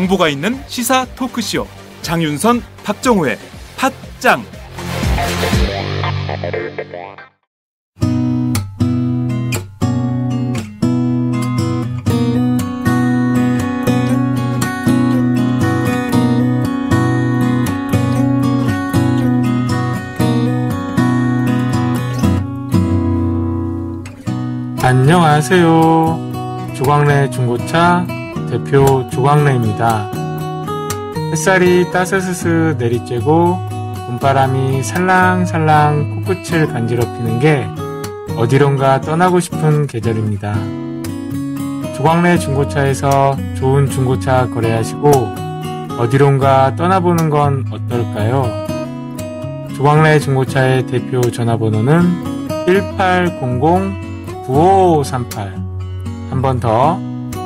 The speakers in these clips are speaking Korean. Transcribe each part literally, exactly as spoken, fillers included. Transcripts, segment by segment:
정보가 있는 시사 토크쇼 장윤선, 박정호의 팟짱. 안녕하세요. 조광래 중고차 대표 조광래입니다. 햇살이 따스스스 내리쬐고 봄바람이 살랑살랑 코끝을 간지럽히는 게 어디론가 떠나고 싶은 계절입니다. 조광래 중고차에서 좋은 중고차 거래하시고 어디론가 떠나보는 건 어떨까요? 조광래 중고차의 대표 전화번호는 일팔공공 구오삼팔, 한 번 더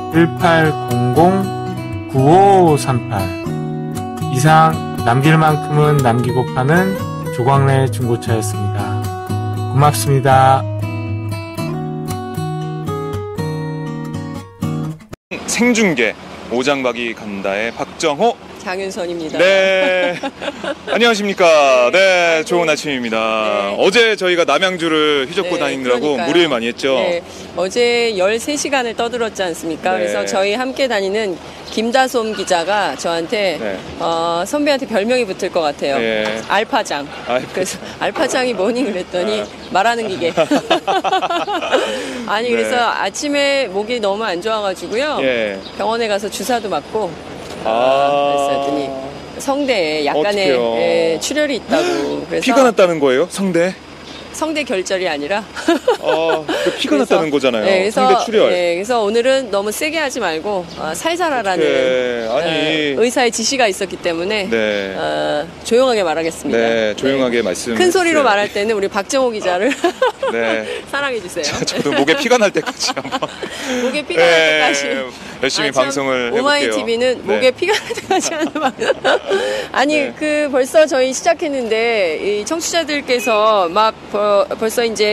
일팔공공 구오삼팔. 이상 남길 만큼은 남기고 파는 조광래 중고차였습니다. 고맙습니다. 생중계 오장박이 간다의 박정호, 장윤선입니다. 네. 안녕하십니까. 네, 좋은 아침입니다. 네. 어제 저희가 남양주를 휘젓고 네, 다니느라고 그러니까요. 무리를 많이 했죠. 네, 어제 열세 시간을 떠들었지 않습니까? 네. 그래서 저희 함께 다니는 김다솜 기자가 저한테 네. 어, 선배한테 별명이 붙을 것 같아요. 네. 알파장. 알파... 그래서 알파장이 뭐니 그랬더니 아. 말하는 기계. 아니 네. 그래서 아침에 목이 너무 안 좋아가지고요. 예. 병원에 가서 주사도 맞고 아. 그랬더니 성대에 약간의 예, 출혈이 있다고. 그래서 피가 났다는 거예요? 성대? 성대 결절이 아니라 아, 그 피가 그래서, 났다는 거잖아요. 네, 그래서, 성대 출혈. 네, 그래서 오늘은 너무 세게 하지 말고 어, 살살 하라는 네, 아니 어, 의사의 지시가 있었기 때문에 네. 어, 조용하게 말하겠습니다. 네, 조용하게 네. 말씀. 큰 소리로 말할 때는 우리 박정호 기자를 네. 사랑해 주세요. 저도 목에 피가 날 때까지 한번. 목에 피가 네, 날 때까지 열심히 아, 방송을 해볼게요. 오마이티비는 네. 목에 피가 날 때까지 하는 말. 아니 네. 그 벌써 저희 시작했는데 이 청취자들께서 막 버, 벌써 이제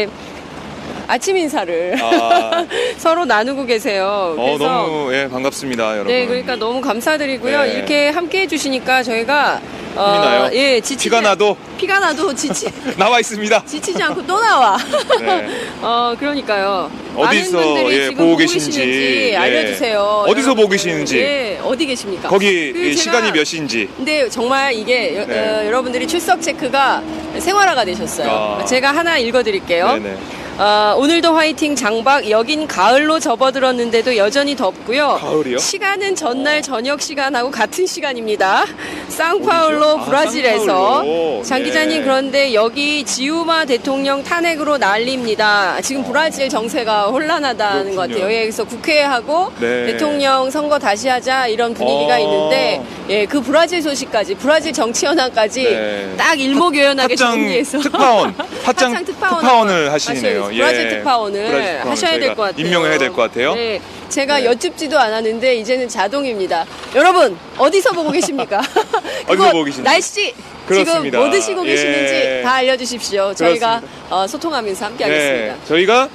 아침 인사를 아. 서로 나누고 계세요. 어, 그래서 너무 예, 반갑습니다, 여러분. 네, 그러니까 너무 감사드리고요. 네. 이렇게 함께 해주시니까 저희가 힘이 나요? 예, 지치지, 피가 나도 피가 나도 지치 나와 있습니다. 지치지 않고 또 나와. 네. 어, 그러니까요. 어디서 많은 분들이 예, 지금 보고 보고 계신지, 계시는지 예. 알려주세요. 어디서 여러분들. 보고 계시는지. 예, 어디 계십니까? 거기 그리고 이 제가- 시간이 몇 시인지. 근데 정말 이게 여, 네. 어, 여러분들이 출석 체크가 생활화가 되셨어요. 아. 제가 하나 읽어드릴게요. 네네. 어, 오늘도 화이팅 장박. 여긴 가을로 접어들었는데도 여전히 덥고요. 가을이요? 시간은 전날 저녁 시간하고 같은 시간입니다. 상파울로 어디죠? 아, 브라질에서. 상파울로. 장 네. 기자님 그런데 여기 지우마 대통령 탄핵으로 난립니다. 지금 브라질 정세가 혼란하다는 그렇군요. 것 같아요. 예, 그래서 국회하고 네. 대통령 선거 다시 하자 이런 분위기가 어. 있는데 예, 그 브라질 소식까지 브라질 정치 현황까지 네. 딱 일목요연하게 팟짱 정리해서 특파원, 팟짱 팟짱 특파원 특파원을 하시네요. 하셔야지. 브라질 예. 특파원을 브라질 특파원 하셔야 될 저희가 것 같아요. 임명을 해야 될 것 같아요. 네, 제가 네. 여쭙지도 않았는데 이제는 자동입니다. 여러분 어디서 보고 계십니까? 어디서 보고 계시는지. 날씨 그렇습니다. 지금 뭐 드시고 예. 계시는지 다 알려주십시오. 저희가 그렇습니다. 어, 소통하면서 함께하겠습니다. 네, 저희가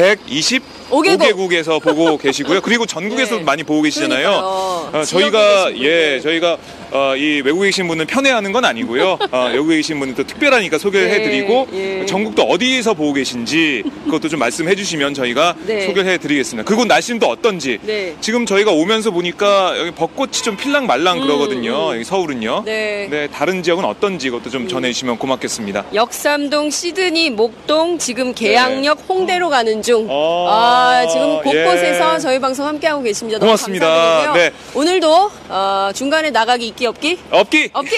백이십오 개국에서 보고 계시고요. 그리고 전국에서 네. 많이 보고 계시잖아요. 그러니까요. 어, 지역에 저희가 계신 예, 분들. 저희가 어, 이 외국에 계신 분은 편애하는 건 아니고요. 어, 외국에 계신 분은 또 특별하니까 소개를 네, 해드리고 예. 전국도 어디에서 보고 계신지 그것도 좀 말씀해주시면 저희가 네. 소개를 해드리겠습니다. 그리고 날씨는 또 어떤지. 네. 지금 저희가 오면서 보니까 여기 벚꽃이 좀 필랑말랑 음, 그러거든요. 음. 여기 서울은요. 네. 네, 다른 지역은 어떤지 그것도 좀 음. 전해주시면 고맙겠습니다. 역삼동, 시드니, 목동, 지금 계양역, 홍대로 가는 중. 어, 아, 지금 곳곳에서 예. 저희 방송 함께하고 계십니다. 너무 고맙습니다. 감사드리고요. 네. 오늘도 어, 중간에 나가기 있기 없기? 없기 없기!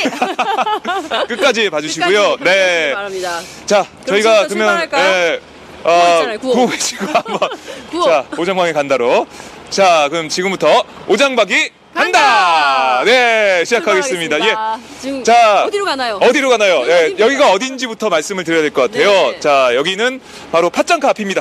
끝까지 봐주시고요. 끝까지 네. 바랍니다. 자, 그럼 저희가 지금부터 그러면 출발할까요? 구호 어, 있잖아요, 구호. 구호 외치고 한번 구호. 자, 오장방의 간다로. 자, 그럼 지금부터 오장박이 간다. 네, 시작하겠습니다. 예. 출발하겠습니다. 지금 자, 어디로 가나요? 어디로 가나요? 여기 예, 어디입니까? 여기가 어딘지부터 말씀을 드려야 될 것 같아요. 네. 자, 여기는 바로 팥짱카 앞입니다.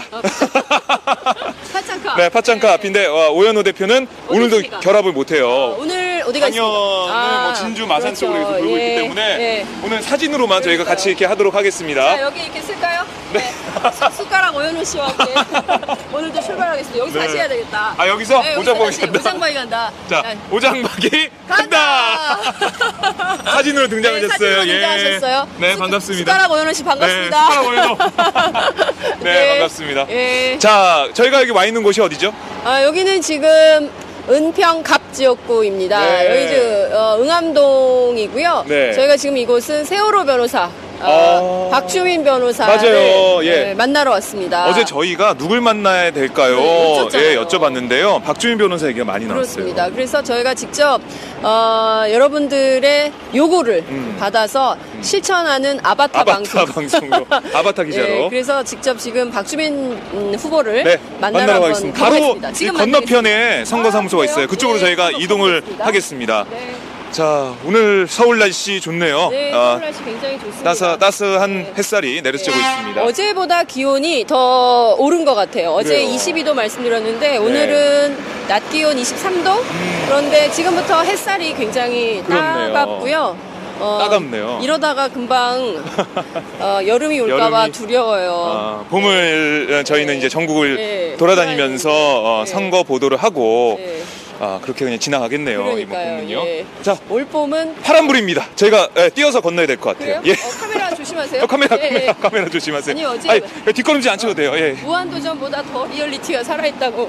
파창카. 네, 팥짱카 네. 앞인데 어, 오연호 대표는 어디 오늘도 있습니까? 결합을 못해요. 어, 오늘 어디가 있습니까? 강연은 뭐 진주 마산 그렇죠. 쪽으로 이렇게 돌고 예, 있기 때문에 예. 오늘 사진으로만 저희가 그러니까요. 같이 이렇게 하도록 하겠습니다. 자, 여기 이렇게 쓸까요? 네. 수- 숟가락 오연우 씨와 함께 오늘도 출발하겠습니다. 여기서 네. 다시 해야 되겠다. 아, 여기서? 네, 오장박이 다시 간다. 오장박이 간다. 자, 네. 오장박이 간다! 간다! 사진으로 등장하셨어요. 네, 사진으로 등장하셨어요. 네, 수- 반갑습니다. 숟가락 오연우 씨 반갑습니다. 네, 숟가락 오연우. 네, 네. 반갑습니다. 예. 자, 저희가 여기 와 있는 곳이 어디죠? 아, 여기는 지금 은평 갑 지역구입니다. 네. 여기 저, 어, 응암동이고요. 네. 저희가 지금 이곳은 세월호 변호사, 어, 아. 박주민 변호사를 맞아요. 예. 네, 만나러 왔습니다. 어제 저희가 누굴 만나야 될까요? 네, 여쭙잖아요. 예, 여쭤봤는데요. 박주민 변호사 얘기가 많이 나왔어요. 그렇습니다. 그래서 저희가 직접 어, 여러분들의 요구를 음. 받아서 실천하는 아바타, 아바타 방송. 방송으로, 아바타 기자로. 네, 그래서 직접 지금 박주민 음, 후보를 네, 만나러 만나러 한번 가겠습니다. 바로 가보겠습니다. 이 지금 건너편에 선거사무소가 아, 있어요. 그래요? 그쪽으로 네, 저희가 그럼 이동을 가보겠습니다. 하겠습니다. 네, 자, 오늘 서울 날씨 좋네요. 네, 아, 서울 날씨 굉장히 좋습니다. 따스, 따스한 네. 햇살이 내려쬐고 있습니다. 어제보다 기온이 더 오른 것 같아요. 어제 그래요. 이십이 도 말씀드렸는데 오늘은 낮 기온 이십삼 도? 그런데 지금부터 햇살이 굉장히 그렇네요. 따갑고요. 어, 따갑네요. 이러다가 금방 어, 여름이 올까봐 여름이- 두려워요. 아, 봄을 저희는 네. 이제 전국을 네. 돌아다니면서 어, 네. 선거 보도를 하고 네. 아, 그렇게 그냥 지나가겠네요. 이번 그러니까요. 봄은요. 예. 자, 올봄은 파란불입니다. 저희가 예, 뛰어서 건너야 될 것 같아요. 그래요? 예. 어, 카메라 조심하세요. 어, 카메라, 예, 카메라, 예. 카메라 조심하세요. 아니, 어제- 아니, 뒷걸음질 안 쳐도 돼요. 예. 무한도전보다 더 리얼리티가 살아있다고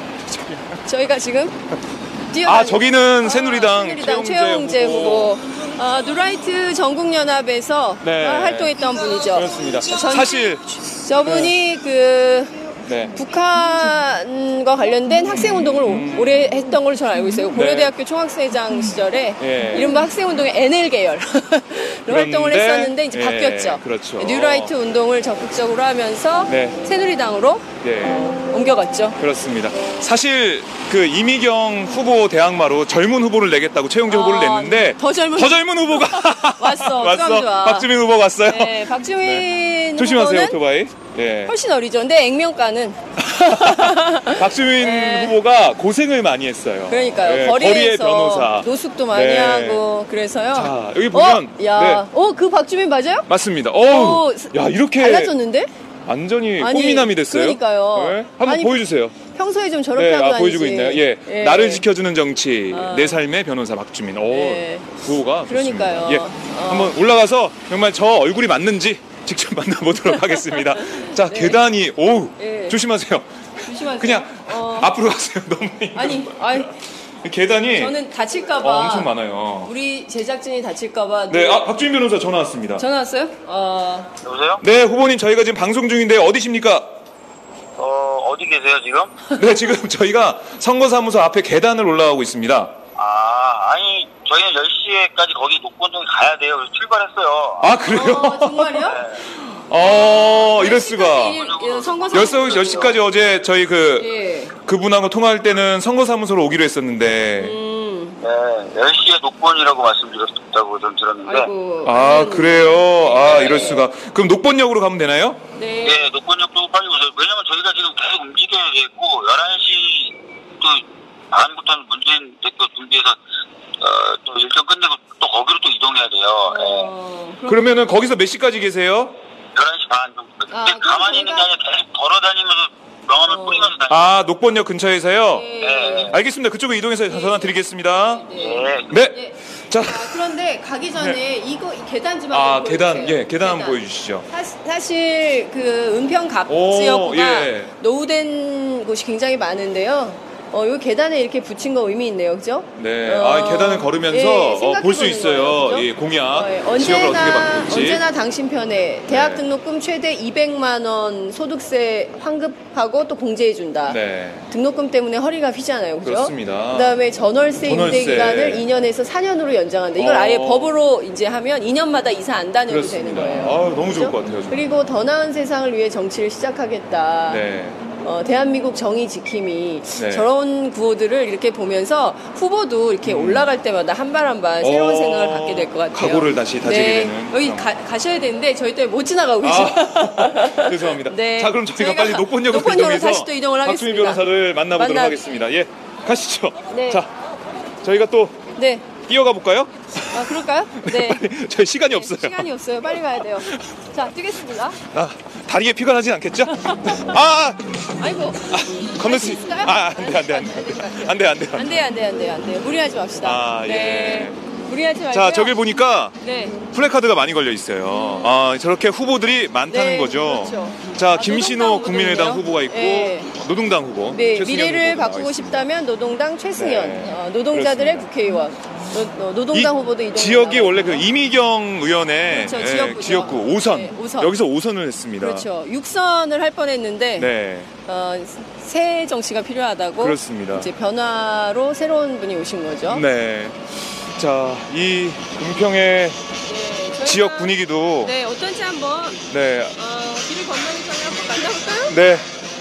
저희가 지금 뛰어 아, 저기는 새누리당, 새누리당 최영재 최영재 후보. 후보 어, 누라이트 전국연합에서 네. 어, 활동했던 분이죠. 그렇습니다. 전- 사실 저분이 그 네. 북한과 관련된 학생운동을 오- 오래 했던 걸로 저는 알고 있어요. 고려대학교 총학생회장 시절에 음. 예. 이른바 학생운동의 엔엘 계열 활동을 그런데, 했었는데 이제 예, 바뀌었죠. 그렇죠. 뉴라이트 운동을 적극적으로 하면서 네. 새누리당으로 네. 옮겨갔죠. 그렇습니다. 사실 그 이미경 후보 대항마로 젊은 후보를 내겠다고 최영재 후보를 아, 냈는데 더 젊은 더 젊은 후보가 왔어. 왔어. 뚜껑 좋아. 박주민 후보가 왔어요. 네, 박주민 조심하세요, 후보는 오토바이. 예. 훨씬 어리죠. 근데 액면가는 박주민 네. 후보가 고생을 많이 했어요. 그러니까요. 예, 거리에서 거리의 변호사. 노숙도 많이 네. 하고 그래서요. 자, 여기 보면 어, 야, 네. 어, 그 박주민 맞아요? 맞습니다. 어우, 오, 야 이렇게 달라졌는데? 완전히 아니, 꽃미남이 됐어요. 그러니까요. 네. 한번 아니, 보여주세요. 평소에 좀 저렇게 네, 하고 아, 다니지. 보여주고 있나요? 예. 예. 나를 지켜주는 정치, 아. 내 삶의 변호사 박주민. 오, 네. 구호가 그러니까요. 좋습니다. 예. 어. 한번 올라가서 정말 저 얼굴이 맞는지 직접 만나보도록 하겠습니다. 자, 네. 계단이, 오우, 예. 조심하세요. 조심하세요. 그냥 어. 앞으로 가세요. 너무 힘들어. 아니, 아니, 계단이 저는 다칠까봐. 어, 엄청 많아요. 우리 제작진이 다칠까봐. 네, 아, 박주민 변호사 전화 왔습니다. 전화 왔어요? 어, 여보세요? 네, 후보님 저희가 지금 방송 중인데 어디십니까? 어, 어디 계세요, 지금? 네, 지금 저희가 선거사무소 앞에 계단을 올라가고 있습니다. 아, 아니, 저희는 열 시에까지 거기 녹본동에 가야 돼요. 그래서 출발했어요. 아, 그래요? 어, 정말요? 어, 이럴 수가. 선거 열 시까지 어제 저희 그, 예. 그분하고 통화할 때는 선거사무소로 오기로 했었는데. 음, 네, 열 시에 녹본이라고 말씀드렸다고 좀 들었는데. 아이고. 아, 음, 그래요? 아, 이럴 수가. 그럼 녹번역으로 가면 되나요? 네. 네, 녹본역도 빨리 오세요. 왜냐면 저희가 지금 계속 움직여야 되고, 열한 시 또 반부터는 문재인 대표 준비해서, 어, 또 일정 끝내고 또 거기로 또 이동해야 돼요. 네. 어, 그럼- 그러면은 거기서 몇 시까지 계세요? 열한 시 반 정도까지. 아, 근데 그럼 가만히 있는 게 저희가- 아니라 계속 걸어 다니면서 명함을 어. 뿌리면서 다니는 아, 녹번역 근처에서요? 네. 알겠습니다. 그쪽으로 이동해서 전화 드리겠습니다. 네. 네. 예. 자, 아, 그런데 가기 전에 이거 이 계단 좀 아, 한번 계단, 보여주세요. 예, 계단 한번 보여주시죠. 사, 사실 그 은평 갑 오, 지역구가 예. 노후된 곳이 굉장히 많은데요. 어, 요 계단에 이렇게 붙인 거 의미 있네요, 그죠? 네, 어, 아, 계단을 걸으면서 예, 어, 볼 수 생각해보는 있어요. 거예요, 그죠? 이 공약, 어, 예. 지역을 어떻게 언제나 바꿀지. 언제나 당신 편에 대학 네. 등록금 최대 이백만 원 소득세 환급하고 또 공제해 준다. 네, 등록금 때문에 허리가 휘잖아요, 그죠? 그렇습니다. 그다음에 전월세, 전월세. 임대 기간을 이 년에서 사 년으로 연장한다. 이걸 어. 아예 법으로 이제 하면 이 년마다 이사 안 다녀도 그렇습니다. 되는 거예요. 아, 너무 좋을 그죠? 것 같아요. 정말. 그리고 더 나은 세상을 위해 정치를 시작하겠다. 네. 어, 대한민국 정의 지킴이 네. 저런 구호들을 이렇게 보면서 후보도 이렇게 올라갈 때마다 한 발 한 발 새로운 어, 생각을 갖게 될 것 같아요. 각오를 다시 다지게 네, 되는 여기 그런. 가, 가셔야 되는데 저희 때문에 못 지나가고 계세요. 아, 죄송합니다. 네. 자, 그럼 저희가, 저희가 빨리 녹본역으로 녹본역으로 이동해서 다시 또 이동을 박주민 하겠습니다. 변호사를 만나보도록 만나- 하겠습니다. 예, 가시죠. 네. 자, 저희가 또 네. 뛰어가 볼까요? 아, 그럴까요? 네. 저희 시간이 네, 없어요. 시간이 없어요. 빨리 가야 돼요. 자, 뛰겠습니다. 아, 다리에 피가 나진 않겠죠? 아, 아이고. 아 건널 수 있... 있을까요? 아, 안 돼, 안 돼, 안 돼. 안 돼, 안 돼. 안 돼요, 안 돼요, 안 돼요, 안 돼요. 무리하지 맙시다. 아, 예. 네. 무리하지 말고요. 자, 저길 보니까 네. 플래카드가 많이 걸려 있어요. 아, 저렇게 후보들이 많다는 네, 거죠. 그렇죠. 자, 아, 김신호 노동당 국민의당 후보군요. 후보가 있고 네. 노동당 후보. 네, 최승현 미래를 후보가 나와 바꾸고 있습니다. 싶다면 노동당 최승현, 네. 어, 노동자들의 그렇습니다. 국회의원, 노, 노동당 이 후보도 이동. 지역이 원래 그 이미경 의원의 그렇죠, 예, 지역구죠. 지역구 오 선. 네, 오 선. 여기서 오 선을 했습니다. 그렇죠. 육 선을 할 뻔했는데 네, 어, 새 정치가 필요하다고. 그렇습니다. 이제 변화로 새로운 분이 오신 거죠. 네. 자, 이 은평의 네, 저희가- 지역 분위기도 네, 어떤지 한번 네, 어, 길을 건너기 전에 한번 만나볼까요? 네.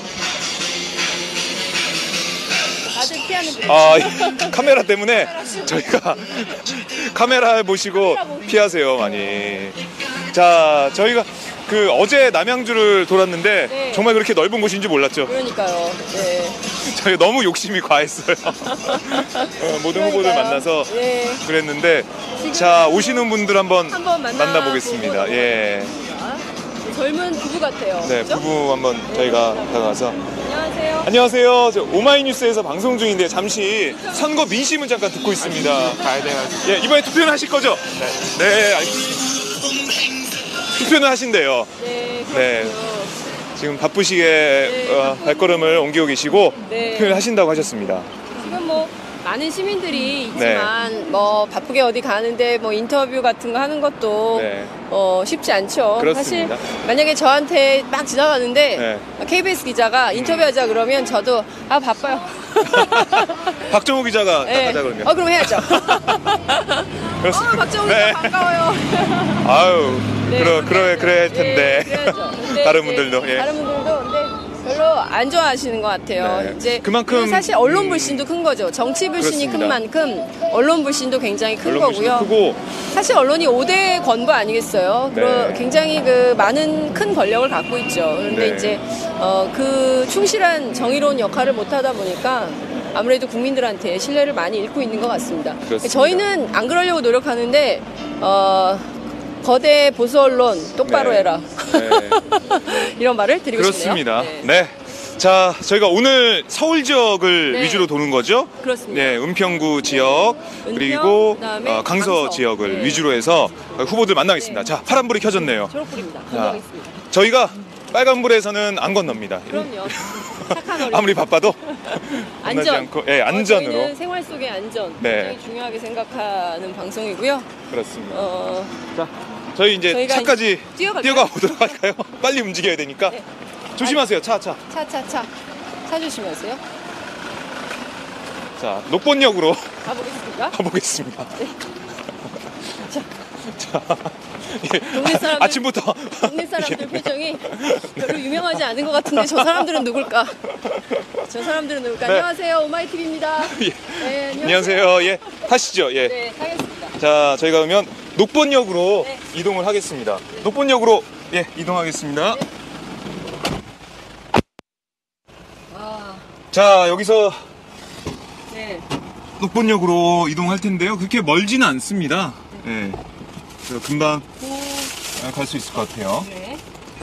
다들 피하는 분. 아, 이 카메라 때문에 저희가 카메라 보시고 피하세요, 많이. 자, 저희가 그 어제 남양주를 돌았는데 네. 정말 그렇게 넓은 곳인지 몰랐죠. 그러니까요. 네. 저희가 너무 욕심이 과했어요. 어, 모든 후보들 그러니까요. 만나서 네. 그랬는데 지금 자, 오시는 분들 한번, 한번 만나 만나보겠습니다. 예. 젊은 부부 같아요. 네, 그죠? 부부 한번 저희가 다가가서 안녕하세요. 안녕하세요. 저 오마이뉴스에서 방송 중인데 잠시 선거 민심을 잠깐 듣고 있습니다. 가야 돼요. 예, 이번에 투표는 하실 거죠? 네. 네, 알겠습니다. 투표는 하신대요. 네, 네. 그렇군요. 지금 바쁘시게 네, 어, 바쁜- 발걸음을 옮기고 계시고 네. 투표를 하신다고 하셨습니다. 지금 뭐 많은 시민들이 있지만 뭐 바쁘게 어디 가는데 뭐 인터뷰 같은 거 하는 것도 네. 어, 쉽지 않죠. 그렇습니다. 사실 만약에 저한테 막 지나가는데 네. 케이비에스 기자가 인터뷰하자 그러면 저도 아 바빠요. 박정우 기자가 네. 나가자 그러면. 어 그럼 해야죠. 그렇습니다. 어, 박정우 네. 기자 반가워요. 아유, 네, 그러, 그럼 그래, 해야죠. 그래 텐데. 네, 그래야죠. 근데 다른 이제 분들도, 예. 다른 분들도 근데 별로 안 좋아하시는 것 같아요. 네. 이제 그만큼, 그리고 사실 언론 음, 불신도 큰 거죠. 정치 불신이 큰 그렇습니다. 만큼 언론 불신도 굉장히 큰 언론 불신도 거고요. 크고, 사실 언론이 오 대 권부 아니겠어요? 네. 그러, 굉장히 그 많은 큰 권력을 갖고 있죠. 그런데 네. 이제 어, 그 충실한 정의로운 역할을 못 하다 보니까 아무래도 국민들한테 신뢰를 많이 잃고 있는 것 같습니다. 그렇습니다. 저희는 안 그러려고 노력하는데 어, 거대 보수 언론 똑바로 네. 해라. 네. 이런 말을 드리고 그렇습니다. 싶네요. 네. 자, 저희가 오늘 서울 지역을 네. 위주로 도는 거죠? 그렇습니다. 네, 은평구 지역 은평, 그리고 그다음에 어, 강서, 강서. 지역을 네. 위주로 해서 후보들 만나겠습니다. 네. 자, 파란불이 켜졌네요. 초록불입니다. 자, 건너겠습니다. 저희가 빨간불에서는 안 건넙니다. 그럼요. 착한 어린. 아무리 바빠도 건너지 안전. 않고, 예, 어, 안전으로. 저희는 생활 속의 안전 네. 굉장히 중요하게 생각하는 방송이고요. 그렇습니다. 어, 자, 저희 이제 저희가 차까지 이제 뛰어갈까요? 뛰어가 보도록 할까요? 빨리 움직여야 되니까. 네. 조심하세요, 차, 차. 차, 차, 차. 차 조심하세요. 자, 녹본역으로 가보겠습니다. 가보겠습니다. 자, 자, 예. 동네 사람들- 아침부터 동네 사람들 표정이 별로 유명하지 않은 것 같은데 저 사람들은 누굴까? 저 사람들은 누굴까? 네. 안녕하세요. 오마이티비입니다. 예. 네, 안녕하세요. 예, 타시죠. 예. 네, 타겠습니다. 자, 저희가 그러면 녹본역으로 네. 이동을 하겠습니다. 녹본역으로 예, 이동하겠습니다. 네. 아, 자, 여기서 네. 녹본역으로 이동할 텐데요. 그렇게 멀지는 않습니다. 예. 그래서 금방 갈 수 있을 것 같아요. 네.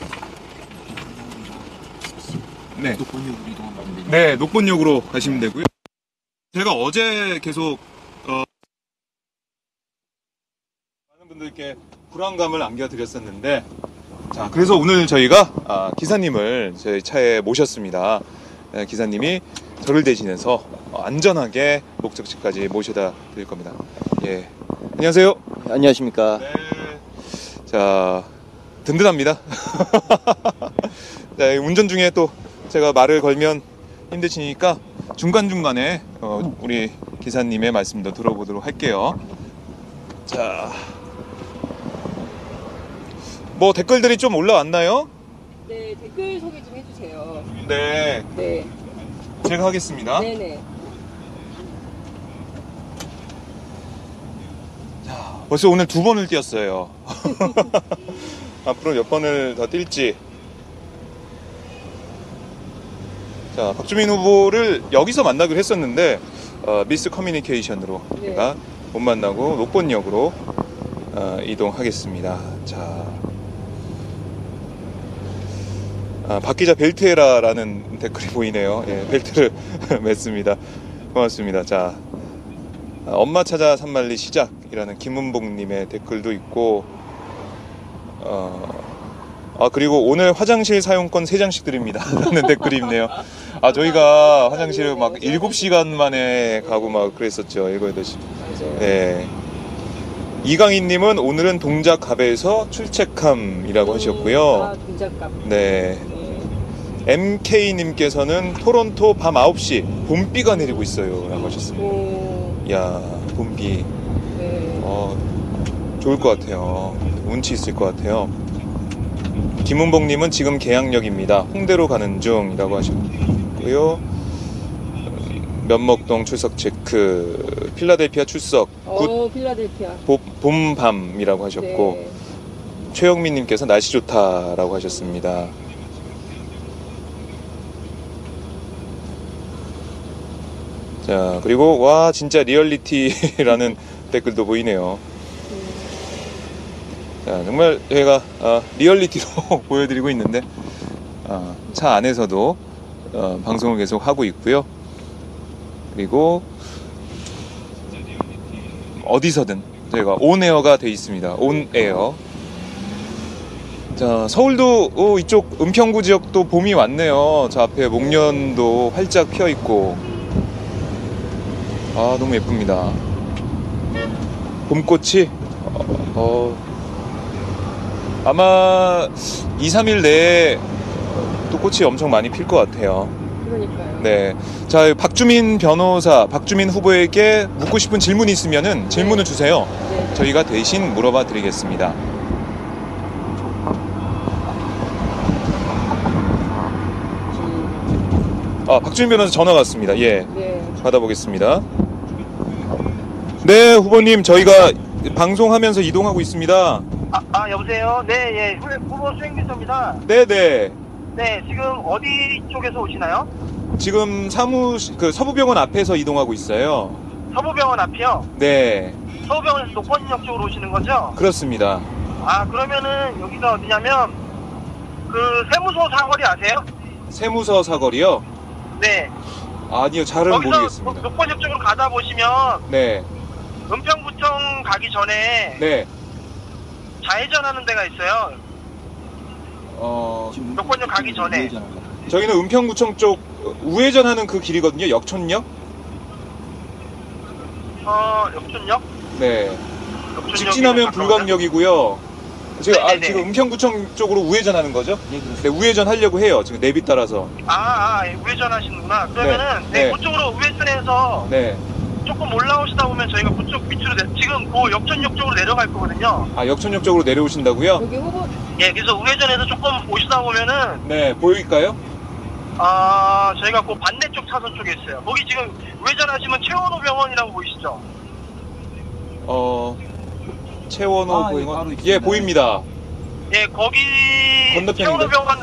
네. 녹본역으로 이동하면 되죠. 네, 녹본역으로 가시면 되고요. 제가 어제 계속 어, 많은 분들께 불안감을 안겨드렸었는데, 자, 그래서 오늘 저희가 아, 기사님을 저희 차에 모셨습니다. 네, 기사님이 저를 대신해서 안전하게 목적지까지 모셔다 드릴 겁니다. 예, 안녕하세요. 안녕하십니까. 네. 자, 든든합니다. 자, 운전 중에 또 제가 말을 걸면 힘드시니까 중간중간에 어, 우리 기사님의 말씀도 들어보도록 할게요. 자, 뭐 댓글들이 좀 올라왔나요? 네, 댓글 소개 좀 해주세요. 네, 네. 제가 하겠습니다. 네네. 벌써 오늘 두 번을 뛰었어요. 앞으로 몇 번을 더 뛸지. 자, 박주민 후보를 여기서 만나기로 했었는데 어, 미스 커뮤니케이션으로 네. 제가 못 만나고 녹본역으로 어, 이동하겠습니다. 자, 아, 박기자 벨트해라라는 댓글이 보이네요. 예, 벨트를 맸습니다. 고맙습니다. 자, 아, 엄마 찾아 산말리 시작이라는 김문복님의 댓글도 있고, 어, 아, 그리고 오늘 화장실 사용권 세 장씩 드립니다. 라는 댓글이 있네요. 아, 저희가 화장실을 막 일곱 시간 만에 가고 막 그랬었죠. 일곱, 여덟 시. 네. 이강인님은 오늘은 동작갑에서 출첵함이라고 하셨고요. 아, 동작갑. 네. 엠케이님께서는 토론토 밤 아홉 시 봄비가 내리고 있어요. 라고 하셨습니다. 오, 이야, 봄비. 네. 어, 좋을 것 같아요. 운치 있을 것 같아요. 김은복님은 지금 계양역입니다. 홍대로 가는 중이라고 하셨고요. 면목동 출석 체크, 필라델피아 출석, 굿 어, 필라델피아. 보- 봄밤이라고 하셨고, 네. 최영민님께서 날씨 좋다라고 하셨습니다. 자, 그리고 와 진짜 리얼리티라는 댓글도 보이네요. 자, 정말 저희가 어, 리얼리티로 보여드리고 있는데 어, 차 안에서도 어, 방송을 계속 하고 있고요. 그리고 어디서든 저희가 온에어가 돼 있습니다. 온에어. 자, 서울도 어, 이쪽 은평구 지역도 봄이 왔네요. 저 앞에 목련도 활짝 피어 있고, 아 너무 예쁩니다. 봄꽃이 어, 어, 아마 이, 삼 일 내에 또 꽃이 엄청 많이 필 것 같아요. 그러니까요. 네. 자, 박주민 변호사, 박주민 후보에게 묻고 싶은 질문이 있으면은 질문을 주세요. 네. 저희가 대신 물어봐 드리겠습니다. 아, 박주민 변호사 전화가 왔습니다. 예. 네. 받아보겠습니다. 네, 후보님, 저희가 방송하면서 이동하고 있습니다. 아, 아 여보세요? 네, 예, 후- 후보 수행비서입니다. 네네. 네, 지금 어디 쪽에서 오시나요? 지금 사무, 그 서부병원 앞에서 이동하고 있어요. 서부병원 앞이요? 네, 서부병원에서 녹번역 쪽으로 오시는 거죠? 그렇습니다. 아, 그러면은 여기가 어디냐면 그 세무서 사거리 아세요? 세무서 사거리요? 네. 아니요, 잘은 거기서 모르겠습니다. 녹번역 쪽으로 가다 보시면 네, 은평구청 가기 전에 네. 좌회전하는 데가 있어요. 어, 녹번역 가기 전에. 저희는 은평구청 쪽 우회전하는 그 길이거든요. 역촌역? 어, 역촌역? 네. 역촌역이 직진하면 가까워요? 불광역이고요. 지금, 아, 네네네. 지금 은평구청 쪽으로 우회전하는 거죠? 네, 우회전 하려고 해요. 지금 내비 따라서. 아, 아, 예, 우회전 하시는구나. 그러면은 네, 네, 네. 그쪽으로 우회전해서 네. 조금 올라오시다 보면 저희가 그쪽 밑으로 내, 지금 그 역전역 쪽으로 내려갈 거거든요. 아, 역촌역 쪽으로 내려오신다고요? 여기 후보 예, 그래서 우회전해서 조금 오시다 보면은 네, 보일까요? 아 저희가 그 반대쪽 차선 쪽에 있어요. 거기 지금 우회전하시면 최원호 병원이라고 보이시죠? 어, 최원호 아, 예, 보이면 바로 예, 있습니다. 보입니다. 예, 거기 건너편인데? 최원호 병원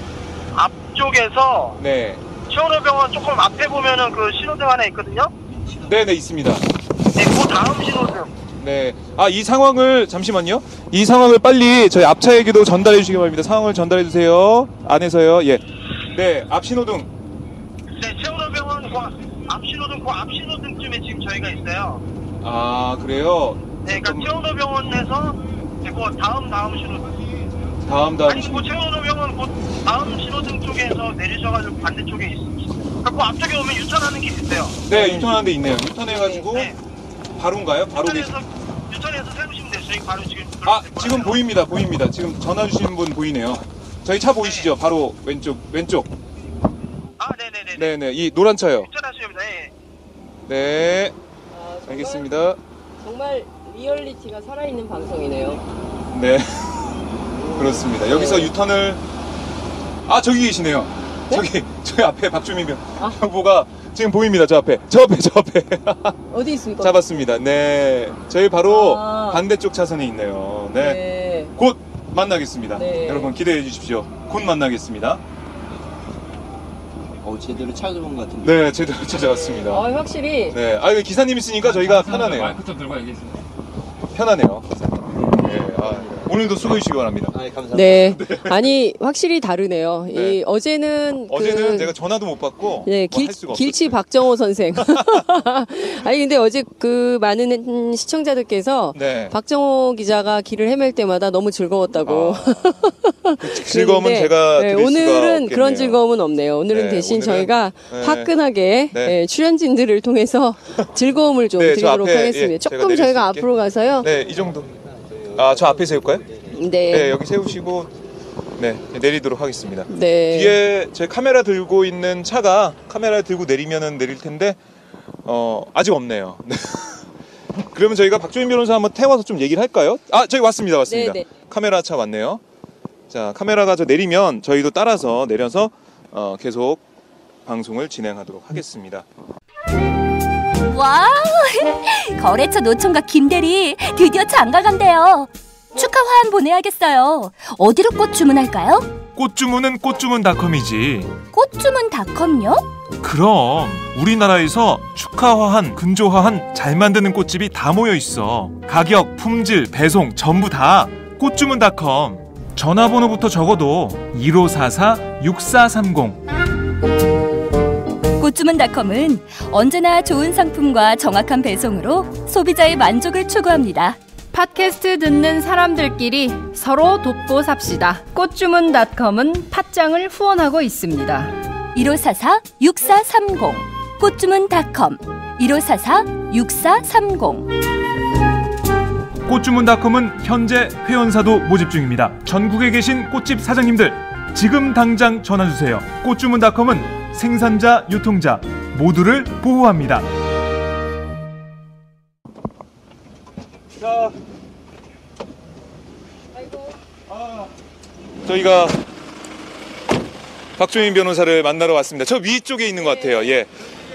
앞쪽에서 네. 최원호 병원 조금 앞에 보면은 그 신호등 하나 있거든요. 네, 네, 있습니다. 네, 그 다음 신호등. 네. 아, 이 상황을, 잠시만요. 이 상황을 빨리 저희 앞차에게도 전달해 주시기 바랍니다. 상황을 전달해 주세요. 안에서요. 예. 네, 앞 신호등. 네, 최원호 병원 그 앞 신호등 그 앞 신호등쯤에 지금 저희가 있어요. 아, 그래요? 네, 그러니까 좀 최원호 병원에서 네, 그 다음 다음 신호등. 다음, 다음. 아니 그 최원호 병원 그 다음 신호등 쪽에서 내리셔가지고 반대쪽에 있. 그러니까 그 앞쪽에 오면 유턴하는 길 있어요. 네, 유턴하는 데 있네요. 유턴해가지고, 네. 바로인가요? 바로 계시 유턴해서 유턴해서 세우시면 돼요. 저희 바로 지금. 아, 들어갈 지금 거라서요. 보입니다. 보입니다. 지금 전화 주시는 분 보이네요. 저희 차 보이시죠? 바로 왼쪽, 왼쪽. 아, 네네네. 네네. 이 노란 차요. 유턴하시면 네. 네. 아, 정말, 알겠습니다. 정말 리얼리티가 살아있는 방송이네요. 네. 그렇습니다. 여기서 유턴을, 아, 저기 계시네요. 저기, 저기 앞에 박주민 변- 아. 후보가 지금 보입니다. 저 앞에. 저 앞에, 저 앞에. 어디 있습니까? 잡았습니다. 네. 저희 바로 아. 반대쪽 차선에 있네요. 네. 네. 곧 만나겠습니다. 네. 여러분 기대해 주십시오. 곧 만나겠습니다. 어, 어, 제대로 찾아본 것 같은데. 네, 제대로 찾아왔습니다. 어, 확실히 네, 아, 이거 기사님 있으니까 저희가 편하네요. 마이크 좀 들고 얘기했습니다. 편하네요. 네, 아, 오늘도 수고해 주시기 바랍니다. 아, 감사합니다. 네. 아니 확실히 다르네요. 네. 이 어제는 어제는 그, 제가 전화도 못 받고 네, 뭐 길, 할 수가 길치 없었어요. 박정호 선생. 아니 근데 어제 그 많은 시청자들께서 네. 박정호 기자가 길을 헤맬 때마다 너무 즐거웠다고. 아, 그 즐거움은 그랬는데, 제가 네, 드릴 수가 오늘은 없겠네요. 그런 즐거움은 없네요. 오늘은 네, 대신 오늘은, 저희가 네. 화끈하게 네. 네, 출연진들을 통해서 즐거움을 좀 네, 저 드리도록 앞에, 하겠습니다. 예, 제가 조금 내릴 저희가 수 있게. 앞으로 가서요. 네, 이 정도. 아, 저 앞에 세울까요? 네. 네, 여기 세우시고 네, 내리도록 하겠습니다. 네. 뒤에 제 카메라 들고 있는 차가 카메라 들고 내리면은 내릴 텐데 어, 아직 없네요. 그러면 저희가 박주민 변호사 한번 태워서 좀 얘기를 할까요? 아, 저희 왔습니다. 왔습니다. 네, 네. 카메라 차 왔네요. 자, 카메라가 저 내리면 저희도 따라서 내려서 어, 계속 방송을 진행하도록 하겠습니다. 와우! 거래처 노총각 김대리 드디어 장가 간대요. 축하 화한 보내야겠어요. 어디로 꽃 주문할까요? 꽃 주문은 꽃주문닷컴이지. 꽃 주문닷컴요? 그럼 우리나라에서 축하화한, 근조화한 잘 만드는 꽃집이 다 모여 있어. 가격, 품질, 배송 전부 다 꽃주문닷컴. 전화번호부터 적어도 일오사사 육사삼공. 꽃주문닷컴은 언제나 좋은 상품과 정확한 배송으로 소비자의 만족을 추구합니다. 팟캐스트 듣는 사람들끼리 서로 돕고 삽시다. 꽃주문닷컴은 팟짱을 후원하고 있습니다. 일오사사 육사삼공. 꽃주문닷컴 일오사사 육사삼공. 꽃주문닷컴은 현재 회원사도 모집 중입니다. 전국에 계신 꽃집 사장님들 지금 당장 전화주세요. 꽃주문닷컴은 생산자, 유통자 모두를 보호합니다. 자, 아, 저희가 박주민 변호사를 만나러 왔습니다. 저 위쪽에 있는 것 같아요. 예.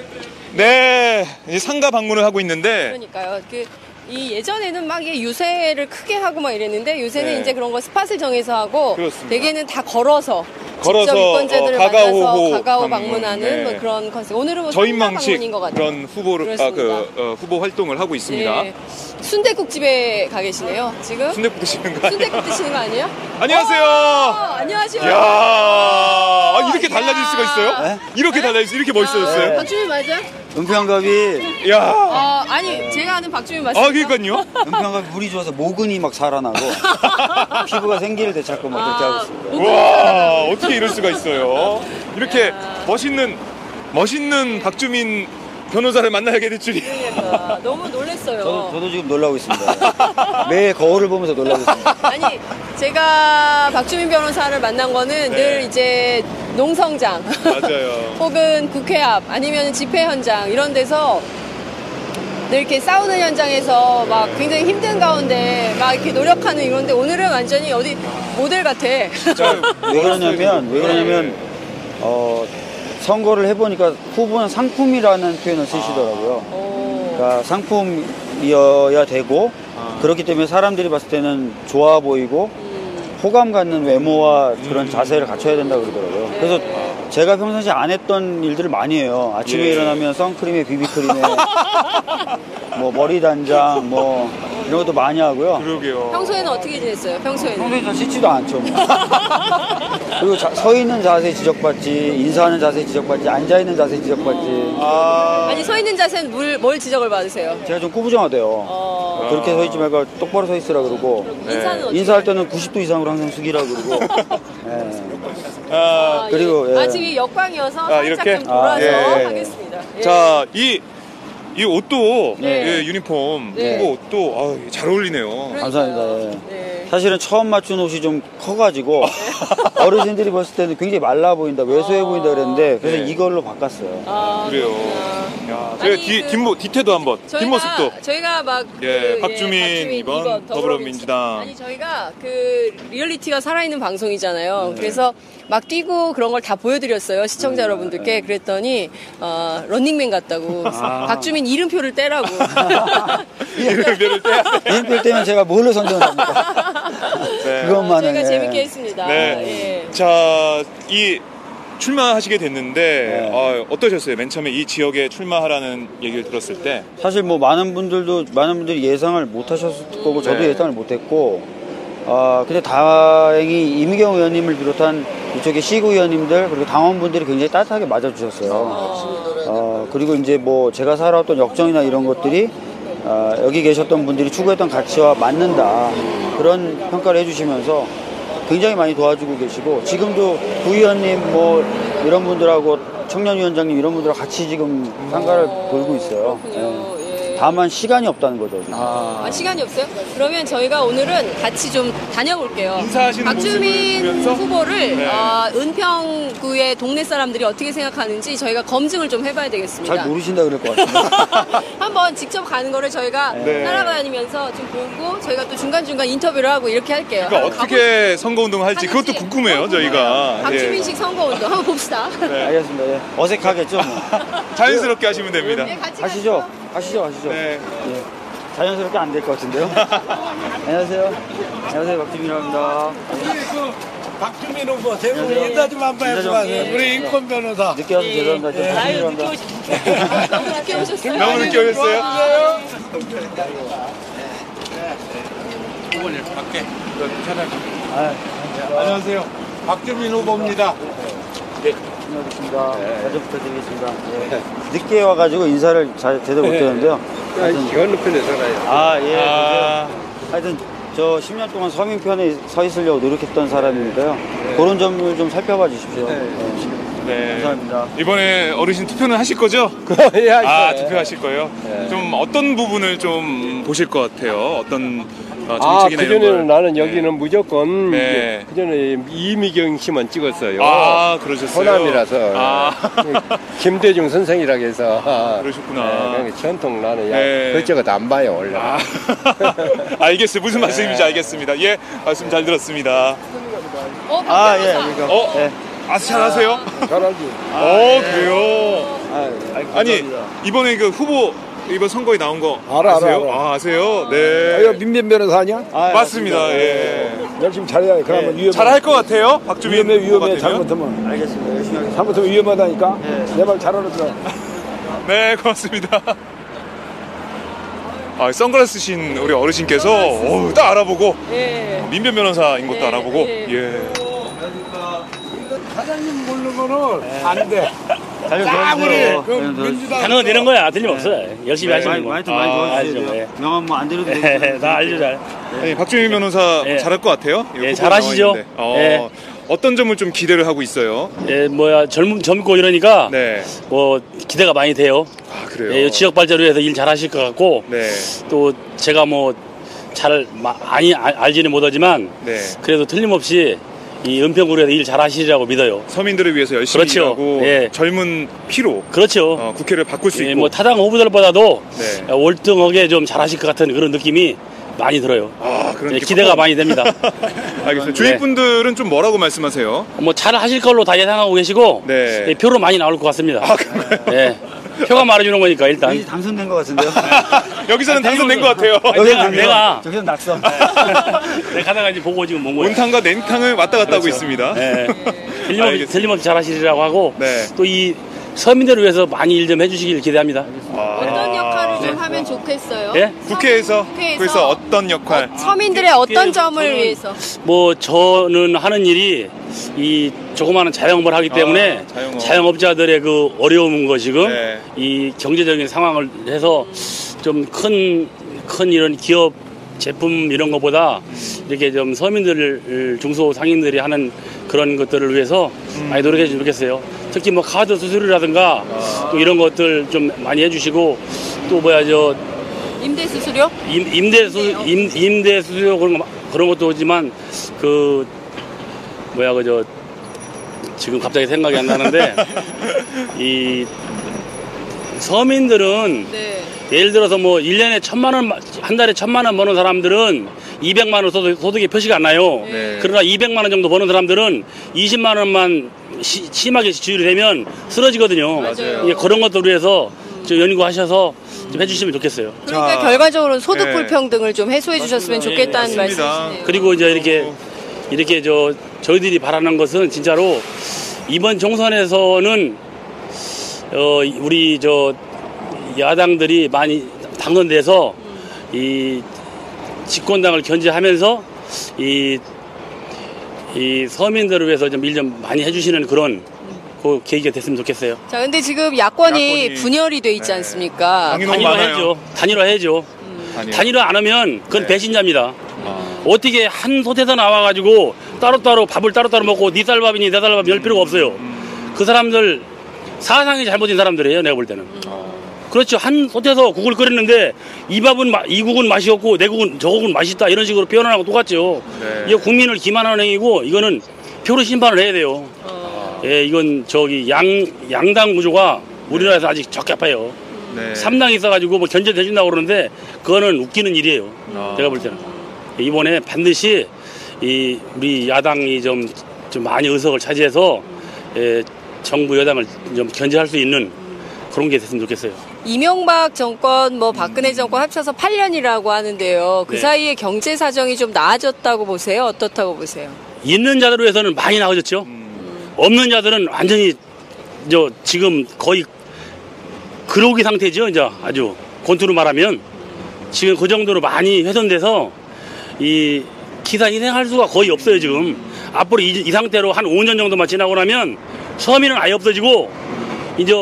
네, 이제 상가 방문을 하고 있는데. 그러니까요. 그 이 예전에는 막 이게 유세를 크게 하고 막 이랬는데 요새는 네. 이제 그런 거 스팟을 정해서 하고 그렇습니다. 대개는 다 걸어서 걸어서, 직접 유권자들을 어, 가가오고 만나서 가가오 방문, 방문하는 네. 뭐 그런 컨셉. 오늘은 뭐 저인망식 방문인 것 같아요. 그런 후보를 아, 그 어, 후보 활동을 하고 있습니다. 네. 순댓국집에 가 계시네요. 지금 순댓국 드시는 거 아니에요? 순댓국 드시는 거 아니에요? 안녕하세요. 어, 안녕하세요. 야, 아, 이렇게 이야. 달라질 수가 있어요? 네? 이렇게 달라질 수, 이렇게 멋있어졌어요? 박주민 맞아요? 은평갑이 야, 아, 아니 제가 아는 박주민 맞습니까? 아, 그러니까요. 은평갑이 물이 좋아서 모근이 막 살아나고 피부가 생기를 되찾고 막 그렇게 하고 있습니다. 와, 어떻게 이럴 수가 있어요? 이렇게 멋있는 멋있는 박주민 변호사를 만나게 될 줄이. 아, 너무 놀랐어요. 저도, 저도 지금 놀라고 있습니다. 매일 거울을 보면서 놀라고 있습니다. 아니 제가 박주민 변호사를 만난 거는 네. 늘 이제 농성장 맞아요. 혹은 국회 앞 아니면 집회 현장 이런 데서 늘 이렇게 싸우는 현장에서 막 굉장히 힘든 가운데 막 이렇게 노력하는 이런데 오늘은 완전히 어디 모델 같아. 진짜 왜 그러냐면 왜 그러냐면 어, 선거를 해보니까 후보는 상품이라는 표현을 쓰시더라고요. 오. 그러니까 상품이어야 되고 그렇기 때문에 사람들이 봤을 때는 좋아 보이고 호감 갖는 외모와 그런 자세를 갖춰야 된다고 그러더라고요. 그래서 제가 평상시에 안 했던 일들을 많이 해요. 아침에 예. 일어나면 선크림에 비비크림에 뭐 머리 단장 뭐 이런 것도 많이 하고요. 그러게요. 평소에는 어떻게 지냈어요? 평소에는? 평소에 잘 씻지도 않죠. 뭐. 그리고 자, 서 있는 자세 지적받지, 인사하는 자세 지적받지, 앉아 있는 자세 지적받지. 아, 아니 서 있는 자세는 뭘, 뭘 지적을 받으세요? 제가 좀 꾸부정하대요. 어, 그렇게 서 있지 말고 똑바로 서 있으라 그러고. 인사는 어떻게? 인사할 때는 구십 도 이상으로 항상 숙이라 그러고. 예. 아, 아, 그리고, 예. 예. 아 지금 역광이어서 아, 살짝 이렇게? 좀 돌아서 아, 예. 하겠습니다. 예. 자, 이, 이 옷도, 네. 예, 유니폼, 네. 후보 옷도, 아, 잘 어울리네요. 그러니까요. 감사합니다. 예. 네. 사실은 처음 맞춘 옷이 좀 커가지고 어르신들이 봤을 때는 굉장히 말라 보인다, 왜소해 보인다 그랬는데 그래서 네. 이걸로 바꿨어요. 아, 그래요. 그렇구나. 야, 제가 아니, 뒤, 그- 뒷모, 뒤태도 한번, 저희가, 뒷모습도. 저희가 막 예, 그, 박주민 이번 더불어민주당. 아니 저희가 그 리얼리티가 살아있는 방송이잖아요. 그래서 막 뛰고 그런 걸 다 보여드렸어요 시청자 여러분들께. 그랬더니 어, 런닝맨 같다고 박주민 이름표를 떼라고. 이름표를 떼야 돼. 이름표 때문에 제가 뭘로 선정을 합니까? 네. 그것만은. 저희가 예. 재밌게 했습니다. 네. 예. 자, 이 출마하시게 됐는데 네. 어, 어떠셨어요? 맨 처음에 이 지역에 출마하라는 얘기를 들었을 때. 사실 뭐 많은 분들도 많은 분들이 예상을 못 하셨을 거고 저도 네. 예상을 못 했고 어 근데 다행히 이미경 의원님을 비롯한 이쪽에 시구 의원님들 그리고 당원분들이 굉장히 따뜻하게 맞아주셨어요. 어 그리고 이제 뭐 제가 살아왔던 역정이나 이런 것들이 어, 여기 계셨던 분들이 추구했던 가치와 맞는다 그런 평가를 해주시면서 굉장히 많이 도와주고 계시고 지금도 부의원님 뭐 이런 분들하고 청년위원장님 이런 분들하고 같이 지금 상가를 돌고 있어요. 그렇군요. 예. 다만 시간이 없다는 거죠. 지금. 아, 시간이 없어요? 그러면 저희가 오늘은 같이 좀 다녀볼게요. 인사하시는 박주민 모습을 보면서? 후보를 네. 어, 은평구의 동네 사람들이 어떻게 생각하는지 저희가 검증을 좀 해봐야 되겠습니다. 잘 모르신다 그럴 것 같은데. 한번 직접 가는 거를 저희가 네. 따라다니면서 좀 보고 저희가 또 중간중간 인터뷰를 하고 이렇게 할게요. 그러니까 한번 어떻게 선거운동을 할지 하는지. 그것도 궁금해요, 저희가. 박주민식 선거운동 한번 봅시다. 네. 알겠습니다. 예. 어색하겠죠. 뭐. 자연스럽게 하시면 됩니다. 네, 같이 가시죠. 가시죠. 가시죠. 가시죠. 네. 예. 자연스럽게 안 될 것 같은데요. 안녕하세요. 안녕하세요. 박주민입니다. 박주민 후보 대부분 인사 좀 한번 해보세요. 우리 인권 변호사. 늦게 와서 죄송합니다. 저 박주민입니다. 너무 늦게 오셨어요. 너무 늦게 오셨어요? 후보님 밖에 아, 안녕하세요. 박주민 후보입니다. 안녕하십니까. 자주 부탁드리겠습니다. 예. 늦게 와가지고 인사를 잘 제대로 못 드렸는데요. 하여튼, 건너편에 살아요. 아, 예. 아, 하여튼 저 십 년 동안 서민편에 서 있으려고 노력했던 사람이니까요. 그런 점을 좀 살펴봐 주십시오. 네. 네. 감사합니다. 이번에 어르신 투표는 하실 거죠? 예, 아, 예. 투표하실 거예요? 네. 좀 어떤 부분을 좀 보실 것 같아요? 어떤 어, 아, 정책이나 이런 그전에는 걸? 나는 여기는 네. 무조건 네. 그전에 이미경 씨만 찍었어요. 아, 그러셨어요? 호남이라서 아, 김대중 선생이라고 해서 그러셨구나. 네, 그러니까 전통 나는 야, 네. 그것저것 안 봐요 원래. 아, 알겠어요. 무슨 말씀인지 알겠습니다. 예, 말씀 잘 들었습니다. 어, 아, 예. 박변호사. 그러니까. 어? 예. 아, 잘 아세요? 잘하지. 어, 그래요? 아, 아니, 감사합니다. 이번에 그 후보 이번 선거에 나온 거 알아, 아세요? 알아, 알아. 아, 아세요? 아, 네. 이거 민변 변호사 아니야? 아, 맞습니다. 예. 열심히 잘해야 그러면 위험해. 잘할 것 같아요. 박주민 위험해 후보가 위험해 되면. 잘못하면 알겠습니다. 열심히 하겠습니다. 잘못하면 위험하다니까. 예. 내 말 잘 알아들어. 네, 고맙습니다. 아, 선글라스 신 우리 어르신께서 어우, 딱 알아보고 예. 민변 변호사인 것도 네, 알아보고 예. 예. 사장님 모르는 거는 안 돼. 잘 딱 우리 들어주세요. 그 잘 들어주세요. 민주당 하는 거 되는 거야. 틀림없어요. 열심히 네, 하시면 많이, 뭐. 많이 좀 많이 아, 도와주세요. 알죠, 예. 명함 뭐 안 드려도 되겠어요. 다 알죠, 잘. 아니, 박주민 변호사 예. 잘할 것 같아요. 예, 후보 잘하시죠. 나와 있는데. 어, 예. 어떤 점을 좀 기대를 하고 있어요? 예, 뭐야, 젊, 젊고 이러니까, 네. 뭐, 기대가 많이 돼요. 아, 그래요. 예, 지역 발전을 위해서 일 잘하실 것 같고, 네. 또 제가 뭐, 잘, 마- 아니, 알- 알지는 못하지만, 네. 그래도 틀림없이 이 은평구에서 일 잘하시리라고 믿어요. 서민들을 위해서 열심히 그렇죠. 일하고 예. 젊은 피로 그렇죠. 어, 국회를 바꿀 수 예, 있고. 뭐, 타당 후보들보다도 네. 월등하게 좀 잘하실 것 같은 그런 느낌이 많이 들어요. 아, 그런 예, 느낌. 기대가 많이 됩니다. 알겠습니다. 주위 분들은 좀 뭐라고 말씀하세요? 뭐, 잘 하실 걸로 다 예상하고 계시고, 네. 예, 표로 많이 나올 것 같습니다. 아, 그래요? 예. 표가 말해주는 거니까, 일단. 이제 당선된 것 같은데요. 여기서는 당선된 것 같아요. 여기는 내가- 당선, 내가- 저기서 낙선. 내가 가다가 이제 보고 지금 본 거예요. 온탕과 냉탕을 왔다 갔다 하고 있습니다. 예. 틀림없이, 알겠습니다. 틀림없이 잘하시리라고 하고, 네. 또 이 서민들을 위해서 많이 일 좀 해주시길 기대합니다. 어떤 역할을 좀 하면 좋겠어요? 예? 국회에서, 국회에서 그래서 어떤 역할? 서민들의 어떤 국회에서 점을 저는 위해서? 뭐, 저는 하는 일이 이 조그마한 자영업을 하기 때문에 아, 자영업. 자영업자들의 그 어려운 거 지금 네. 이 경제적인 상황을 해서 좀 큰, 큰 이런 기업 제품 이런 것보다 이렇게 좀 서민들, 중소 상인들이 하는 그런 것들을 위해서 많이 노력해 주시면 좋겠어요. 특히 뭐 카드 수수료라든가 또 이런 것들 좀 많이 해주시고 또 뭐야 저 임대 수수료? 임, 임대 수 임, 임대 수수료 그런 거 그런 것도 오지만 그 뭐야 그저 지금 갑자기 생각이 안 나는데 이 서민들은 네. 예를 들어서 뭐 일 년에 천만 원, 한 달에 천만 원 버는 사람들은 이백만 원 소득, 소득이 표시가 안 나요. 네. 그러나 이백만 원 정도 버는 사람들은 이십만 원만 시, 심하게 지출이 되면 쓰러지거든요. 맞아요. 예, 그런 것들을 위해서 좀 연구하셔서 좀 해주시면 좋겠어요. 그러니까 자, 결과적으로 소득 네. 불평등을 좀 해소해 주셨으면 좋겠다는 맞습니다. 말씀이시네요. 그리고 이제 이렇게, 이렇게 저, 저희들이 바라는 것은 진짜로 이번 총선에서는 어, 우리 저 야당들이 많이 당선돼서 이 집권당을 견제하면서 이, 이 서민들을 위해서 좀 일 좀 많이 해주시는 그런 그 계기가 됐으면 좋겠어요. 자, 근데 지금 야권이, 야권이 분열이 돼 있지 네. 않습니까? 단일화해야죠. 단일화해야죠. 음. 단일화 안 하면 그건 네. 배신자입니다. 아. 어떻게 한 솥에서 나와가지고 따로따로 밥을 따로따로 먹고 네 쌀밥이니 내 쌀밥이 열 필요가 없어요. 음. 그 사람들 사상이 잘못된 사람들이에요. 내가 볼 때는. 아. 그렇죠. 한 솥에서 국을 끓였는데 이 밥은 마, 이 국은 맛이 없고 내 국은 저 국은 맛있다 이런 식으로 표현하는 거하고 똑같죠. 네. 이거 국민을 기만하는 행위고 이거는 표로 심판을 해야 돼요. 어. 예, 이건 저기 양 양당 구조가 우리나라에서 아직 적합해요. 네. 삼 당이 있어가지고 뭐 견제해 준다고 그러는데 그거는 웃기는 일이에요. 아. 제가 볼 때는 이번에 반드시 이 우리 야당이 좀, 좀 많이 의석을 차지해서 예, 정부 여당을 좀 견제할 수 있는 그런 게 됐으면 좋겠어요. 이명박 정권, 뭐 박근혜 정권 합쳐서 팔 년이라고 하는데요. 그 네. 사이에 경제 사정이 좀 나아졌다고 보세요? 어떻다고 보세요? 있는 자들로 해서는 많이 나아졌죠. 음. 없는 자들은 완전히 저 지금 거의 그러기 상태죠. 이제 아주 권투로 말하면 지금 그 정도로 많이 훼손돼서 이 기사 희생할 수가 거의 없어요. 지금 앞으로 이, 이 상태로 한 오 년 정도만 지나고 나면 서민은 아예 없어지고 이제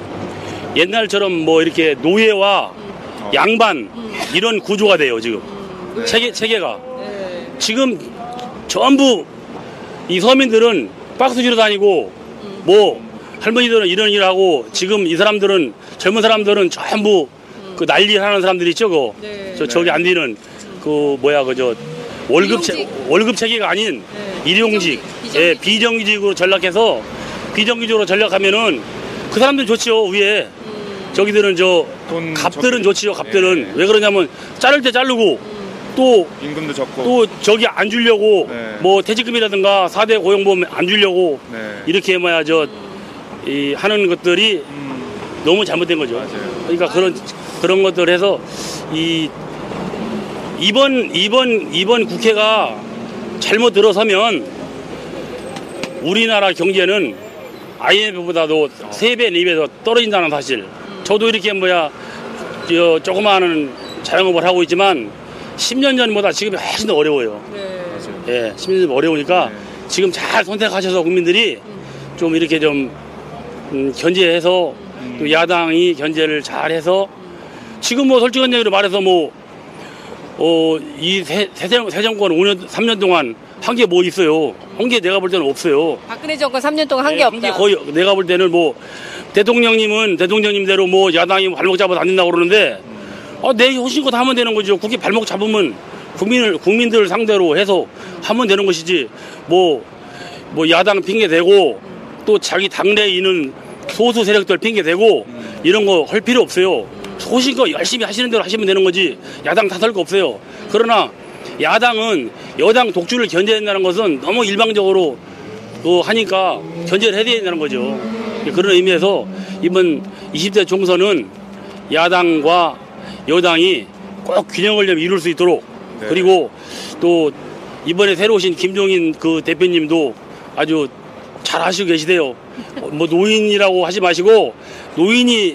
옛날처럼 뭐 이렇게 노예와 양반 이런 구조가 돼요. 지금 체계 체계가 지금 전부 이 서민들은 박스지로 다니고 뭐 할머니들은 이런 일 하고 지금 이 사람들은 젊은 사람들은 전부 그 난리 하는 사람들이 있죠. 그 네. 저 저기 안 되는 그 뭐야 그 저 월급 체, 일용직. 월급 체계가 아닌 네. 일용직, 비정규직. 예, 비정규직으로 전락해서 비정규직으로 전락하면은 그 사람들 좋지요. 위에 저기들은 저 돈 갑들은 적게. 좋지요. 갑들은 예. 왜 그러냐면 자를 때 자르고 또 임금도 적고. 또 저기 안 주려고 네. 뭐 퇴직금이라든가 사 대 고용보험 안 주려고 네. 이렇게 뭐야 저 이 하는 것들이 음. 너무 잘못된 거죠. 맞아요. 그러니까 그런 그런 것들 해서 이 이번 이번 이번 국회가 잘못 들어서면 우리나라 경제는 아이엠에프보다도 세 배, 네 배 더 떨어진다는 사실. 저도 이렇게 뭐야 저 조그마한 자영업을 하고 있지만 십 년 전보다 지금이 훨씬 더 어려워요. 네. 예, 십 년 전 어려우니까 네. 지금 잘 선택하셔서 국민들이 좀 이렇게 좀 음, 견제해서 음. 또 야당이 견제를 잘해서 지금 뭐 솔직한 얘기로 말해서 뭐 어, 이 새, 새, 새 정권 오 년, 삼 년 동안 한 게 뭐 있어요. 한 게 내가 볼 때는 없어요. 박근혜 정권 삼 년 동안 한 게 네, 없다. 한게 거의 내가 볼 때는 뭐 대통령님은 대통령님대로 뭐 야당이 발목 잡아서 안 된다고 그러는데 어, 내 호신껏 하면 되는 거죠. 국회 발목 잡으면 국민을 국민들 상대로 해서 하면 되는 것이지 뭐 뭐 야당 핑계 대고 또 자기 당내에 있는 소수 세력들 핑계 대고 이런 거 할 필요 없어요. 소신껏 열심히 하시는 대로 하시면 되는 거지 야당 탓할 거 없어요. 그러나 야당은 여당 독주를 견제해야 된다는 것은 너무 일방적으로 또 하니까 견제를 해야 된다는 거죠. 그런 의미에서 이번 이십 대 총선은 야당과 여당이 꼭 균형을 좀 이룰 수 있도록 네. 그리고 또 이번에 새로 오신 김종인 그 대표님도 아주 잘 하시고 계시대요. 뭐 노인이라고 하지 마시고 노인이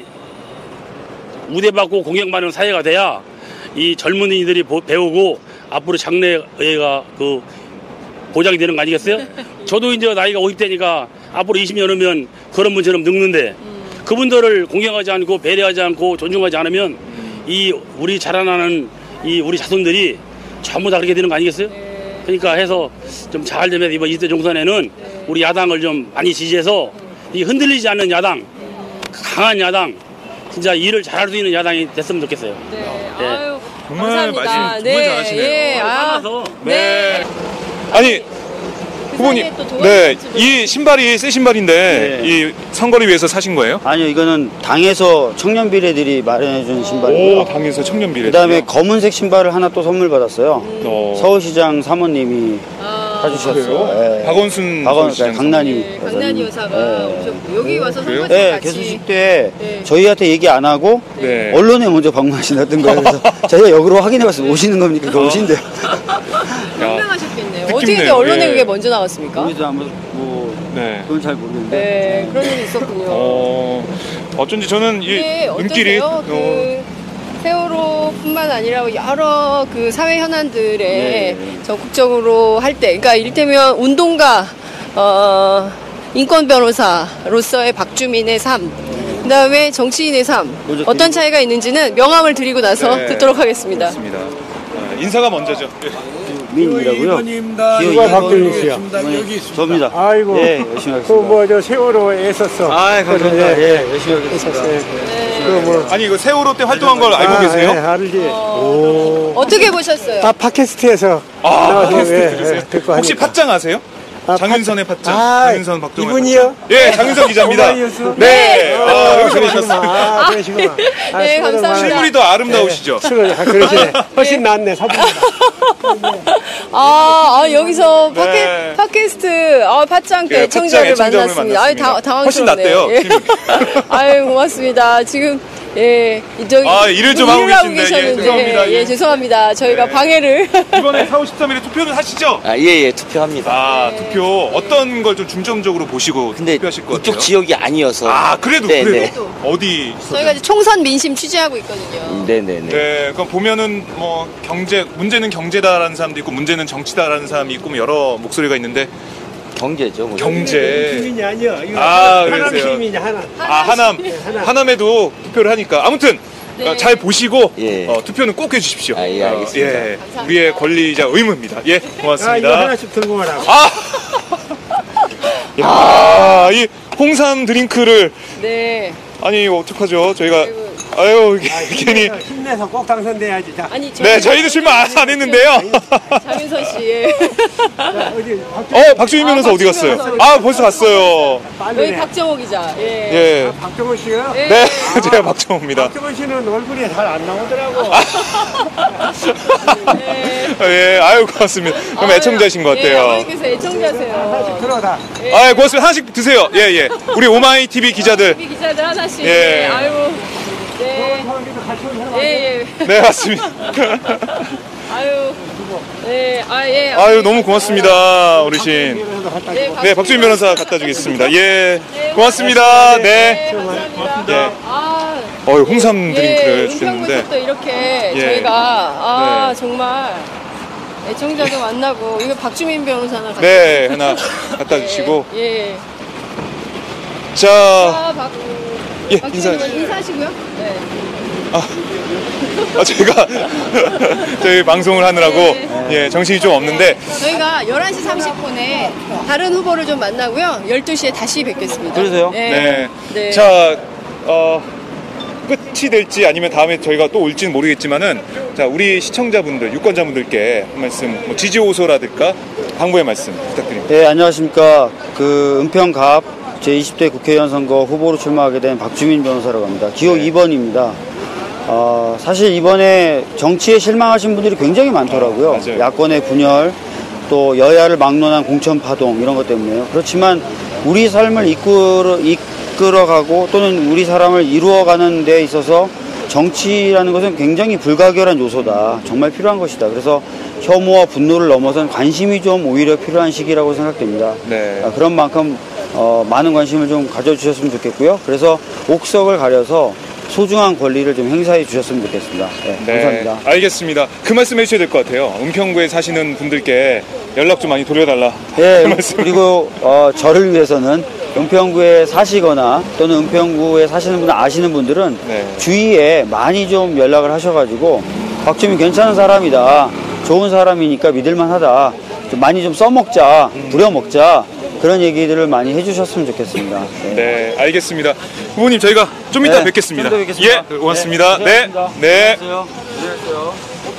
우대받고 공경받는 사회가 돼야 이 젊은이들이 보, 배우고 앞으로 장래가 그 보장이 되는 거 아니겠어요? 저도 이제 나이가 오십 대니까 앞으로 이십 년 후면 그런 분처럼 늙는데 그분들을 공경하지 않고 배려하지 않고 존중하지 않으면 이 우리 자라나는 이 우리 자손들이 전부 다 그렇게 되는 거 아니겠어요? 그러니까 해서 좀 잘 되면 이번 이십 대 총선에는 우리 야당을 좀 많이 지지해서 이 흔들리지 않는 야당, 강한 야당, 진짜 일을 잘할 수 있는 야당이 됐으면 좋겠어요. 네. 네. 아유, 정말 감사합니다. 말씀 정말 잘하시네요. 예. 아, 빨라서. 네. 아니 그 후보님, 사이에 또 도와줄 네, 수도 이 신발이 새 신발인데 네. 이 선거를 위해서 사신 거예요? 아니요, 이거는 당에서 청년 비례들이 마련해준 신발이고요. 오, 당에서 청년 비례. 그다음에 검은색 신발을 하나 또 선물 받았어요. 어. 서울시장 사모님이 아, 사주셨어요. 그래요? 예. 박원순 박원, 서울시장 강난이 네, 강난이 여사가 예. 오셨고 여기 와서 그래요? 선거에서 네, 같이 개소식 때 네. 저희한테 얘기 안 하고 네. 언론에 먼저 방문하신다던 거예요. 그래서 저희가 역으로 확인해봤어요. 오시는 겁니까? 그 오신대요. 현명하셨겠네요. 느낌 어떻게 이렇게 내요. 언론에 예. 그게 먼저 나갔습니까? 우리도 한번 뭐 네. 그건 잘 모르겠는데. 네, 그런 일이 있었군요. 어, 어쩐지 저는 이 이게 눈길이 어떠세요? 그 세월호뿐만 아니라 여러 그 사회 현안들에 네. 적극적으로 할 때, 그러니까 이를테면 운동가, 어, 인권 변호사로서의 박주민의 삶, 그다음에 정치인의 삶, 어떤 차이가 있는지는 명함을 드리고 나서 네. 듣도록 하겠습니다. 맞습니다. 아, 인사가 먼저죠. 민이라고요. 이번입니다. 기호 누가 이번 박준희 씨야? 이번에 여기 있습니다. 저입니다. 아이고. 예, 열심히 하겠습니다. 그뭐저 세월호에 애썼어. 아, 감사합니다. 그래, 예, 열심히 하겠습니다. 네. 그 뭐. 아니 이거 세월호 때 활동한 걸 알고 아, 계세요? 예, 알지. 어, 어떻게 보셨어요? 다 팟캐스트에서 아, 나와서, 팟캐스트 예, 들으세요? 예, 듣고 혹시 하니까. 팟짱 아세요? 아, 장윤선의 팟짱. 아, 장윤선 박동원. 이분이요? 예, 장윤선 기자입니다. 오마이뉴스? 네. 어, 아, 여기서 그러시구나. 만났습니다. 아, 그러시구나. 아, 네, 수고들 감사합니다. 많이- 실물이 더 아름다우시죠? 네, 수고, 아, 그러시네. 훨씬 낫네, 사진보다. 아, 아, 여기서 팟캐, 네. 팟캐스트, 아, 팟짱 때 예, 애청자를 팟짱 애청자를 만났습니다. 아유, 다, 만났습니다. 훨씬 당황스럽네요. 낫대요, 예. 아유, 고맙습니다. 지금, 예, 저기. 아, 일을 좀 하고 일을 계신데, 예, 계셨는데, 죄송합니다. 예, 예. 죄송합니다. 저희가 네. 방해를. 이번에 사월 십삼 일에 투표는 하시죠? 아, 예, 예, 투표합니다. 아, 투표 어떤 걸 좀 중점적으로 보시고 근데 투표하실 것 같아요? 이쪽 지역이 아니어서. 아, 그래도 네, 그래도 네. 어디? 저희가 이제 총선 민심 취재하고 있거든요. 네네네. 네, 그럼 보면은 뭐 경제 문제는 경제다라는 사람도 있고 문제는 정치다라는 사람이 있고 뭐 여러 목소리가 있는데 경제죠. 뭐. 경제. 시민이 아니야. 이거 아, 하남 그러세요. 시민이 하나. 아, 하남 하남. 하남에도 투표를 하니까 아무튼 네. 어, 잘 보시고 예. 어, 투표는 꼭 해주십시오. 아, 예, 알겠습니다. 어, 예, 감사합니다. 우리의 권리이자 의무입니다. 예, 아, 이거 고맙습니다. 하나씩 들고 가라고. 아, 야, 이 홍삼 드링크를 네. 아니 이거 어떡하죠? 저희가 아이고. 아유 이게 아, 괜히 힘내서, 힘내서 꼭 당선돼야지. 자, 아니, 네 저희도 실망 안, 안 했는데요. 장윤선 씨. 예. 자, 어디 어 박주민 변호사 아, 어디 갔어요? 박주민 아 벌써 갔어요. 여기 빨리네. 박정호 기자. 예. 예, 아, 박정호 씨요? 예. 네 제가 박정호입니다. 박정호 씨는 얼굴이 잘 안 나오더라고. 네. 예, 아유 고맙습니다. 그럼 아유, 애청자신 것 예, 같아요. 아버님께서 애청자세요. 하나씩 들어다. 아 고맙습니다. 하나씩 드세요. 예 예. 우리 오마이 티비 기자들. 티비 기자들 하나씩. 예. 예. 아유. 네. 같이 온 사람 예, 예. 네 맞습니다. 아유. 네. 아, 예. 아유 너무 고맙습니다 어르신. 네, 네 박주민 변호사 갖다 주겠습니다. 예 네, 고맙습니다. 네. 네. 감사합니다. 예. 아. 어 홍삼 예, 드링크를 주셨는데. 은평구에서 또 이렇게 예. 저희가 아 네. 정말 애청자도 만나고 이거 박주민 변호사나 같이 네 하나 갖다 주시고. 예. 예. 자. 아, 박, 예, 박주민 인사. 인사. 인사하시고요. 네. 아, 저희가 저희 방송을 하느라고 네. 예 정신이 좀 없는데 저희가 열한 시 삼십 분에 다른 후보를 좀 만나고요. 열두 시에 다시 뵙겠습니다. 그러세요? 네. 네. 네. 자, 어, 끝이 될지 아니면 다음에 저희가 또 올지는 모르겠지만은 자 우리 시청자분들, 유권자분들께 한 말씀, 뭐 지지 호소라든가 당부의 말씀 부탁드립니다. 네, 안녕하십니까. 그 은평갑 제이십 대 국회의원 선거 후보로 출마하게 된 박주민 변호사라고 합니다. 기호 네. 이 번입니다. 어, 사실 이번에 정치에 실망하신 분들이 굉장히 많더라고요. 맞아요. 야권의 분열, 또 여야를 막론한 공천 파동 이런 것 때문에요. 그렇지만 우리 삶을 이끌어, 이끌어가고 또는 우리 사람을 이루어가는 데 있어서 정치라는 것은 굉장히 불가결한 요소다. 정말 필요한 것이다. 그래서 혐오와 분노를 넘어선 관심이 좀 오히려 필요한 시기라고 생각됩니다. 네. 아, 그런 만큼 어, 많은 관심을 좀 가져주셨으면 좋겠고요. 그래서 옥석을 가려서 소중한 권리를 좀 행사해 주셨으면 좋겠습니다. 네, 네, 감사합니다. 알겠습니다. 그 말씀 해주셔야 될 것 같아요. 은평구에 사시는 분들께 연락 좀 많이 돌려달라. 예, 그 말씀. 그리고 어, 저를 위해서는 은평구에 사시거나 또는 은평구에 사시는 분들 아시는 분들은 네. 주위에 많이 좀 연락을 하셔가지고 박주민 괜찮은 사람이다, 좋은 사람이니까 믿을만하다, 좀 많이 좀 써먹자, 부려먹자, 그런 얘기들을 많이 해주셨으면 좋겠습니다. 네. 네, 알겠습니다. 후보님 저희가 좀 이따 네, 뵙겠습니다. 좀 이따 뵙겠습니다. 예, 고맙습니다. 네, 네, 고맙습니다. 네. 안녕하세요. 안녕하세요.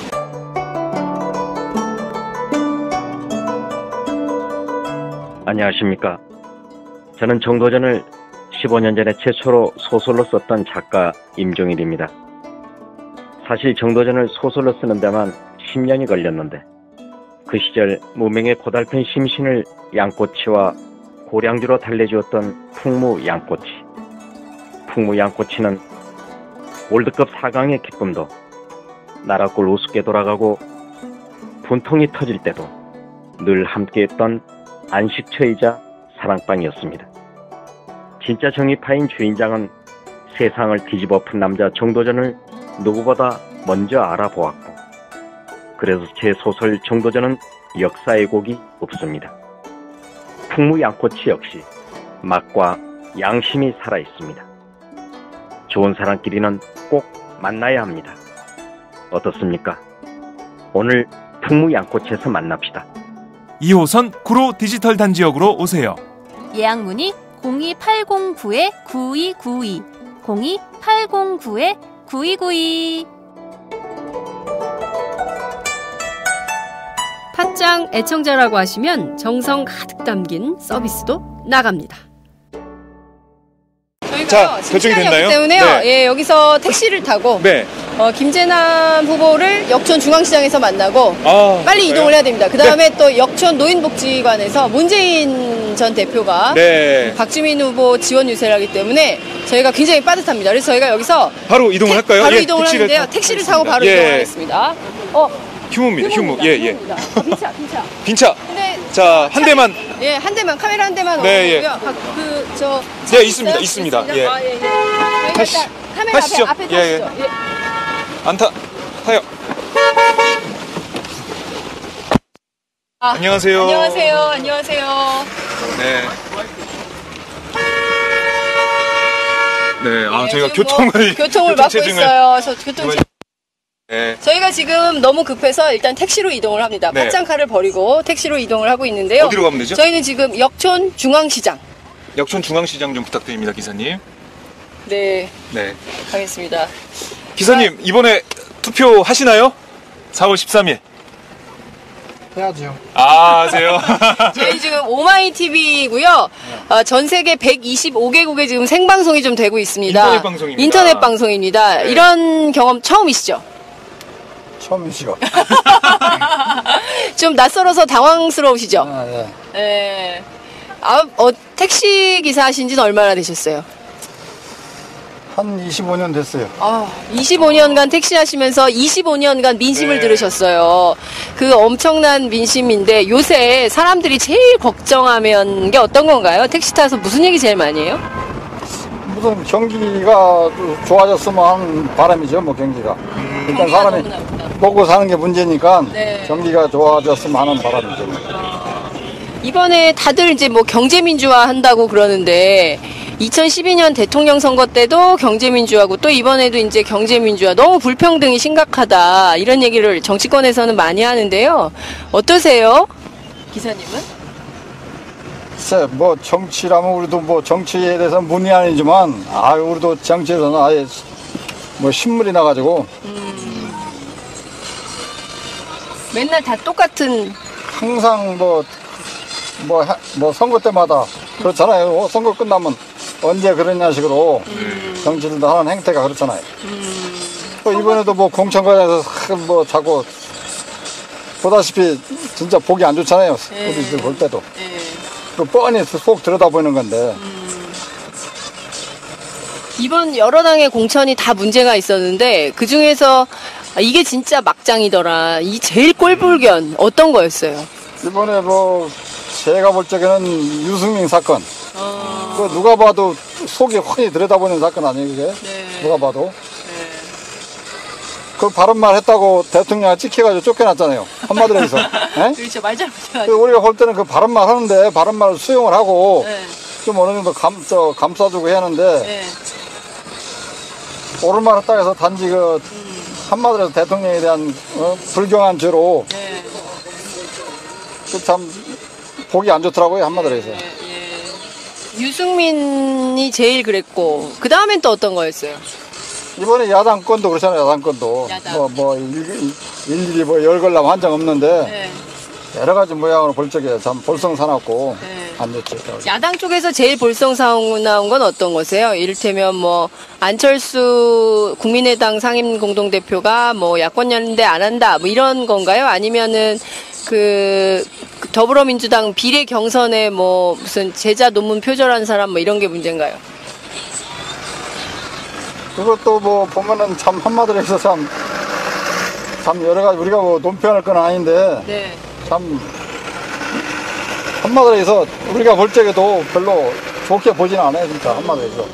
안녕하십니까. 저는 정도전을 십오 년 전에 최초로 소설로 썼던 작가 임종일입니다. 사실 정도전을 소설로 쓰는 데만 십 년이 걸렸는데 그 시절 무명의 고달픈 심신을 양꼬치와 고량주로 달래주었던 풍무 양꼬치. 풍무 양꼬치는 월드컵 사 강의 기쁨도 나라골 우습게 돌아가고 분통이 터질 때도 늘 함께했던 안식처이자 사랑방이었습니다. 진짜 정의파인 주인장은 세상을 뒤집어 푼 남자 정도전을 누구보다 먼저 알아보았고, 그래서 제 소설 정도전은 역사의 곡이 없습니다. 풍무양꼬치 역시 맛과 양심이 살아있습니다. 좋은 사람끼리는 꼭 만나야 합니다. 어떻습니까? 오늘 풍무양꼬치에서 만납시다. 이 호선 구로 디지털 단지역으로 오세요. 예약 문의 공이 팔공구 구이구이 공이 팔공구 구이구이. 팟짱 애청자라고 하시면 정성 가득 담긴 서비스도 나갑니다. 자, 결정이 됐나요? 때문에요. 네. 예, 여기서 택시를 타고 네. 어, 김재남 후보를 역촌 중앙시장에서 만나고 아, 빨리 그래요? 이동을 해야 됩니다. 그 다음에 또 역촌 노인복지관에서 문재인 전 대표가 네. 박주민 후보 지원 유세를 하기 때문에 저희가 굉장히 빠듯합니다. 그래서 저희가 여기서 바로 이동을 할까요? 바로 예, 이동을 택시를 하는데요. 타- 택시를 타고 바로 예. 이동하겠습니다. 어, 휴무입니다. 휴무. 예, 예. 어, 빈차, 빈차. 빈차. 근데 자, 한 대만. 예, 한 대만 카메라 한 대만 네, 예. 오고요. 그 저 네, 있습니다. 있습니다. 예. 아, 예, 예. 저희가 타시- 일단 카메라 타시죠. 앞에, 앞에 예, 예. 타시죠. 예. 안 타. 타요. 아, 안녕하세요. 안녕하세요. 안녕하세요. 네. 네, 아, 네, 저희가 지금 교통을 뭐 교통을 맡고 교통체증을- 있어요. 저 교통 네. 저희가 지금 너무 급해서 일단 택시로 이동을 합니다. 네. 팟짱카를 버리고 택시로 이동을 하고 있는데요. 어디로 가면 되죠? 저희는 지금 역촌 중앙시장. 역촌 중앙시장 좀 부탁드립니다, 기사님. 네, 네. 가겠습니다. 기사님, 이번에 투표 하시나요? 사월 십삼일. 해야죠. 아, 하세요? 저희 지금 오마이티비고요. 어, 전 세계 백이십오 개국에 지금 생방송이 좀 되고 있습니다. 인터넷 방송입니다. 인터넷 방송입니다. 네. 이런 경험 처음이시죠? 처음이시죠. 좀 낯설어서 당황스러우시죠? 아, 네. 네. 아, 어, 택시 기사 하신 지는 얼마나 되셨어요? 한 이십오 년 됐어요. 아, 이십오 년간 택시 하시면서 이십오 년간 민심을 네. 들으셨어요. 그 엄청난 민심인데 요새 사람들이 제일 걱정하면 게 어떤 건가요? 택시 타서 무슨 얘기 제일 많이 해요? 무슨 경기가 좋아졌으면 하는 바람이죠, 뭐 경기가. 일단 사람이 먹고 사는 게 문제니까 네. 경기가 좋아졌으면 하는 바람이죠. 이번에 다들 이제 뭐 경제민주화 한다고 그러는데 이천십이 년 대통령 선거 때도 경제민주화고 또 이번에도 이제 경제민주화 너무 불평등이 심각하다 이런 얘기를 정치권에서는 많이 하는데요. 어떠세요? 기사님은? 글쎄, 뭐 정치라면 우리도 뭐 정치에 대해서 문의 아니지만 아 우리도 정치에서는 아예 뭐 신물이 나가지고 맨날 다 똑같은 항상 뭐 뭐, 하- 뭐 선거 때마다 그렇잖아요. 어, 선거 끝나면 언제 그러냐 식으로 정치들도 하는 행태가 그렇잖아요. 또 이번에도 뭐 공천과정에서 뭐 자꾸 보다시피 진짜 보기 안 좋잖아요. 우리들 볼 때도. 그 뻔히 속 들여다보는 건데. 이번 여러 당의 공천이 다 문제가 있었는데 그 중에서 이게 진짜 막장이더라. 이 제일 꼴불견 어떤 거였어요? 이번에 뭐 제가 볼 적에는 유승민 사건. 그 누가 봐도 속이 훤히 들여다보는 사건 아니에요, 그게? 누가 봐도. 그 바른 말 했다고 대통령이 찍혀가지고 쫓겨났잖아요. 한마디로 해서. 예? 그렇죠. 말 잘못해가지고. 그래서 우리가 볼 때는 그 바른 말 하는데 바른 말을 수용을 하고 네. 좀 어느 정도 감, 저, 감싸주고 해야 하는데 네. 옳은 말 했다 해서 단지 그 한마디로 해서 대통령에 대한 어, 불경한 죄로 네. 그 참 보기 안 좋더라고요, 한마디로 해서. 유승민이 제일 그랬고 그 다음엔 또 어떤 거였어요? 이번에 야당권도 그렇잖아요, 야당권도. 야당. 뭐, 뭐, 일, 일일이 뭐 열걸라면 한정 없는데, 네. 여러 가지 모양으로 볼 적에 참 볼썽사납고, 안 좋죠. 야당 쪽에서 제일 볼썽사나운 건 어떤 거세요? 이를테면 뭐 안철수 국민의당 상임 공동대표가 뭐 야권 연대 안 한다 뭐 이런 건가요? 아니면은 그 더불어민주당 비례 경선에 뭐 무슨 제자 논문 표절한 사람 뭐 이런 게 문제인가요? 그것도 뭐 보면은 참 한마디로 해서 참, 참 여러 가지 우리가 뭐 논평할 건 아닌데, 네. 참 한마디로 해서 우리가 볼 적에도 별로 좋게 보지는 않아요, 진짜 한마디로 해서.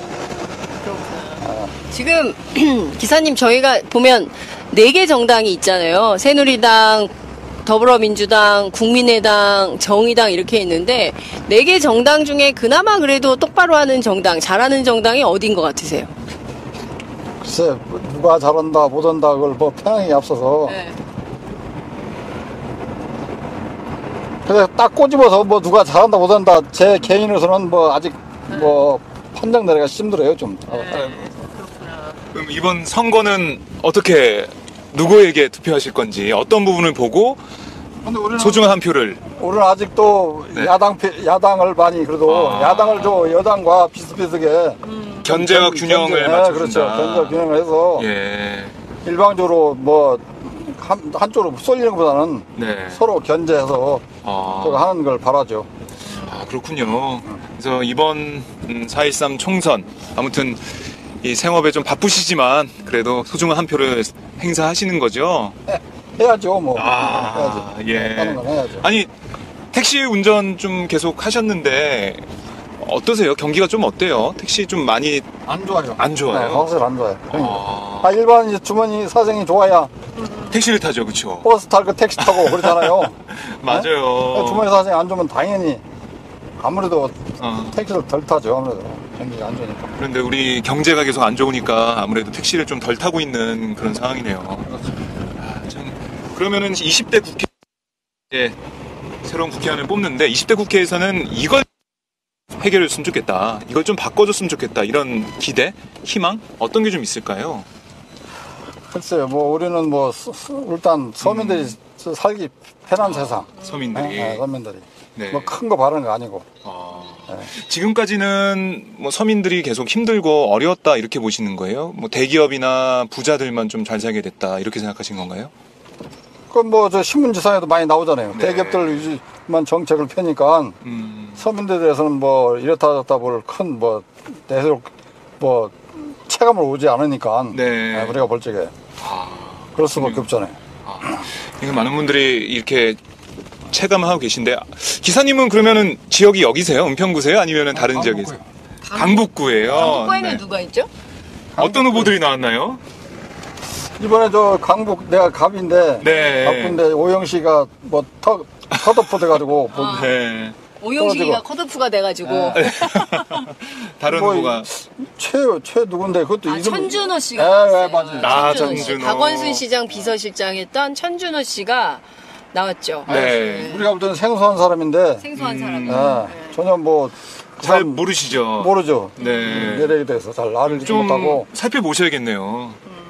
지금 기사님 저희가 보면 네 개 정당이 있잖아요. 새누리당, 더불어민주당, 국민의당, 정의당 이렇게 있는데 네 개 정당 중에 그나마 그래도 똑바로 하는 정당, 잘하는 정당이 어디인 것 같으세요? 글쎄 누가 잘한다 못한다 그걸 뭐 편향이 앞서서 네. 그래서 딱 꼬집어서 뭐 누가 잘한다 못한다 제 개인으로서는 뭐 아직 뭐 판정 내리기가 힘들어요 좀. 그럼 이번 선거는 어떻게 누구에게 투표하실 건지 어떤 부분을 보고 소중한 한 표를 우리는 아직도 네. 야당 표- 야당을 많이 그래도 아. 야당을 줘 여당과 비슷비슷하게 견제와 균형을 견제, 맞춰준다. 네, 그렇죠. 견제와 균형을 해서 예. 일방적으로 뭐 한, 한쪽으로 쏠리는 것보다는 네. 서로 견제해서 아. 그거 하는 걸 바라죠. 아, 그렇군요. 그래서 이번 음, 사 일삼 총선 아무튼 이 생업에 좀 바쁘시지만 그래도 소중한 한 표를 행사하시는 거죠? 해, 해야죠 뭐. 아, 해야죠. 예. 하는 건 해야죠. 아니 택시 운전 좀 계속 하셨는데 어떠세요? 경기가 좀 어때요? 택시 좀 많이 안 좋아요. 안 좋아요? 네, 확실히 안 좋아요. 아, 아 일반 이제 주머니 사정이 좋아야 택시를 타죠, 그렇죠? 버스 타고 택시 타고 그러잖아요. 맞아요. 네? 주머니 사정이 안 좋으면 당연히 아무래도 어. 택시를 덜 타죠. 아무래도 경기가 안 좋으니까. 그런데 우리 경제가 계속 안 좋으니까 아무래도 택시를 좀 덜 타고 있는 그런 상황이네요. 아, 참. 그러면은 이십 대 국회 예, 새로운 국회의원을 뽑는데 이십 대 국회에서는 이걸 해결했으면 좋겠다. 이걸 좀 바꿔줬으면 좋겠다. 이런 기대, 희망 어떤 게 좀 있을까요? 글쎄요, 뭐 우리는 뭐 수- 수- 일단 서민들이 음. 살기 편한 세상. 서민들이. 네, 네, 서민들이. 네. 뭐 큰 거 바라는 거 아니고. 네. 지금까지는 뭐 서민들이 계속 힘들고 어려웠다 이렇게 보시는 거예요? 뭐 대기업이나 부자들만 좀 잘 살게 됐다 이렇게 생각하신 건가요? 그건 뭐 저 신문지상에도 많이 나오잖아요. 네. 대기업들 위주만 정책을 펴니까 음. 서민들에서는 뭐 이렇다 저렇다 뭘 큰 뭐 내세울 뭐 체감을 오지 않으니까 네. 네, 우리가 볼 적에 그럴 수밖에 없잖아요. 이거 많은 분들이 이렇게 체감하고 계신데 기사님은 그러면은 지역이 여기세요? 은평구세요? 아니면은 다른 지역이세요? 강북구예요. 강북구에는 네. 누가 있죠? 어떤 후보들이 나왔나요? 이번에 저 강북 내가 갑인데 네. 바쁜데 오영 씨가 뭐 터, 컷오프 돼가지고 뭐 네. 오용식이가 떨어지고. 컷오프가 돼가지고 네. 다른 뭐 후보가 최, 최 누군데 그것도 아, 이름 천준호 씨가 네, 나왔어요. 네, 맞아요. 아, 천준호 씨. 천준호. 박원순 시장 비서실장 했던 천준호 씨가 나왔죠. 네. 우리가 볼 때는 생소한 사람인데 생소한 사람이. 네, 전혀 뭐 잘 참 모르시죠? 모르죠. 네. 내려게 돼서 잘 알지 좀 못하고 살펴보셔야겠네요.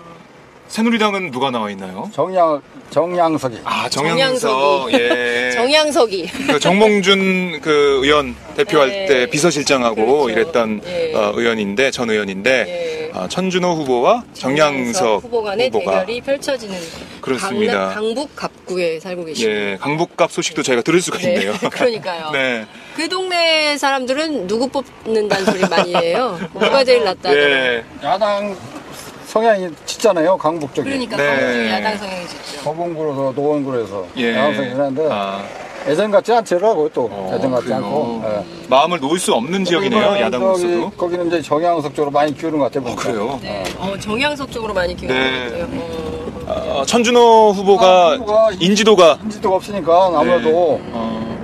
새누리당은 누가 나와 있나요? 정양 정양석이 아, 정양석. 예. 정양석이. 그 정몽준 그 의원 대표할 네. 때 비서실장하고 그렇죠. 이랬던 예. 어, 의원인데 전 의원인데 아, 천준호 후보와 정양석 후보 간의 후보가 대결이 펼쳐지는 그렇습니다. 강남, 강북 갑구에 살고 계시고. 예, 강북갑 소식도 저희가 들을 수가 네, 있네요. 그러니까요. 네. 그 동네 사람들은 누구 뽑는다는 소리 많이 해요. 누가 제일 낫다. 예. 야당 성향이 짙잖아요. 강북 쪽에. 그러니까 네. 강북이 야당 성향이 짙죠. 서봉구로서 노원구로서 예. 야당 성향이 한데 아, 예전 같지 않더라고요. 또 어, 예전 같지 그래요. 않고. 예. 마음을 놓을 수 없는 지역이네요. 이번에 야당으로서도. 저기 거기는 이제 정양석 쪽으로 많이 기우는 것 같아요. 어, 그래요? 네. 어, 정양석 쪽으로 많이 기우는 네. 것 같아요. 어. 어, 천준호 후보가 아, 후보가 인지도가 인지도가 없으니까 아무래도 어,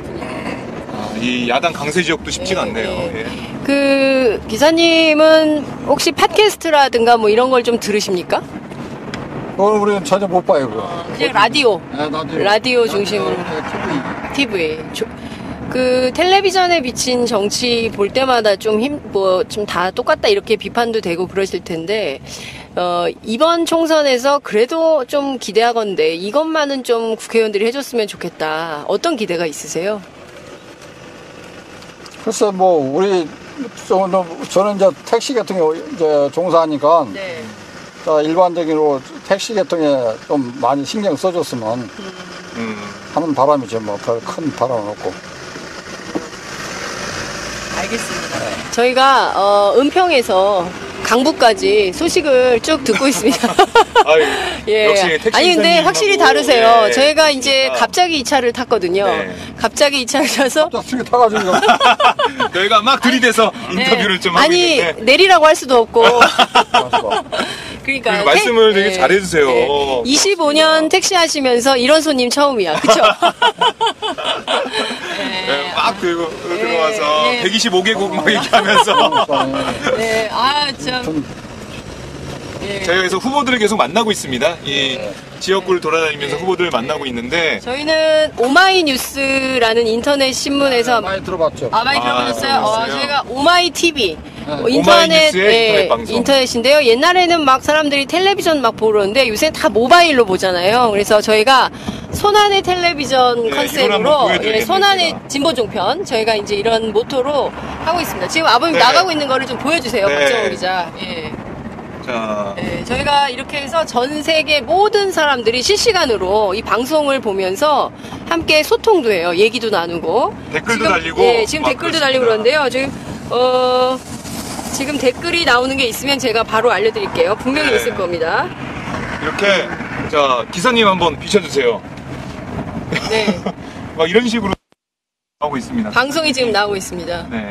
아, 이 야당 강세 지역도 쉽지가 네, 않네요. 네. 예. 그 기사님은 혹시 팟캐스트라든가 뭐 이런 걸 좀 들으십니까? 오늘 우리는 전혀 못 봐요. 그거. 그냥 라디오. 네, 라디오. 라디오 중심으로. 티비. 그 텔레비전에 비친 정치 볼 때마다 좀 힘, 뭐, 좀 다 똑같다 이렇게 비판도 되고 그러실 텐데, 어, 이번 총선에서 그래도 좀 기대하건데, 이것만은 좀 국회의원들이 해줬으면 좋겠다. 어떤 기대가 있으세요? 글쎄 뭐 우리 저는, 저는 이제 택시 계통에 이제 종사하니까 네. 자, 일반적으로 택시 계통에 좀 많이 신경 써줬으면 음. 하는 바람이죠. 뭐 별 큰 바람은 없고. 알겠습니다. 저희가, 어, 은평에서 강북까지 소식을 쭉 듣고 있습니다. 아유, 예. 역시 택시 아니 근데 기사님하고, 확실히 다르세요. 예. 저희가 이제 갑자기 이 차를 탔거든요. 네. 갑자기 이 차를 타서 갑자기 타가지고 저희가 막 들이대서 인터뷰를 네. 좀 하고 아니 있는데 내리라고 할 수도 없고. 그러니까 말씀을 택- 되게 네. 잘해주세요. 네. 이십오 년 택시 하시면서 이런 손님 처음이야. 그쵸? 네, 막 들고 들어와서 백이십오 개국 막 얘기하면서 네, 아, 참. 예. 저희가 그래서 후보들을 계속 만나고 있습니다. 이 지역구를 돌아다니면서 후보들을 만나고 있는데 저희는 오마이뉴스라는 인터넷 신문에서 많이 들어봤죠. 아, 많이 들어보셨어요? 아, 어, 들어봤어요? 저희가 오마이티비 어, 인터넷, 오마이뉴스의 예, 인터넷 방송. 인터넷인데요. 옛날에는 막 사람들이 텔레비전 막 보러 오는데 요새 다 모바일로 보잖아요. 그래서 저희가 손안의 텔레비전 네, 이걸 한번 컨셉으로 보여드리겠네요, 예, 손안의 제가. 진보종편 저희가 이제 이런 모토로 하고 있습니다. 지금 아버님 네. 나가고 있는 거를 좀 보여주세요. 네. 박정호 기자. 예. 자, 네, 저희가 이렇게 해서 전 세계 모든 사람들이 실시간으로 이 방송을 보면서 함께 소통도 해요. 얘기도 나누고. 댓글도 지금, 달리고 예, 지금 막 댓글도 그렇습니다. 달리고 그러는데요. 지금, 어, 지금 댓글이 나오는 게 있으면 제가 바로 알려드릴게요. 분명히 네. 있을 겁니다. 이렇게 자 기사님 한번 비춰주세요. 네. 막 이런 식으로 하고 있습니다. 방송이 지금 나오고 있습니다. 네.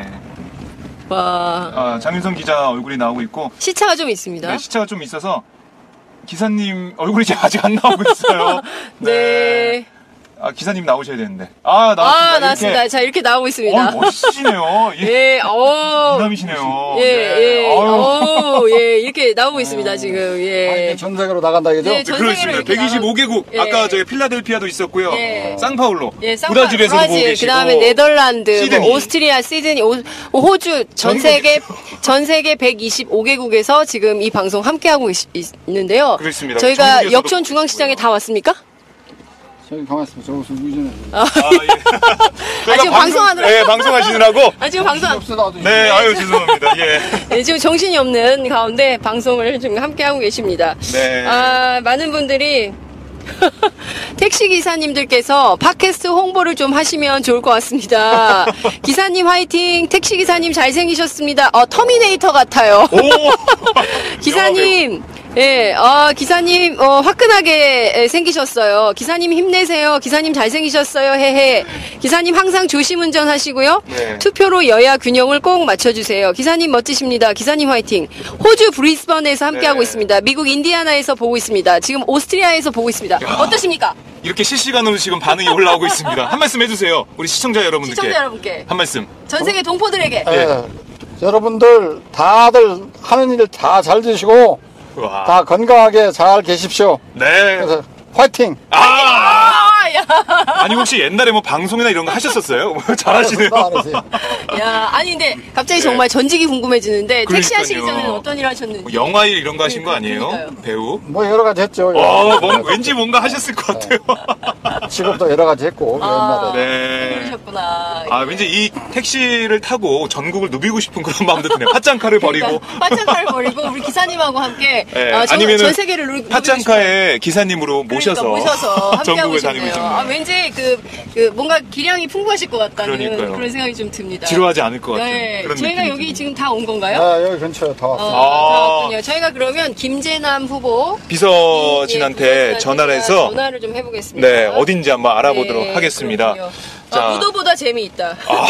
와. 아, 장윤성 기자 얼굴이 나오고 있고 시차가 좀 있습니다. 네, 시차가 좀 있어서 기사님 얼굴이 아직 안 나오고 있어요. 네. 아, 기사님 나오셔야 되는데. 아, 나왔습니다. 아, 나왔습니다. 이렇게. 자, 이렇게 나오고 있습니다. 어, 멋있으시네요. 예, 어. 미남이시네요. 예, 예, 어, 예, 이렇게 나오고 있습니다, 지금, 예. 전 세계로 나간다 이거죠? 네, 전 세계로 그렇습니다. 이렇게 백이십오 개국. 예. 아까 저희 필라델피아도 있었고요. 예. 상파울로. 예, 쌍파- 브라질에서도 보고 브라질, 계시고. 그다음에 네덜란드, 시드니. 뭐 오스트리아, 시드니, 오, 호주 전 전국- 세계 전 세계 백이십오 개국에서 지금 이 방송 함께 하고 있는데요. 그렇습니다. 저희가 전국에서도 역촌 중앙시장에 다 왔습니까? 저기 가만히 있어. 저기서 무전해. 아, 저희가 아, 지금 방송하느라. 네, 방송하시느라고. 아, 지금 방송 안- 네, 아유, 죄송합니다. 예. 네, 지금 정신이 없는 가운데 방송을 지금 함께 하고 계십니다. 네. 아, 많은 분들이 택시 기사님들께서 팟캐스트 홍보를 좀 하시면 좋을 것 같습니다. 기사님 화이팅! 택시 기사님 잘생기셨습니다. 어, 터미네이터 같아요. 기사님, 예, 어, 기사님, 어, 화끈하게 예, 생기셨어요. 기사님 힘내세요. 기사님 잘생기셨어요. 헤헤. 기사님 항상 조심 운전하시고요. 네. 투표로 여야 균형을 꼭 맞춰주세요. 기사님 멋지십니다. 기사님 화이팅. 호주 브리스번에서 함께하고 네. 있습니다. 미국 인디아나에서 보고 있습니다. 지금 오스트리아에서 보고 있습니다. 어떠십니까? 이렇게 실시간으로 지금 반응이 올라오고 있습니다. 한 말씀 해주세요. 우리 시청자 여러분들께. 시청자 여러분께. 한 말씀. 전 세계 동포들에게. 예. 여러분들 다들 하는 일 다 잘 되시고 와. 다 건강하게 잘 계십시오. 네. 그래서 화이팅! 아! 아, 야. 아니, 혹시 옛날에 뭐 방송이나 이런 거 하셨었어요? 잘하시네요. 야, 아니 근데 갑자기 정말 전직이 궁금해지는데 택시 하시기 네. 그러니까요. 전에는 어떤 일 하셨는지. 뭐 영화 일 이런 거 하신 거 아니에요? 그러니까요. 배우? 뭐 여러 가지 했죠. 어, 뭔, 왠지 뭔가 하셨을 것 같아요. 직업도 여러 가지 했고 아, 옛날에. 네. 그러셨구나. 아, 왠지 이 택시를 타고 전국을 누비고 싶은 그런 마음도 드네요. 팥장카를 버리고. 파짱카를 버리고 우리 기사님하고 함께 네, 아, 전, 아니면은 전 세계를 누, 누비고 팥장카에 기사님으로 그러니까 모셔서, 모셔서 함께하고 전국을 다니고 싶네요. 있습니다. 아, 왠지 그, 그 뭔가 기량이 풍부하실 것 같다는 그러니까요. 그런 생각이 좀 듭니다. 지루하지 않을 것 같은 네, 그런 저희가 느낌이 여기 지금 다 온 건가요? 아, 여기 근처에 다 왔어요. 어, 아. 다 왔군요. 저희가 그러면 김재남 후보 비서진한테 예, 전화를 제가 해서 전화를 좀 해보겠습니다. 네, 어딘지 한번 알아보도록 네, 하겠습니다. 그렇군요. 자, 아, 무도보다 재미있다. 아.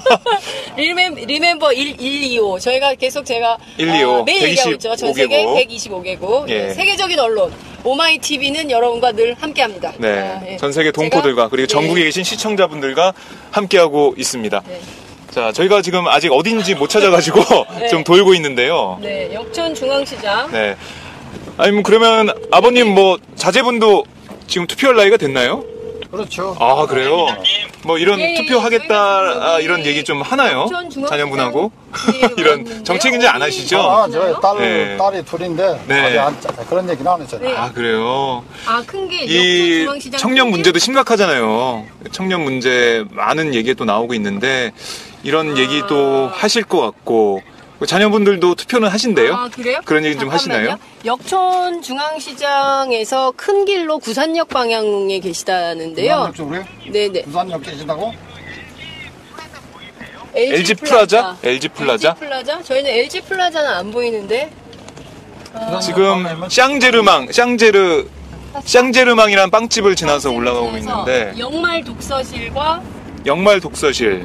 리멤, 리멤버 일이오. 저희가 계속 제가 일이오, 어, 매일 얘기하고 있죠. 전 세계 백이십오 개국. 백이십오 개국. 예. 네, 세계적인 언론 오마이티비는 여러분과 늘 함께합니다. 네, 아, 예. 전 세계 동포들과 제가- 그리고 예. 전국에 계신 시청자분들과 함께하고 있습니다. 네. 자, 저희가 지금 아직 어딘지 못 찾아가지고 네. 좀 돌고 있는데요. 네, 역촌 중앙시장. 네. 아니, 뭐, 그러면 아버님 뭐, 자제분도 지금 투표할 나이가 됐나요? 그렇죠. 아, 그래요? 뭐, 이런 예, 예, 투표하겠다, 저희가 아, 이런 얘기 좀 하나요? 역촌 중앙시장- 자녀분하고? 예, 이런 왔는데요. 정책 이제 안 하시죠? 아, 저 딸, 네. 딸이 둘인데 네. 아직 안, 짜- 그런 얘기는 안 했어요. 네. 아, 그래요? 아, 큰 게 역촌 이 중앙시장. 청년 큰 게? 문제도 심각하잖아요. 청년 문제 많은 얘기가 또 나오고 있는데 이런 아. 얘기도 하실 것 같고 자녀분들도 투표는 하신대요? 아, 그래요? 그런 얘기 좀 잠깐만요. 하시나요? 역촌 중앙시장에서 큰 길로 구산역 방향에 계시다는데요. 부산역 쪽으로요? 네네. 부산역 계신다고? 엘지 플라자? 엘지 플라자? 엘지 플라자? 저희는 엘지 플라자는 안 보이는데. 아, 지금 샹제르망, 샹제르, 샹제르망이라는 빵집을 지나서 올라가고 있는데 영말 독서실과 영말 독서실.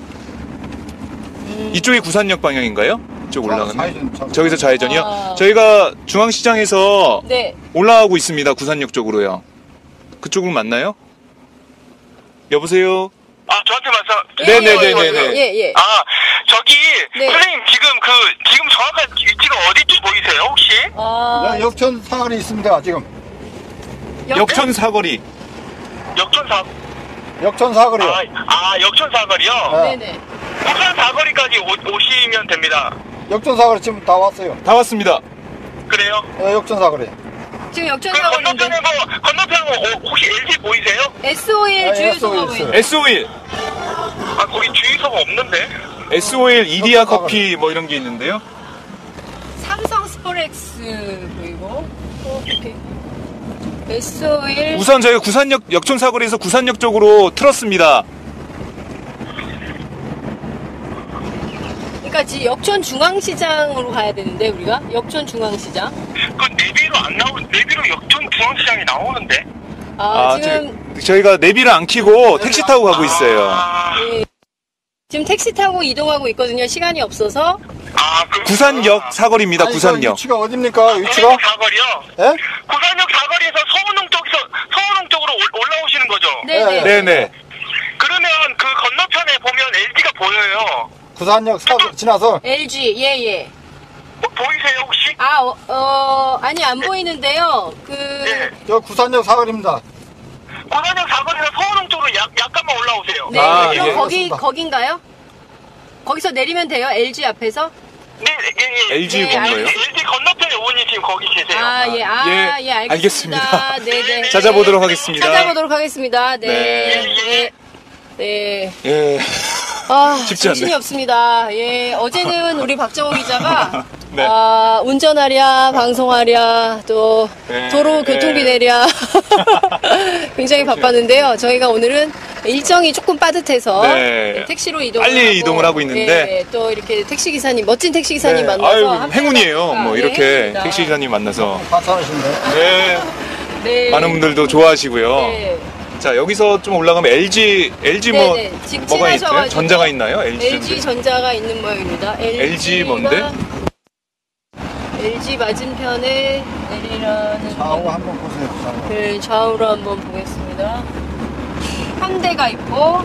음. 이쪽이 구산역 방향인가요? 이쪽 올라가면? 저기서 좌회전이요? 아. 저희가 중앙시장에서 네. 올라가고 있습니다. 구산역 쪽으로요. 그쪽은 맞나요? 여보세요? 아, 저한테 말씀. 네네네네네. 예, 예. 아, 저기, 네. 선생님, 지금 그, 지금 정확한 위치가 어디쯤 보이세요, 혹시? 아, 네, 역천 사거리 있습니다, 지금. 역천 사거리. 역천 사, 역천 사거리요. 아, 아 역천 사거리요? 네. 네네. 부산 사거리까지 오, 오시면 됩니다. 역천 사거리 지금 다 왔어요. 다 왔습니다. 그래요? 네, 역천 사거리. 지금 역전 그 사거리인데. 건너편에 뭐, 건너편에 뭐, 혹시 엘지 보이세요? 에스오일 네, 주유소가 에스오일 보이는데. 에스오일. 아, 거기 주유소가 없는데? 에스오일 이디야 역천 커피 뭐 이런 게 있는데요. 삼성 스포렉스 보이고. 어, 오케이. 에스오일. 우선 저희가 구산역, 역천 사거리에서 구산역 쪽으로 틀었습니다. 그러니까 지금 역천 중앙시장으로 가야 되는데 우리가 역천 중앙시장. 그 내비로 안 나오, 내비로 역천 중앙시장이 나오는데? 아, 아, 지금 저, 저희가 내비를 안 켜고 택시 타고 가고 있어요. 아, 예. 지금 택시 타고 이동하고 있거든요. 시간이 없어서. 아, 그. 구산역 사거리입니다. 아니, 구산역. 위치가 어딥니까, 위치가? 구산역 사거리요? 예? 구산역 사거리에서 서운흥 쪽에서, 서운흥 쪽으로 올- 올라오시는 거죠? 네네. 네네. 그러면 그 건너편에 보면 엘지가 보여요. 구산역 사거리 지나서. 엘지 예예. 뭐 보이세요, 혹시? 아, 어, 어, 아니 안 보이는데요. 그 네. 저 구산역 사거리입니다. 구산역 사거리에서 서운흥 쪽으로 약, 약간만 올라오세요. 네, 아, 그럼 예. 거기 알겠습니다. 거긴가요? 거기서 내리면 돼요. 엘지 앞에서. 네, 예, 예. 엘지 네, 뭔가요? 알겠습니다. 엘지 건너편에 어머니 지금 거기 계세요. 아, 예, 아, 예, 예, 알겠습니다. 알겠습니다. 네네. 찾아보도록 하겠습니다. 찾아보도록 하겠습니다. 네. 네. 네. 네. 예. 아, 쉽지 정신이 않네. 없습니다. 예, 어제는 우리 박정호 기자가 네. 아, 운전하랴, 방송하랴, 또 네. 도로 교통비 네. 내랴 굉장히 바빴는데요. 저희가 오늘은 일정이 조금 빠듯해서 네. 택시로 이동을 빨리 하고, 이동을 하고 있는데. 예, 또 이렇게 택시 기사님, 멋진 택시 기사님 네. 만나서 아유, 함께 행운이에요. 나갑니다. 뭐 예, 이렇게 행운입니다. 택시 기사님 만나서. 괜찮으신데. 네. 네. 많은 분들도 좋아하시고요. 네. 자, 여기서 좀 올라가면 엘지, 엘지 뭐, 네네. 지금 뭐가 있어요? 지나셔가지고 전자가 있나요? 엘지, 엘지 전자가 있는 모양입니다. 엘지 뭔데? 엘지 맞은편에 내리라는 좌우 한번 보세요. 좌우. 그 좌우로 한번 보겠습니다. 현대가 있고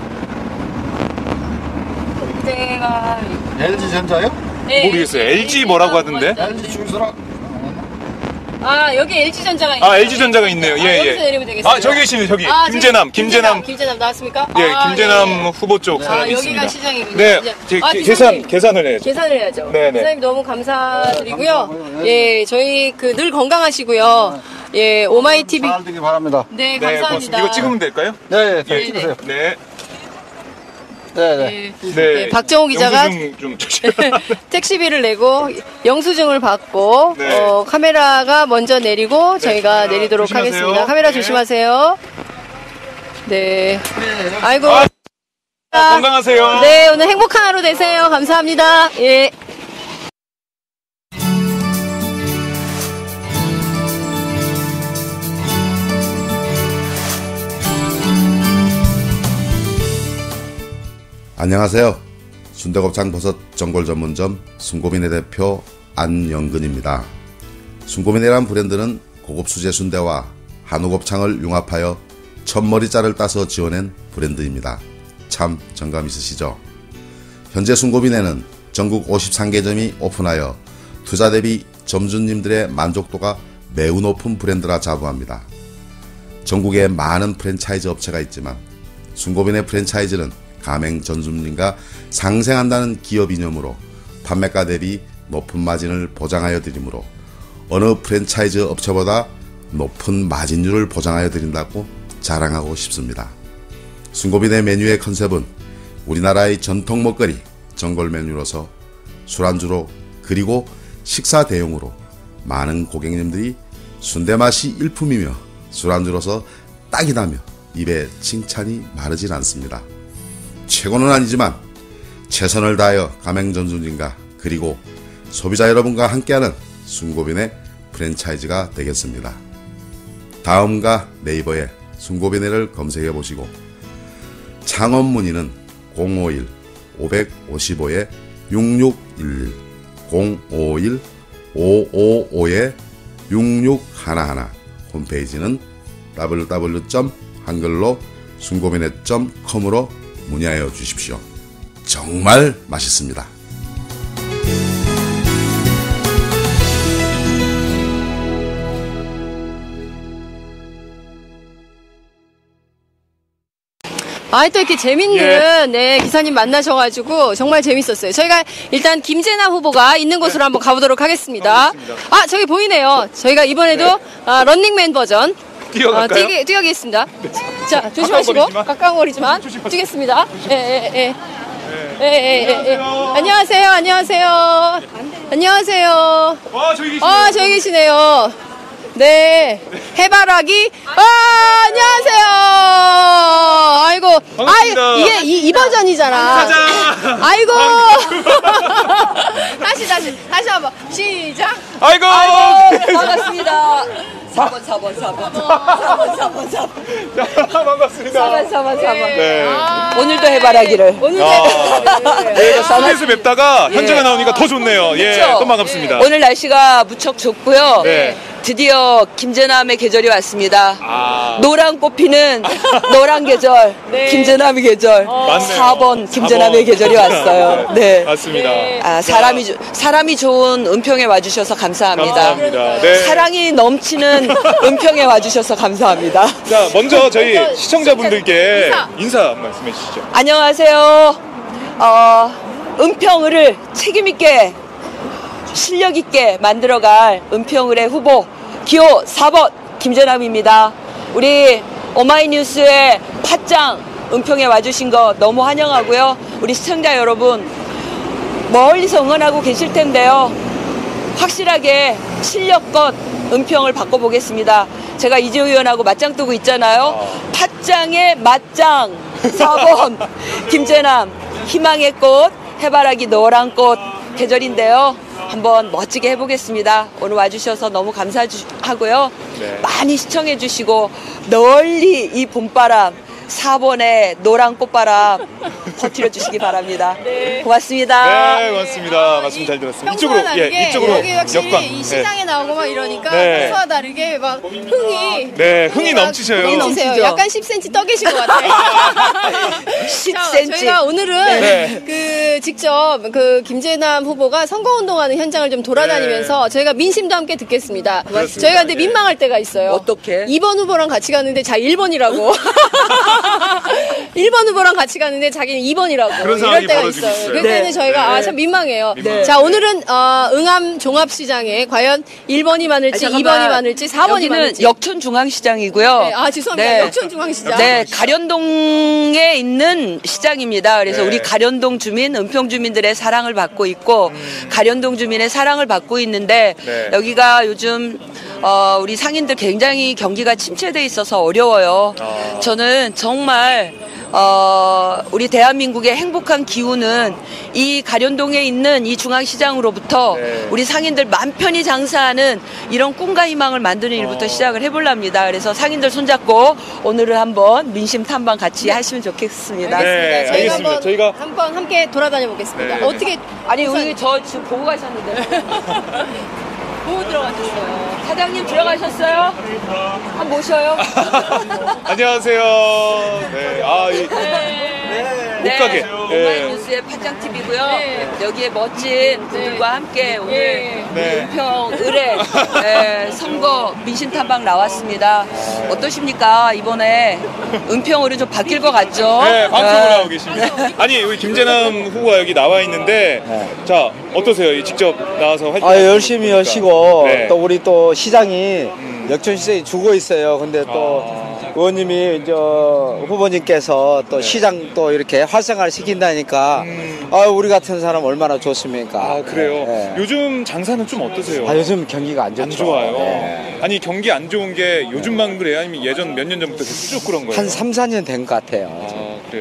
현대가 있고 엘지 전자요? 네, 모르겠어요. 엘지 뭐라고 하던데? 엘지 주유소라. 아 여기 엘지 전자가 있네요. 아, 엘지 전자가 있네요. 아, 예, 여기서 예. 내리면 되겠어요. 아, 저기 계시네, 저기. 아, 저기 김재남, 김재남. 김재남 나왔습니까? 예, 아, 김재남 예. 후보 쪽 아, 사람이 여기가 있습니다. 시장이군요. 네, 시장. 제, 아, 계- 기사님. 계산, 계산을 해야죠. 계산을 해야죠. 네네. 기사님 너무 감사드리고요. 감사하고요. 예, 저희 그 늘 건강하시고요. 예, 오마이 티비. 잘 되길 바랍니다. 네, 네, 감사합니다. 고맙습니다. 이거 찍으면 될까요? 네, 네, 예. 찍으세요. 네. 네, 네. 네. 네. 네, 박정호 기자가 영수증 좀 주시면. 택시비를 내고 영수증을 받고 네. 어, 카메라가 먼저 내리고 저희가 카메라 내리도록 조심하세요. 하겠습니다. 카메라 네. 조심하세요. 네. 아이고. 아, 건강하세요. 네, 오늘 행복한 하루 되세요. 감사합니다. 예. 안녕하세요. 순대곱창 버섯 전골 전문점 순고민의 대표 안영근입니다. 순고민이란 브랜드는 고급 수제 순대와 한우 곱창을 융합하여 첫머리자를 따서 지어낸 브랜드입니다. 참 정감 있으시죠? 현재 순고민에는 전국 오십삼 개점이 오픈하여 투자 대비 점주님들의 만족도가 매우 높은 브랜드라 자부합니다. 전국에 많은 프랜차이즈 업체가 있지만 순고민의 프랜차이즈는 가맹 전수님과 상생한다는 기업 이념으로 판매가 대비 높은 마진을 보장하여 드리므로 어느 프랜차이즈 업체보다 높은 마진율을 보장하여 드린다고 자랑하고 싶습니다. 순고빈의 메뉴의 컨셉은 우리나라의 전통 먹거리 전골 메뉴로서 술안주로 그리고 식사 대용으로 많은 고객님들이 순대 맛이 일품이며 술안주로서 딱이다며 입에 칭찬이 마르질 않습니다. 최고는 아니지만 최선을 다하여 가맹점주님과 그리고 소비자 여러분과 함께하는 순고빈의 프랜차이즈가 되겠습니다. 다음과 네이버에 순고빈회를 검색해 보시고 창업 문의는 공오일 오오오 육육일일 공오일 오오오 육육일일 홈페이지는 더블유 더블유 더블유 점 한글로 순고빈회 점 컴으로 문의하여 주십시오. 정말 맛있습니다. 아, 또 이렇게 재밌는, 예. 네, 기사님 만나셔가지고 정말 재밌었어요. 저희가 일단 김재남 후보가 있는 곳으로 네. 한번 가보도록 하겠습니다. 아, 저기 보이네요. 저희가 이번에도 네. 아, 런닝맨 버전. 뛰어갈까요? 어, 뛰기, 뛰어가겠습니다. 네. 자, 조심하시고. 가까운 거리지만. 뛰겠습니다. 예, 예, 예. 예, 예, 예, 예. 안녕하세요, 안녕하세요. 안녕하세요. 와, 저기 계시네요. 아, 저기 계시네요. 네. 해바라기. 아, 안녕하세요. 아이고. 반갑습니다. 아, 이게 이, 이 버전이잖아. 가자. 아이고. 다시, 다시. 다시 한번. 시작. 아이고. 아이고. 반갑습니다. 사 번, 사 번, 사 번. 사 번, 사 번, 사 번. 반갑습니다. 사 번, 사 번, 사 번. 네. 아, 오늘도 해바라기를. 오늘도 해바라기를. 저희가 스튜디오에서 뵙다가 현장에 나오니까 더 좋네요. 예, 또 반갑습니다. 오늘 날씨가 무척 좋고요. 네. 드디어 김재남의 계절이 왔습니다. 아. 노란 꽃 피는 노란 계절, 네. 김재남의 계절. 맞네요. 사 번 김재남의 계절이 왔어요. 네. 맞습니다. 네. 아, 사람이 조- 사람이 좋은 은평에 와주셔서 감사합니다. 감사합니다. 네. 사랑이 넘치는 은평에 와주셔서 감사합니다. 자, 먼저 저희 시청자분들께 인사 한 말씀해 주시죠. 안녕하세요. 어, 은평을을 책임있게 실력있게 만들어갈 은평을의 후보 기호 사 번 김재남입니다. 우리 오마이뉴스의 팟짱 은평에 와주신 거 너무 환영하고요. 우리 시청자 여러분 멀리서 응원하고 계실 텐데요. 확실하게 실력껏 은평을 바꿔보겠습니다. 제가 이재호 의원하고 맞짱 뜨고 있잖아요. 팟짱의 맞짱 사 번 김재남 희망의 꽃 해바라기 노란 꽃 계절인데요. 한번 멋지게 해보겠습니다. 오늘 와주셔서 너무 감사하고요. 네. 많이 시청해주시고 널리 이 봄바람 사 번의 노란 꽃바람 퍼뜨려주시기 바랍니다. 네. 고맙습니다. 네, 고맙습니다. 말씀 잘 들었습니다. 이쪽으로, 평소와 다르게 예, 이쪽으로 여기 확실히 역광. 이 시장에 나오고 막 이러니까 네. 평소와 다르게 막 흥이 네, 흥이 막 넘치셔요. 흥이 넘치세요. 넘치죠. 약간 십 센티미터 떠 계신 것 같아요. 십 자, 센티미터. 저희가 오늘은 네. 그 직접 그 김재남 후보가 선거운동하는 현장을 좀 돌아다니면서 네. 저희가 민심도 함께 듣겠습니다. 그렇습니다. 저희가 근데 네. 민망할 때가 있어요. 어떻게? 이 번 후보랑 같이 갔는데 자 일 번이라고. 일 번 후보랑 같이 갔는데 자기는 이 번이라고. 그런 이럴 상황이 때가 벌어지고 있어요. 있어요. 그럴 때는 네. 저희가 네. 아, 참 민망해요. 민망해요. 자, 오늘은 어, 응암 종합시장에 과연 일 번이 많을지 아니, 이 번이 많을지 사 번이 여기는 많을지. 역촌중앙시장이고요. 네, 아, 죄송합니다. 네. 역촌중앙시장. 네, 가련동에 있는 시장입니다. 그래서 네. 우리 가련동 주민, 은평 주민들의 사랑을 받고 있고 음. 가련동 주민의 사랑을 받고 있는데 네. 여기가 요즘 어, 우리 상인들 굉장히 경기가 침체돼 있어서 어려워요. 아. 저는 정말 어, 우리 대한민국의 행복한 기운은 이 가련동에 있는 이 중앙시장으로부터 네. 우리 상인들 맘 편히 장사하는 이런 꿈과 희망을 만드는 일부터 어. 시작을 해보랍니다. 그래서 상인들 손잡고 오늘은 한번 민심 탐방 같이 하시면 좋겠습니다. 알겠습니다. 네, 저희가 알겠습니다. 한번, 저희가- 한번 함께 돌아다녀 보겠습니다. 네. 어떻게 아니 우선 우리 저 지금 보고 가셨는데 보고 들어가셨어요? 사장님 들어가셨어요? 한번 모셔요. 안녕하세요. 네, 아, 이 옷가게. 예. 오마이뉴스의 팟짱티비고요. 네. 여기에 멋진 분들과 함께 오늘 예. 우리 네. 은평 을의 네, 선거 민심 탐방 나왔습니다. 어떠십니까? 이번에 은평 을은 좀 바뀔 것 같죠? 네, 방송을 네. 하고 계십니다. 아니, 우리 김재남 후보가 여기 나와 있는데, 자, 어떠세요? 이 직접 나와서 활동. 아, 열심히 하시고 네. 또 우리 또 시장이 역촌 시장이 죽어 있어요. 근데 또 의원님이 저 후보님께서 또 네. 시장 또 이렇게 활성화를 시킨다니까 아, 우리 같은 사람 얼마나 좋습니까? 아, 그래요? 네. 요즘 장사는 좀 어떠세요? 아, 요즘 경기가 안 좋죠. 안 좋아요. 네. 아니, 경기 안 좋은 게 요즘만 그래요? 아니면 예전 몇 년 전부터 쭉 그런 거예요? 한 삼, 사 년 된 것 같아요. 아, 그래요? 네.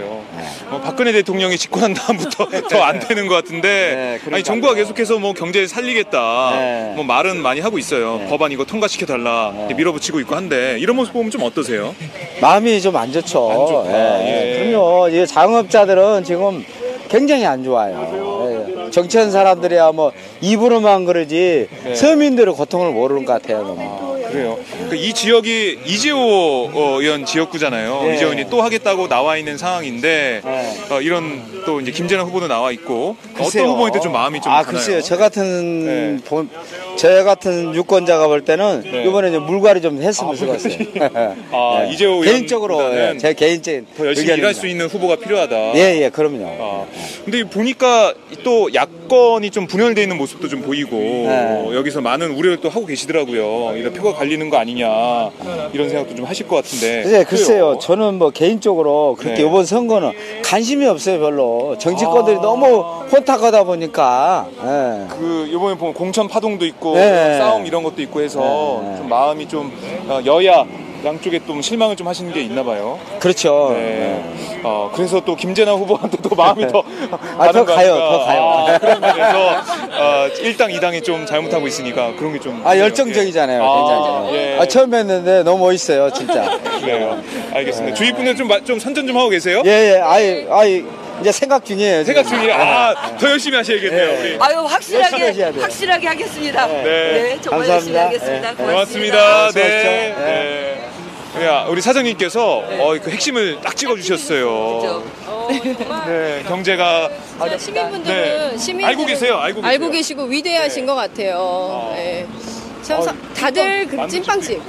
뭐 박근혜 대통령이 집권한 다음부터 더 안 되는 것 같은데 아니 정부가 계속해서 뭐 경제를 살리겠다 네. 뭐 말은 많이 하고 있어요. 네. 법안 이거 통과시켜 달라 네. 밀어붙이고 있고 한데 이런 모습 보면 좀 어떠세요? 마음이 좀 안 좋죠. 안 좋다. 예. 예. 그럼요. 이 자영업자들은 지금 굉장히 안 좋아요. 예. 정치한 사람들이야 뭐 입으로만 그러지 네. 서민들의 고통을 모르는 것 같아요. 너무. 그래요. 그러니까 이 지역이 이재호 어, 의원 지역구잖아요. 네. 이재호 의원이 또 하겠다고 나와 있는 상황인데 네. 어, 이런 또 이제 김재남 후보도 나와 있고 글쎄요. 어떤 후보한테 좀 마음이 좀 아 가나요? 글쎄요. 저 같은 본- 저 같은 유권자가 볼 때는 네. 이번에 좀 물갈이 좀 했으면 좋겠어요. 아, 예. 이재호 개인적으로 의원보다는 예, 제 개인적인 더 열심히 의견입니다. 일할 수 있는 후보가 필요하다. 예예 그럼요. 아, 근데 보니까 또 야권이 좀 분열되어 있는 모습도 좀 보이고 네. 여기서 많은 우려를 또 하고 계시더라고요. 이런 표가 갈리는 거 아니냐 이런 생각도 좀 하실 것 같은데. 네, 글쎄요. 저는 뭐 개인적으로 그렇게 네. 이번 선거는 관심이 없어요, 별로. 정치권들이 너무 혼탁하다 보니까. 예. 그 이번에 보면 공천 파동도 있고 네. 싸움 이런 것도 있고 해서 네. 좀 마음이 좀 어, 여야 양쪽에 좀 실망을 좀 하시는 게 있나 봐요. 그렇죠. 네. 어, 그래서 또 김재남 후보한테 또 마음이 더 아, 더 가는 거 가요, 아닌가. 더 가요. 아, 그런 면에서 어, 일당 이당이 좀 잘못하고 있으니까 그런 게 좀. 아, 열정적이잖아요, 아, 굉장히. 예. 아, 처음 뵀는데 너무 멋있어요, 진짜. 그래요. 알겠습니다. 주위 분들 좀, 마- 좀 선전 좀 하고 계세요? 예, 예. 아이, 아이, 이제 생각 중이에요. 지금. 생각 중이에요. 아, 더 열심히 하셔야겠네요. 네. 우리. 아유 열심히 확실하게 하셔야 돼요. 확실하게 하겠습니다. 네. 네, 정말 열심히 감사합니다. 하겠습니다. 네. 고맙습니다. 수고하십시오. 네. 네. 네. 야, 우리 사장님께서 어, 그 핵심을 딱 찍어주셨어요. 네, 경제가 진짜 시민분들은 네. 시민들은 알고 계세요, 알고 계세요. 알고 계시고 위대하신 것 같아요. 네. 참 사- 다들 그 찐빵집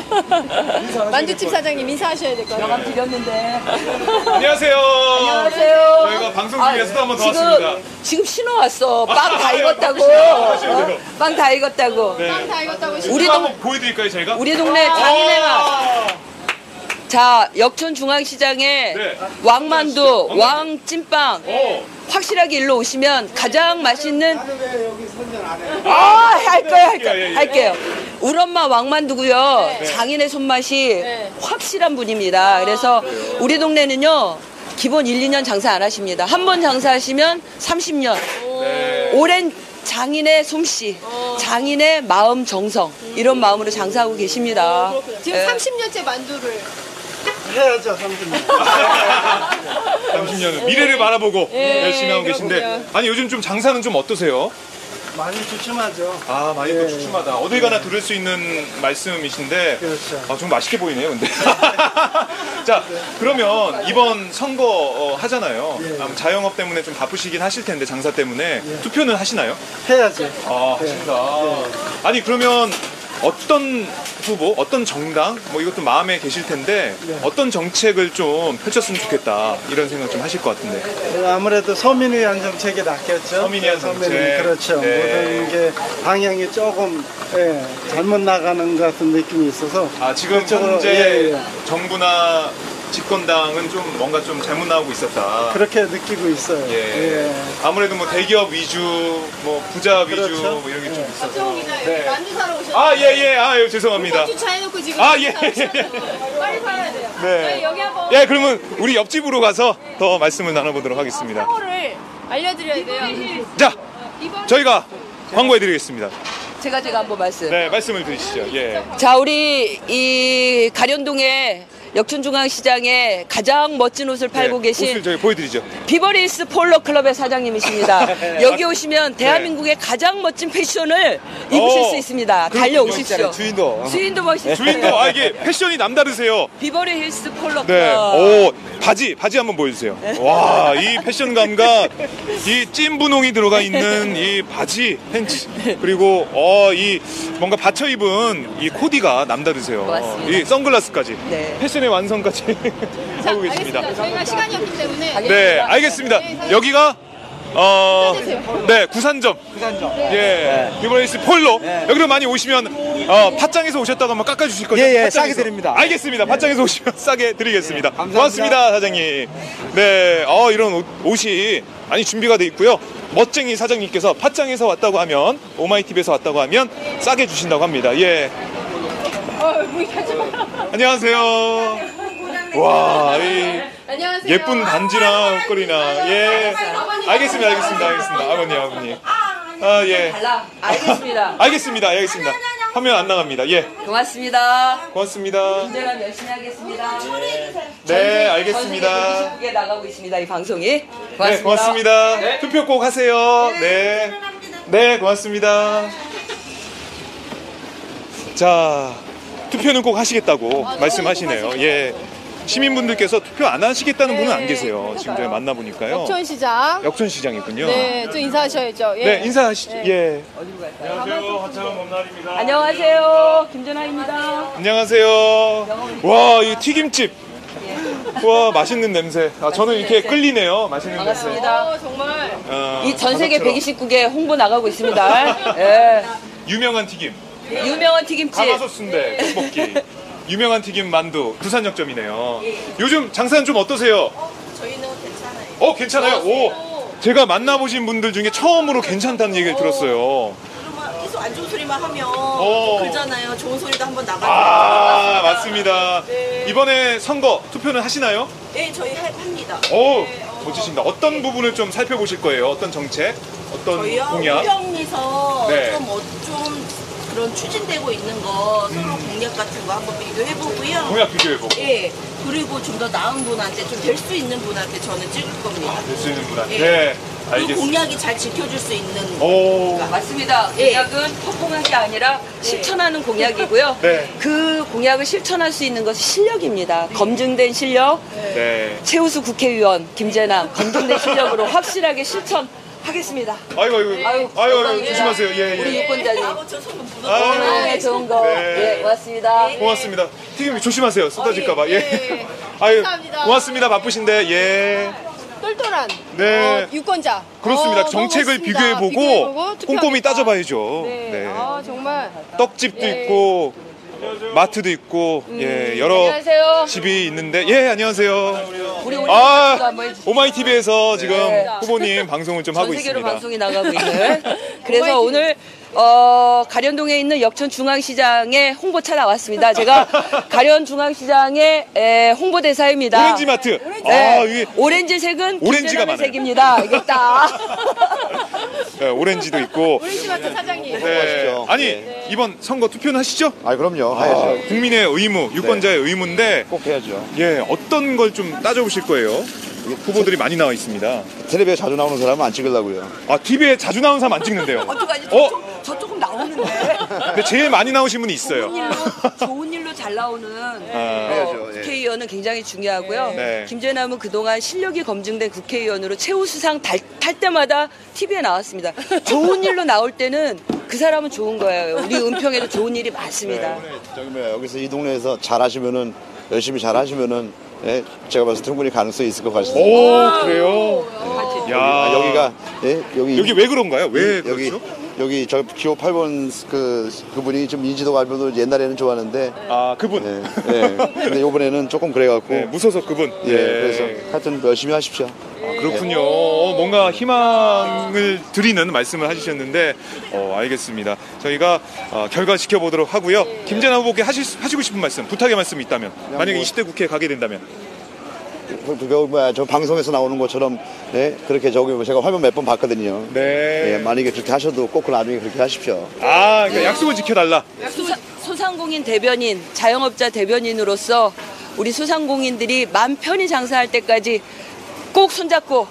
만두집 사장님 인사하셔야 될 것 같아요. 명함 드렸는데. 안녕하세요. 안녕하세요. 저희가 방송 중에서 또 한 번 더 지금, 왔습니다. 지금 신호 왔어. 빵 다 아, 익었다고. 하셔야 돼요. 어? 빵 다 익었다고. 네. 빵 다 익었다고 우리 우리 동- 한번 보여드릴까요, 저희가? 우리 동네 장인의 맛. 아, 자, 역촌중앙시장에 네. 왕만두, 왕찐빵. 어. 확실하게 일로 오시면 가장 맛있는 아, 할 거예요, 할 예, 예, 거예요. 예. 할게요. 우리 엄마 왕만두고요. 네. 장인의 손맛이 네. 확실한 분입니다. 그래서 우리 동네는요. 기본 일, 이 년 장사 안 하십니다. 한 번 장사하시면 삼십 년. 네. 오랜 장인의 솜씨, 장인의 마음 정성 이런 마음으로 장사하고 계십니다. 지금 예. 삼십 년째 만두를 해야죠, 삼십 년. 삼십 년은 미래를 바라보고 예, 열심히 하고 계신데 그렇군요. 아니 요즘 좀 장사는 좀 어떠세요? 많이 주춤하죠. 아 많이 또 추춤하다. 어딜 가나 들을 수 있는 말씀이신데 그렇죠. 아, 좀 맛있게 보이네요, 근데. 자, 그러면 이번 선거 어, 하잖아요. 예. 아마 자영업 때문에 좀 바쁘시긴 하실 텐데 장사 때문에 투표는 하시나요? 해야죠. 아, 하신다. 아니 그러면 어떤 후보, 어떤 정당, 뭐 이것도 마음에 계실 텐데 어떤 정책을 좀 펼쳤으면 좋겠다 이런 생각 좀 하실 것 같은데. 아무래도 서민을 위한 정책이 낫겠죠. 서민을 위한 정책. 그렇죠. 네. 모든 게 방향이 조금 예, 잘못 나가는 것 같은 느낌이 있어서. 아 지금 그쪽으로, 현재 예, 예. 정부나 집권당은 좀 뭔가 좀 잘못 나오고 있었다. 그렇게 느끼고 있어요. 예. 예. 아무래도 뭐 대기업 위주, 뭐 부자 위주 그렇죠. 뭐 이런 게 좀 있어서. 박정호 기자 네. 만두 사러 오셨어요. 아, 예, 예. 아, 예, 죄송합니다. 주차해놓고 지금 아, 만두 예, 사러 예, 오셨어요. 빨리 팔아야 돼요. 네. 저희 여기 한번 예, 그러면 우리 옆집으로 가서 더 말씀을 나눠보도록 하겠습니다. 상호를 알려드려야 돼요. 자, 저희가 광고해드리겠습니다. 제가 제가 한번 말씀. 네, 말씀을 드리시죠. 예. 자, 우리 이 가련동의 역촌중앙시장에 가장 멋진 옷을 팔고 네, 옷을 계신 저희 보여드리죠. 비버리힐스 폴로 클럽의 사장님이십니다. 여기 오시면 대한민국의 가장 멋진 패션을 입으실 어, 수 있습니다. 그렇군요. 달려오십시오. 주인도. 주인도 멋있어요. 주인도, 아, 이게 패션이 남다르세요. 비버리힐스 폴로 네. 클럽. 오, 바지, 바지 한번 보여주세요. 와, 이 패션 감각, 이 찐 분홍이 들어가 있는 이 바지, 팬츠, 그리고, 어, 이 뭔가 받쳐 입은 이 코디가 남다르세요. 고맙습니다. 이 선글라스까지. 네. 패션의 완성까지 자, 하고 계십니다. 알겠습니다. 저희가 시간이 없기 때문에 네, 알겠습니다. 여기가, 어, 네, 구산점. 구산점. 예, 비버리힐스 폴로. 여기로 많이 오시면, 어, 팟짱에서 오셨다고 한번 깎아주실 거죠? 예, 예, 팟짱에서. 싸게 드립니다. 알겠습니다. 팟짱에서 오시면 싸게 드리겠습니다. 감사합니다. 고맙습니다, 사장님. 네, 어, 이런 옷, 옷이 많이 준비가 돼 있고요. 멋쟁이 사장님께서 팟짱에서 왔다고 하면, 오마이티비에서 왔다고 하면 싸게 주신다고 합니다. 예. 안녕하세요. 와, 이 안녕하세요. 예쁜 반지나 옷걸이나 예. 알겠습니다, 알겠습니다, 알겠습니다. 아버님, 아버님. 아 예. 달라. 알겠습니다. 알겠습니다, 알겠습니다. 화면 안 나갑니다. 예. 고맙습니다. 고맙습니다. 운전을 열심히 하겠습니다. 네, 알겠습니다. 전국에 나가고 있습니다. 이 방송이. 고맙습니다. 네, 고맙습니다. 네. 투표 꼭 하세요. 네. 네, 고맙습니다. 자, 투표는 꼭 하시겠다고 말씀하시네요. 예. 시민분들께서 투표 안 하시겠다는 분은 안 계세요. 지금 저희 만나보니까요. 역천시장. 역천시장이군요. 네, 좀 인사하셔야죠. 예. 네, 인사하시죠. 예. 안녕하세요. 하차원 범날입니다. 안녕하세요. 김전아입니다. 안녕하세요. 와, 이 튀김집. 와, 맛있는 냄새. 아, 저는 이렇게 끌리네요. 맛있는 반갑습니다. 냄새. 정말. 어, 이 전 세계 가족처럼. 백이십구 개 홍보 나가고 있습니다. 예. 유명한 튀김. 유명한 튀김집. 가마솥 순대, 떡볶이. 유명한 튀김 만두, 부산역점이네요. 요즘 장사는 좀 어떠세요? 저희는 괜찮아요. 어, 괜찮아요? 오, 제가 만나보신 분들 중에 처음으로 괜찮다는 얘기를 들었어요. 그러면 계속 안 좋은 소리만 하면 어. 그러잖아요. 좋은 소리도 한번 나가고. 아, 맞습니다. 네. 이번에 선거 투표는 하시나요? 네, 저희 하- 합니다. 오, 멋지십니다. 어떤 부분을 좀 살펴보실 거예요? 어떤 정책? 어떤 저희요. 공약? 우병에서 네. 좀, 어, 좀 그런 추진되고 있는 거 서로 공약 같은 거 한번 비교해보고요. 공약 비교해보고. 예. 그리고 좀 더 나은 분한테 좀 될 수 있는 분한테 저는 찍을 겁니다. 될 수 있는 분한테. 예. 네, 그리고 알겠습니다. 공약이 잘 지켜줄 수 있는. 오. 맞습니다. 예. 공약은 헛공약이 아니라 실천하는 공약이고요. 네. 그 공약을 실천할 수 있는 것이 실력입니다. 검증된 실력. 네. 최우수 국회의원 김재남 검증된 실력으로 확실하게 실천하겠습니다. 아이고, 아이고, 아이고, 아이고, 감사합니다. 조심하세요. 예, 우리 예. 유권자님. 아이고. 네, 좋은 거. 네. 예, 고맙습니다. 고맙습니다. 튀김 조심하세요. 쏟아질까봐. 예. 예. 아유, 감사합니다. 고맙습니다. 바쁘신데. 예. 똘똘한 네. 어, 유권자. 그렇습니다. 어, 너무 정책을 멋있습니다. 비교해보고 비교해보고 꼼꼼히 투표하겠다. 따져봐야죠. 네. 네. 아, 정말. 떡집도 예. 있고 마트도 있고 예 여러 음, 안녕하세요. 집이 있는데 예 안녕하세요. 우리 우리 아 한번 해주시죠. 오마이 티비에서 지금 네. 후보님 방송을 좀 하고 전 세계로 있습니다. 방송이 나가고 있는. 그래서 오늘 어, 가련동에 있는 역천중앙시장에 홍보차 나왔습니다. 제가 가련중앙시장의 에, 홍보대사입니다. 오렌지 마트. 네. 아 이게 오렌지색은 오렌지가 김재남의 많아요. 색입니다. 이게 딱. 네, 오렌지도 있고. 오렌지마트 사장님. 네. 아니 이번 선거 투표는 하시죠? 아 그럼요. 아, 해야죠. 국민의 의무, 유권자의 의무인데 꼭 해야죠. 예 어떤 걸 좀 따져보실 거예요? 후보들이 많이 나와 있습니다. 텔레비에 자주 나오는 사람은 안 찍으려고요. 아 티비에 자주 나오는 사람 안 찍는데요. 어떡하지? 어? 저, 저 조금 나오는데. 근데 제일 많이 나오신 분이 있어요. 좋은 일로, 좋은 일로 잘 나오는 어, 해야죠, 예. 국회의원은 굉장히 중요하고요. 네. 김재남은 그동안 실력이 검증된 국회의원으로 최우수상 달, 탈 때마다 티비에 나왔습니다. 좋은 일로 나올 때는 그 사람은 좋은 거예요. 우리 은평에도 좋은 일이 많습니다. 저기 뭐야 여기서 이 동네에서 잘하시면은 열심히 잘하시면은 예, 제가 봐서 충분히 가능성이 있을 것 같습니다. 오 그래요? 야. 야 여기가 예, 여기 여기 왜 그런가요? 왜 이- 여기 그렇죠? 여기 저 기호 팔 번 그 그분이 좀 인지도 갈면도 옛날에는 좋았는데 아 그분 예, 예. 근데 이번에는 조금 그래갖고 네, 무소속 그분 예, 그래서 하여튼 열심히 하십시오. 아, 그렇군요. 어, 뭔가 희망을 드리는 말씀을 해주셨는데 어, 알겠습니다. 저희가 어, 결과 지켜보도록 하고요. 김재남 후보께 하실, 수- 하시고 싶은 말씀, 부탁의 말씀이 있다면 만약에 뭐- 이십 대 국회에 가게 된다면 그, 그, 뭐야, 저 방송에서 나오는 것처럼 네, 그렇게 저기 제가 화면 몇 번 봤거든요. 네. 예, 만약에 그렇게 하셔도 꼭 그 나중에 그렇게 하십시오. 아 그러니까 약속을 지켜달라. 소사, 소상공인 대변인, 자영업자 대변인으로서 우리 소상공인들이 마음 편히 장사할 때까지 꼭 손잡고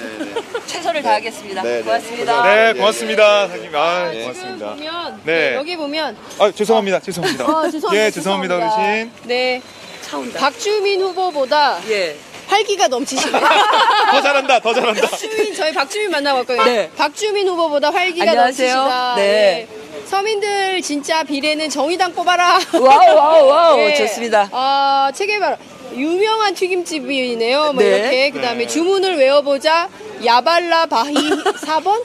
최선을 다하겠습니다. 네, 네. 고맙습니다. 네 고맙습니다. 사장님. 아 지금 고맙습니다. 보면 네. 네, 여기 보면 아 죄송합니다. 죄송합니다. 어, 죄송합니다. 예 죄송합니다 어르신. 네. 차온다. 박주민 후보보다 예. 활기가 넘치시네요. 더 잘한다. 더 잘한다. 박주민 저희 박주민 만나봤거든요. 네. 박주민 후보보다 활기가 안녕하세요. 넘치시다. 네. 서민들 진짜 비례는 정의당 뽑아라. 와우 와우 와우 좋습니다. 아 체계바라 유명한 튀김집이네요. 뭐 네. 이렇게 그다음에 네. 주문을 외워보자. 야발라 바히 사 번?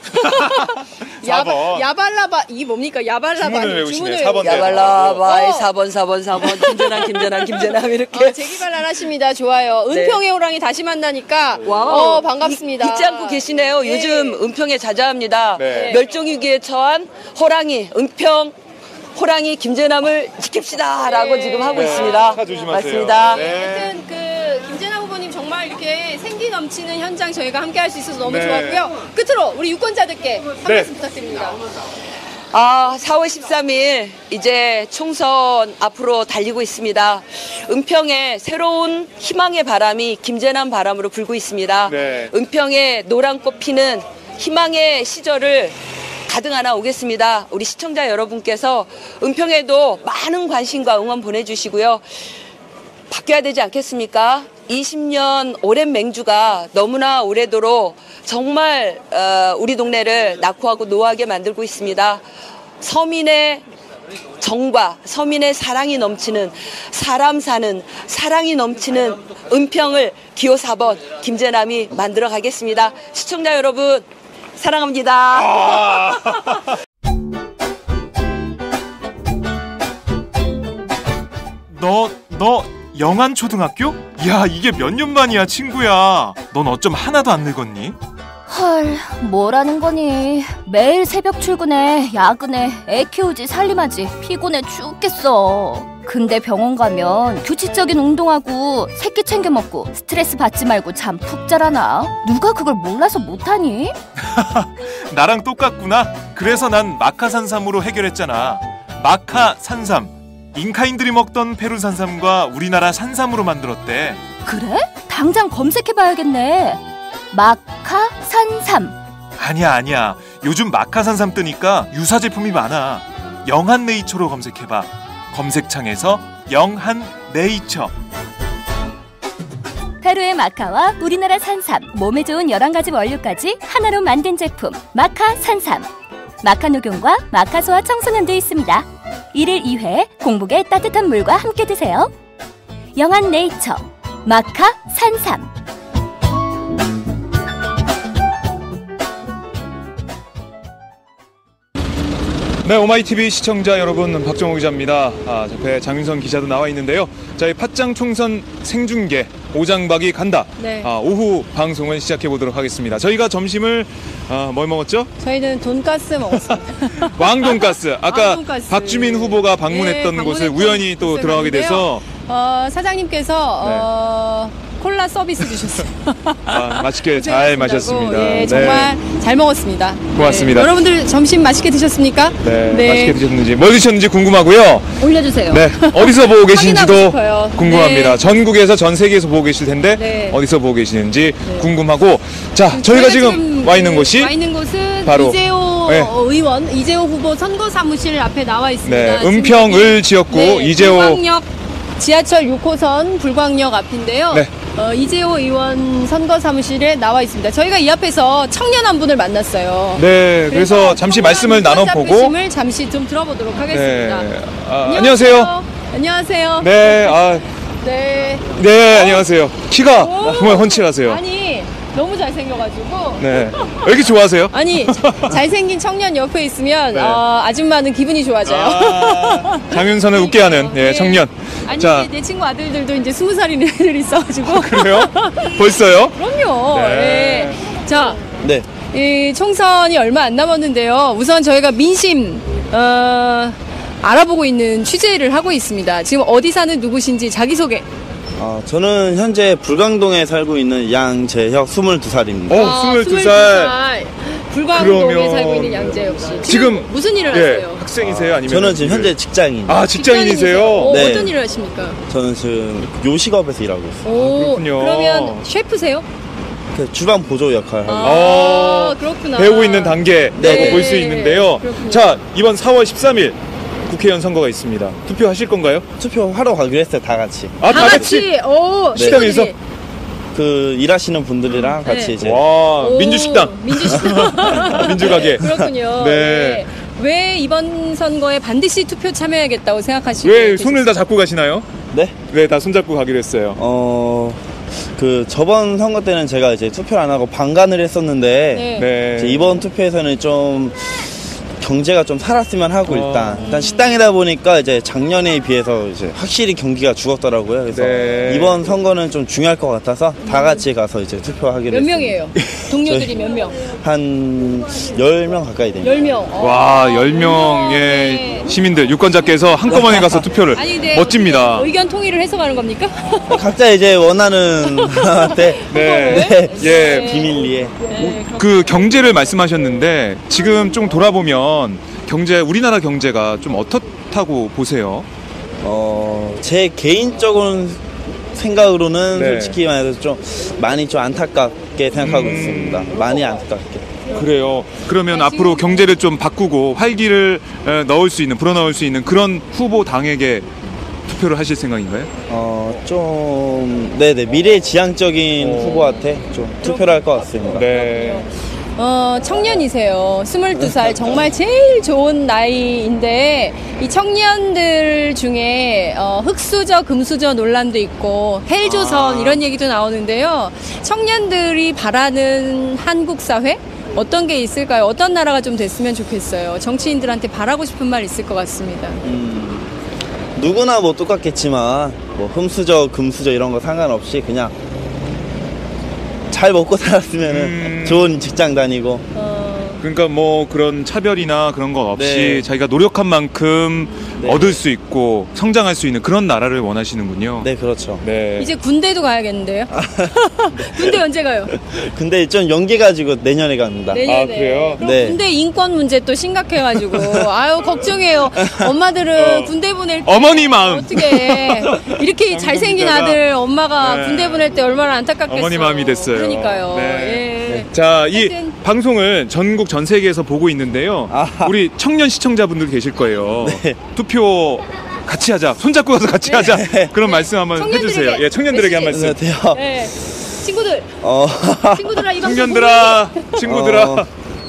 사 번. 야발라 바 이 뭡니까? 야발라 바히 주문을 외우시네. 사 번. 야발라 바이 어. 사 번 사 번 사 번 김재남 김재남 김재남 이렇게 아, 재기발랄 하십니다. 좋아요. 네. 은평의 호랑이 다시 만나니까 와우. 어, 반갑습니다. 잊, 잊지 않고 계시네요. 네. 요즘 은평에 자자합니다. 네. 멸종위기에 처한 호랑이 은평 호랑이 김재남을 지킵시다라고 네. 지금 하고 네. 있습니다. 차 조심하세요. 맞습니다. 네. 하여튼 그 김재남 후보님 정말 이렇게 넘치는 현장 저희가 함께 할 수 있어서 너무 네. 좋았고요. 끝으로 우리 유권자들께 한 네. 말씀 부탁드립니다. 아, 사월 십삼일 이제 총선 앞으로 달리고 있습니다. 은평에 새로운 희망의 바람이 김재남 바람으로 불고 있습니다. 네. 은평에 노란 꽃 피는 희망의 시절을 가득 안아 오겠습니다. 우리 시청자 여러분께서 은평에도 많은 관심과 응원 보내주시고요. 바뀌어야 되지 않겠습니까? 이십 년 오랜 맹주가 너무나 오래도록 정말 어, 우리 동네를 낙후하고 노하게 만들고 있습니다. 서민의 정과 서민의 사랑이 넘치는 사람 사는 사랑이 넘치는 은평을 기호 사 번 김재남이 만들어 가겠습니다. 시청자 여러분 사랑합니다. 아. 너, 너 영안초등학교? 야, 이게 몇 년 만이야, 친구야. 넌 어쩜 하나도 안 늙었니? 헐, 뭐라는 거니. 매일 새벽 출근해, 야근해, 애 키우지, 살림하지, 피곤해 죽겠어. 근데 병원 가면 규칙적인 운동하고 새끼 챙겨 먹고 스트레스 받지 말고 잠 푹 자라나? 누가 그걸 몰라서 못하니? 나랑 똑같구나. 그래서 난 마카산삼으로 해결했잖아. 마카산삼. 잉카인들이 먹던 페루 산삼과 우리나라 산삼으로 만들었대. 그래? 당장 검색해봐야겠네. 마카산삼. 아니야, 아니야. 요즘 마카산삼 뜨니까 유사 제품이 많아. 영한네이처로 검색해봐. 검색창에서 영한네이처. 페루의 마카와 우리나라 산삼, 몸에 좋은 열한 가지 원료까지 하나로 만든 제품 마카산삼. 마카 녹용과 마카소와 청소년도 있습니다. 일일 이 회 공복에 따뜻한 물과 함께 드세요. 영한네이처 마카산삼. 네, 오마이티비 시청자 여러분, 박정호 기자입니다. 아, 옆에 장윤선 기자도 나와 있는데요. 저희 팟짱 총선 생중계 오장박이 간다. 네. 아, 오후 방송을 시작해 보도록 하겠습니다. 저희가 점심을 아, 뭘 먹었죠? 저희는 돈가스 먹었습니다. 왕돈가스. 아까 왕돈가스. 박주민 후보가 방문했던 네, 곳을 방문했던 우연히 또 곳을 들어가게 갔는데요. 돼서 어, 사장님께서 네. 어, 콜라 서비스 주셨어요. 아, 맛있게 잘 마셨습니다. 예, 정말 잘 먹었습니다. 고맙습니다. 네, 여러분들 점심 맛있게 드셨습니까? 네, 맛있게 드셨는지, 뭘 드셨는지 궁금하고요. 올려주세요. 네, 어디서 보고 계신지도 확인하고 싶어요. 궁금합니다. 네. 전국에서 전 세계에서 보고 계실 텐데 네. 어디서 보고 계시는지 궁금하고, 자, 저희가 지금 와 있는 곳이 와 있는 곳은 바로 이재호 네. 의원, 이재호 후보 선거 사무실 앞에 나와 있습니다. 네, 지금 은평을 지역구 네, 이재호 불광역 지하철 육 호선 불광역 앞인데요. 네. 어, 이재호 의원 선거 사무실에 나와 있습니다. 저희가 이 앞에서 청년 한 분을 만났어요. 네, 그래서 잠시 말씀을 나눠보고 을 잠시 좀 들어보도록 하겠습니다. 네, 아, 안녕하세요. 안녕하세요. 네, 아, 네. 네, 안녕하세요. 키가 정말 훤칠하세요. 아니, 너무 잘생겨가지고. 네, 왜 이렇게 좋아하세요? 아니, 잘생긴 청년 옆에 있으면 네. 어, 아줌마는 기분이 좋아져요. 아, 장윤선을 웃게 하는 예, 청년. 아니, 자, 내 친구 아들들도 이제 스무 살인 애들이 있어가지고. 그래요? 벌써요? 그럼요. 네. 네. 자, 네. 이 총선이 얼마 안 남았는데요. 우선 저희가 민심 어, 알아보고 있는 취재를 하고 있습니다. 지금 어디 사는 누구신지 자기소개. 어, 저는 현재 불광동에 살고 있는 양재혁 스물두 살입니다. 어, 아, 스물두 살. 불광동에 그러면- 살고 있는 양재혁 씨. 지금, 지금 무슨 일을 예, 하세요? 학생이세요? 아니면 저는 지금 현재 직장인. 아, 직장인이세요? 어, 네. 어떤 일을 하십니까? 저는 지금 요식업에서 일하고 있어요. 오, 그렇군요. 그러면 셰프세요? 그 주방 보조 역할 하고. 아, 그렇구나. 배우고 있는 단계라고 네. 볼 수 있는데요. 그렇군요. 자, 이번 사월 십삼일 국회의원 선거가 있습니다. 투표하실 건가요? 투표하러 가기로 했어요, 다 같이. 아, 다 같이? 오, 식당에서? 친구들이. 그 일하시는 분들이랑 같이 네. 이제. 와, 오, 민주식당. 민주식당. 민주가게. 그렇군요. 네. 네. 왜 이번 선거에 반드시 투표 참여해야겠다고 생각하시고 왜 계세요? 손을 다 잡고 가시나요? 네? 네, 다 손잡고 가기로 했어요. 어, 그 저번 선거 때는 제가 이제 투표를 안 하고 방관을 했었는데 네. 네. 이제 이번 투표에서는 좀 경제가 좀 살았으면 하고 어. 일단 일단 식당이다 보니까 이제 작년에 비해서 이제 확실히 경기가 죽었더라고요. 그래서 네. 이번 선거는 좀 중요할 것 같아서 다 같이 가서 이제 투표하기로 몇 했습니다. 명이에요? 동료들이 몇 명? 한 열 명 가까이 됩니다. 열 명. 어. 와, 열 명의 시민들 유권자께서 한꺼번에 가서 투표를 아니, 근데 멋집니다. 어떻게 의견 통일을 해서 가는 겁니까? 각자 이제 원하는 사람한테 네. 네. 예. 비밀리에. 그 경제를 말씀하셨는데 지금 좀 돌아보면 경제 우리나라 경제가 좀 어떻다고 보세요? 어, 제 개인적인 생각으로는 네. 솔직히 말해서 좀 많이 좀 안타깝게 생각하고 음. 있습니다. 많이 안타깝게. 그래요. 그러면 앞으로 경제를 좀 바꾸고 활기를 에, 넣을 수 있는 불어넣을 수 있는 그런 후보 당에게 투표를 하실 생각인가요? 어, 좀 네네 미래지향적인 후보한테 좀 투표를 할 것 같습니다. 네. 어, 청년이세요. 스물두 살 정말 제일 좋은 나이인데 이 청년들 중에 어, 흑수저, 금수저 논란도 있고 헬조선 아. 이런 얘기도 나오는데요. 청년들이 바라는 한국 사회 어떤 게 있을까요? 어떤 나라가 좀 됐으면 좋겠어요. 정치인들한테 바라고 싶은 말 있을 것 같습니다. 음, 누구나 뭐 똑같겠지만 뭐 흠수저, 금수저 이런 거 상관없이 그냥 잘 먹고 살았으면은 음. 좋은 직장 다니고. 그러니까 뭐 그런 차별이나 그런 거 없이 네. 자기가 노력한 만큼 네. 얻을 수 있고 성장할 수 있는 그런 나라를 원하시는군요. 네, 그렇죠. 네. 이제 군대도 가야겠는데요. 군대 언제 가요? 근데 좀 연기 가지고 내년에 갑니다. 내년에. 아, 그래요? 그럼 네. 군대 인권 문제 또 심각해가지고 아유 걱정해요. 엄마들은 어. 군대 보낼 때 어머니 마음. 어떻게 이렇게 잘생긴 기자가. 아들 엄마가 네. 군대 보낼 때 얼마나 안타깝겠어요. 어머니 마음이 됐어요. 그러니까요. 네. 예. 자, 이 하여튼. 방송을 전국 전 세계에서 보고 있는데요. 우리 청년 시청자분들 계실 거예요. 네. 투표 같이 하자. 손잡고 가서 같이 하자. 그런 말씀 한번 청년들에게 해주세요. 예, 청년들에게 한 말씀. 네. 네. 친구들, 어, 친구들아 이 방송 청년들아, 친구들아. 어,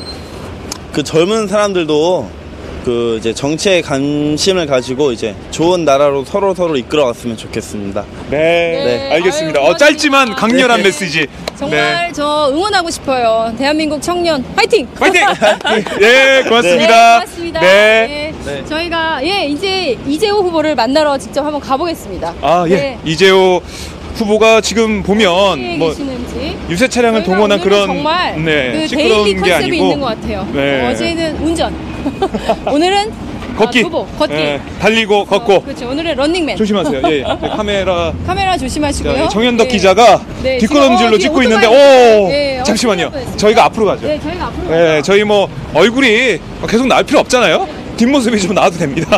그 젊은 사람들도 그 이제 정치에 관심을 가지고 이제 좋은 나라로 서로 서로 이끌어갔으면 좋겠습니다. 네, 네. 알겠습니다. 아유, 어, 짧지만 강렬한 네. 메시지. 정말 네. 저 응원하고 싶어요. 대한민국 청년 화이팅! 화이팅! 예, 고맙습니다. 네, 고맙습니다. 네. 네. 저희가 예 이제 이재호 후보를 만나러 직접 한번 가보겠습니다. 아, 예. 네. 이재호 후보가 지금 보면 어디에 뭐 계시는지. 유세 차량을 저희가 동원한 오늘은 그런 정말 네, 그 시끄러운 데일리 게 컨셉이 아니고 있는 것 같아요. 네. 어제는 운전, 오늘은 걷기, 아, 두보, 걷기. 예, 달리고 걷고. 그렇죠. 오늘은 런닝맨. 조심하세요. 예, 예. 네, 카메라. 카메라 조심하시고요. 자, 정현덕 네. 기자가 네, 뒷걸음질로 지금, 어, 찍고 뒤에 있는데, 오토바이. 오, 네, 어, 잠시만요. 큰일 날 뻔했습니다. 저희가 앞으로 가죠. 네, 저희가 앞으로 예, 가죠. 저희 뭐 얼굴이 옆모습이 필요 없잖아요. 뒷모습이 좀 나와도 됩니다.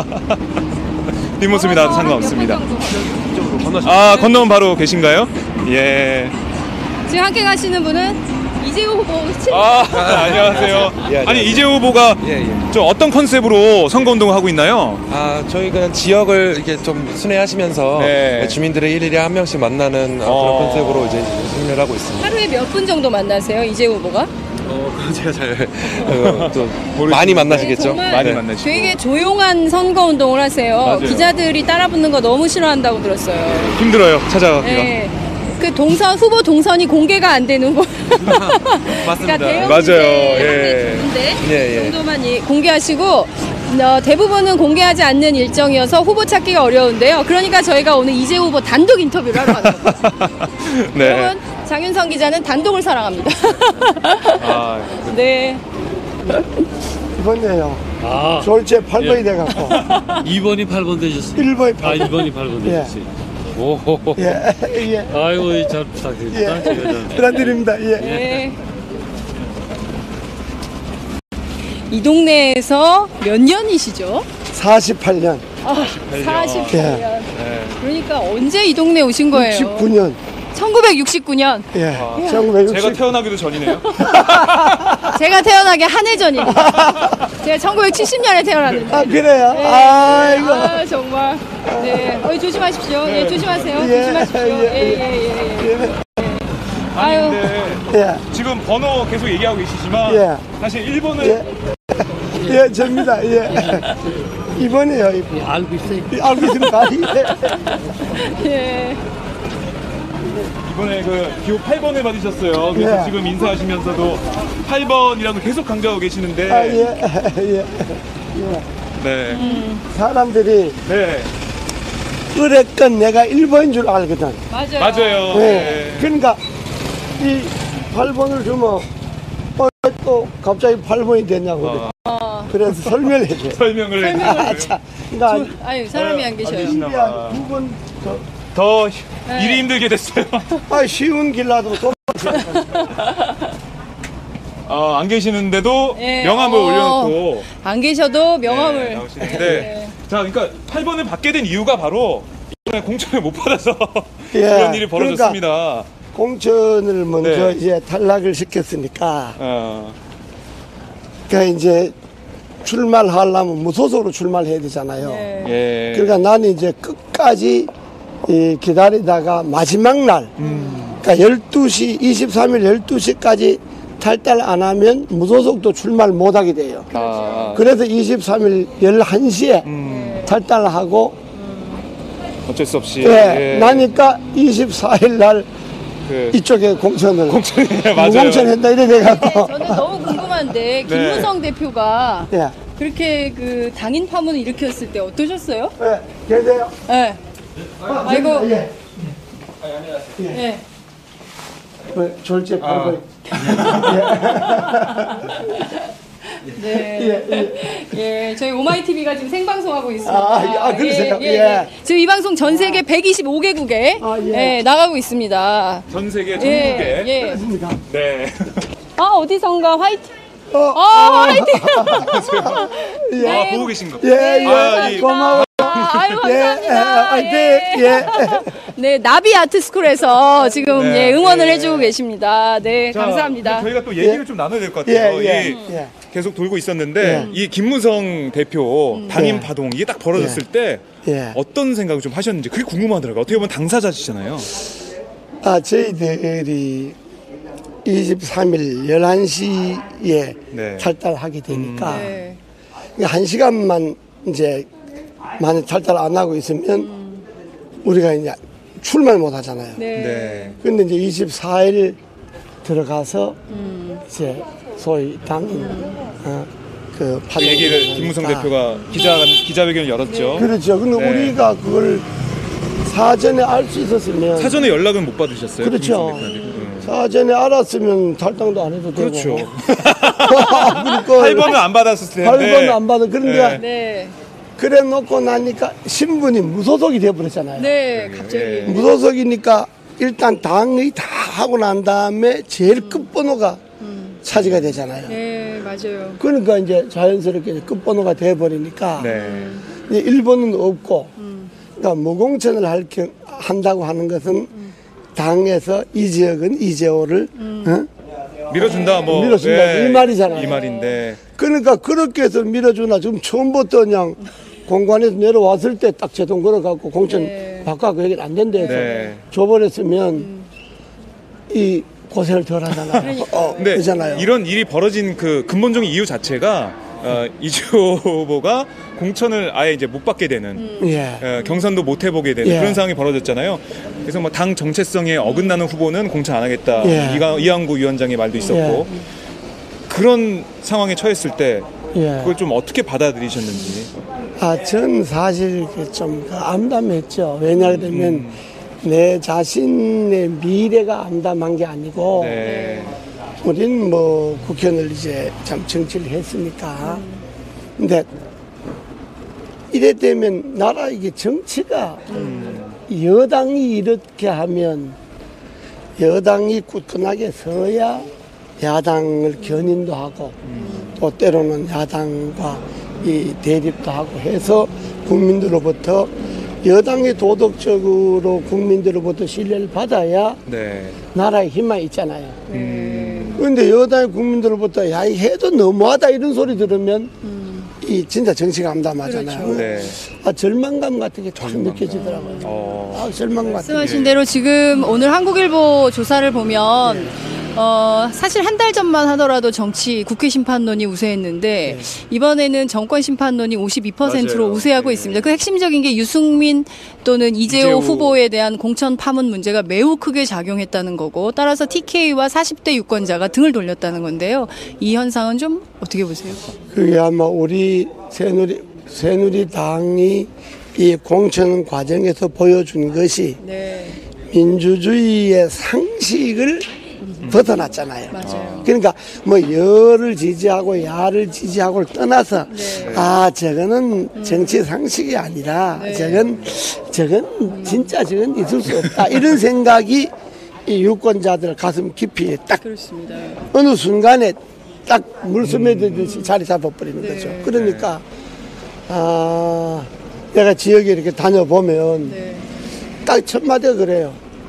뒷모습이 나와도 상관없습니다. 아, 건너면 바로 계신가요? 예. 지금 함께 가시는 분은 이재호 후보 친. 아, 안녕하세요. 예, 아니, 안녕하세요. 이재호 후보가 예, 예. 좀 어떤 컨셉으로 선거운동을 하고 있나요? 아, 저희 그냥 지역을 이렇게 좀 순회하시면서 네. 주민들을 일일이 한 명씩 만나는 어, 어. 그런 컨셉으로 이제 순회를 하고 있습니다. 하루에 몇 분 정도 만나세요, 이재호 후보가? 어, 그건 제가 잘 어, 또 많이 만나시겠죠? 정말 많이 만나시고. 되게 조용한 선거 운동을 하세요. 맞아요. 기자들이 따라붙는 거 너무 싫어한다고 들었어요. 힘들어요, 찾아가기가. 네. 그 동선 후보 동선이 공개가 안 되는 거. 맞습니다. 대형 맞아요. 문제, 예. 문제 예, 예. 정도만 이- 공개하시고 어, 대부분은 공개하지 않는 일정이어서 후보 찾기가 어려운데요. 그러니까 저희가 오늘 이재호 후보 단독 인터뷰를 하러 가는 거예요. 네. 여러분, 장윤성 기자는 단독을 사랑합니다. 아, 네. 이번에요. 아, 졸제 팔 번이 예. 돼갖고 이 번이 팔 번 되셨어요. 일 번이 아, 팔 번. 일 번이 팔 번 예. 되셨어요. 오, 예, 예. 아이고, 잘 부탁드립니다. 예. 제가 좀- 부탁드립니다. 예. 네. 이 동네에서 몇 년이시죠? 사십팔 년. 아, 사십팔 년. 예. 그러니까 언제 이 동네 오신 거예요? 육십구 년. 천구백육십구 년. 예. 아, 천구백육십. 제가 태어나기도 전이네요. 제가 태어나기 한 해 전입니다. 제가 천구백칠십 년에 태어났는데. 아, 그래요? 네. 아이고. 아, 정말. 네. 어, 조심하십시오. 예, 조심하세요. 예, 조심하십시오. 예, 예, 예, 예. 예. 아니, 아유. 근데 예. 지금 번호 계속 얘기하고 계시지만 예. 사실 일 번을 예. 예, 접니다. 예. 이번에요, 이번. 예, 알고 있어요. 예, 알고 있습니다. 예. 예. 이번에 그 기호 팔 번을 받으셨어요. 그래서 예. 지금 인사하시면서도 팔 번이라고 계속 강조하고 계시는데. 아, 예. 예. 예. 네. 사람들이 네. 그랬건 내가 일 번인 줄 알거든. 맞아요. 맞아요. 예. 네. 그러니까 이 팔 번을 주면 어, 또 갑자기 팔 번이 됐냐고. 그래. 어, 그래서 설명을 해줘요. 설명을 해줘요. 아, 자, 그러니까 아유, 사람이 안 계셔요. 두번 더, 더 네. 일이 힘들게 됐어요. 아, 쉬운 길 놔두고 또. 어, 안 계시는데도 예, 명함을 어, 올려놓고 안 계셔도 명함을. 네, 나오시는데 자, 그러니까 팔 번을 받게 된 이유가 바로 이번에 공천을 못 받아서 예, 이런 일이 벌어졌습니다. 그러니까 공천을 먼저 네. 이제 탈락을 시켰으니까. 어. 그러니까 이제 출마를 하려면 무소속으로 출마를 해야 되잖아요. 예. 그러니까 나는 이제 끝까지 이 기다리다가 마지막 날, 음. 그러니까 열두 시, 이십삼 일 열두 시까지 탈달 안 하면 무소속도 출마를 못 하게 돼요. 아. 그래서 이십삼 일 열한 시에 음. 탈달하고 어쩔 수 없이 예, 예. 나니까 이십사 일 날 그 이쪽에 공천을 공천이 맞아요. 무공천했다 이래 돼갖고 저는 너무 궁금한데 김무성 대표가 예. 그렇게 그 당인 파문을 일으켰을 때 어떠셨어요? 네, 계세요? 네. 아이고. 예. 예. 뭐, 졸제 팔고 네. 예, 예. 예, 저희 오마이티비가 지금 생방송하고 있습니다. 아, 아, 그러세요? 예, 예, 예. 예. 지금 이 방송 전 세계 백이십오 개국에 예. 나가고 있습니다. 전 세계 예, 전국에 예. 그렇습니까? 네. 아, 어디선가 화이팅. 어, 아, 화이팅. 예. 아, 보고 계신 거. 예, 예. 아, 이- 고마워. 아, 아유, 예, 감사합니다. 예, 예, 예. 네, 나비 아트스쿨에서 지금 네, 예, 응원을 예. 해주고 계십니다. 네, 자, 감사합니다. 저희가 또 얘기를 좀 나눠야 될 것 같아요. 예, 예, 이 예. 계속 돌고 있었는데 이 김무성 대표 당인 예. 파동 이게 딱 벌어졌을 때 예. 어떤 생각을 좀 하셨는지 그게 궁금하더라고요. 어떻게 보면 당사자시잖아요. 아, 저희들이 이십삼 일 열한 시에 네. 탈달하게 되니까 네. 한 시간만 이제 만약 탈달 안 하고 있으면 우리가 이제 출마를 못 하잖아요. 네. 네. 근데 이제 이십사 일 들어가서 이제 소위 당인 어, 그 그 파동이 얘기를 일어나니까. 김무성 대표가 기자 기자회견을 열었죠. 그렇죠. 근데 네. 우리가 그걸 사전에 알 수 있었으면 사전에 연락은 못 받으셨어요? 그렇죠. 김무성 대표한테? 음. 사전에 알았으면 탈당도 안 해도 되고. 그렇죠. 그러니까 팔 번은 안 받았을 텐데. 팔 번은 안 받아. 그런데 네. 그래 놓고 나니까 신분이 무소속이 돼버렸잖아요. 네, 갑자기. 예. 무소속이니까 일단 당의 다 하고 난 다음에 제일 끝번호가 차지가 되잖아요. 네, 맞아요. 그러니까 이제 자연스럽게 끝번호가 돼버리니까 네. 이제 일 번은 없고, 그러니까 무공천을 할, 경- 한다고 하는 것은 당에서 이 지역은 이재호를 어? 밀어준다 뭐. 밀어준다 예, 이 말이잖아요. 이 말인데. 그러니까 그렇게 해서 밀어주나 지금 처음부터 그냥 공관에서 내려왔을 때 딱 제동 걸어갖고 공천 네. 바꿔갖고 얘기를 안 된다 해서 네. 줘버렸으면 이 고생을 덜 하잖아요. 어, 근데 그렇잖아요. 이런 일이 벌어진 그 근본적인 이유 자체가 어, 이주호 후보가 공천을 아예 이제 못 받게 되는 예. 어, 경선도 못 해보게 되는 예. 그런 상황이 벌어졌잖아요. 그래서 뭐 당 정체성에 어긋나는 후보는 공천 안 하겠다. 예. 이가, 이항구 위원장의 말도 있었고 예. 그런 상황에 처했을 때 예. 그걸 좀 어떻게 받아들이셨는지. 아, 전 사실 좀 암담했죠. 왜냐하면 내 자신의 미래가 암담한 게 아니고 네. 우리는 뭐 국회의원을 이제 참 정치를 했으니까. 근데 이래 되면 나라 이게 정치가 여당이 이렇게 하면 여당이 굳건하게 서야 야당을 견인도 하고 또 때로는 야당과 이 대립도 하고 해서 국민들로부터 여당이 도덕적으로 국민들로부터 신뢰를 받아야 네. 나라에 희망이 있잖아요. 음. 그런데 여당의 국민들로부터 야, 이 해도 너무하다 이런 소리 들으면 이 진짜 정치가 암담하잖아요. 그렇죠. 네. 아, 절망감 같은 게 탁 느껴지더라고요. 어. 아, 절망 같은 말씀하신 대로 지금 오늘 한국일보 조사를 보면 어, 사실 한 달 전만 하더라도 정치 국회 심판론이 우세했는데 이번에는 정권 심판론이 오십이 퍼센트로 맞아요. 우세하고 있습니다. 그 핵심적인 게 유승민 또는 이재호, 이재호. 후보에 대한 공천 파문 문제가 매우 크게 작용했다는 거고 따라서 티케이와 사십 대 유권자가 등을 돌렸다는 건데요. 이 현상은 좀 어떻게 보세요? 그게 아마 우리 새누리, 새누리당이 이 공천 과정에서 보여준 것이 네. 민주주의의 상식을 벗어났잖아요. 맞아요. 그러니까 뭐 여를 지지하고 야를 지지하고를 떠나서 네. 아 저거는 정치 상식이 아니라 네. 저건 저건 진짜 저건 있을 수 없다 이런 생각이 이 유권자들 가슴 깊이 딱 그렇습니다. 어느 순간에 딱 물스며들듯이 자리 잡아버리는 네. 거죠. 그러니까 아 내가 지역에 이렇게 다녀보면 네. 딱 첫 마디가 그래요.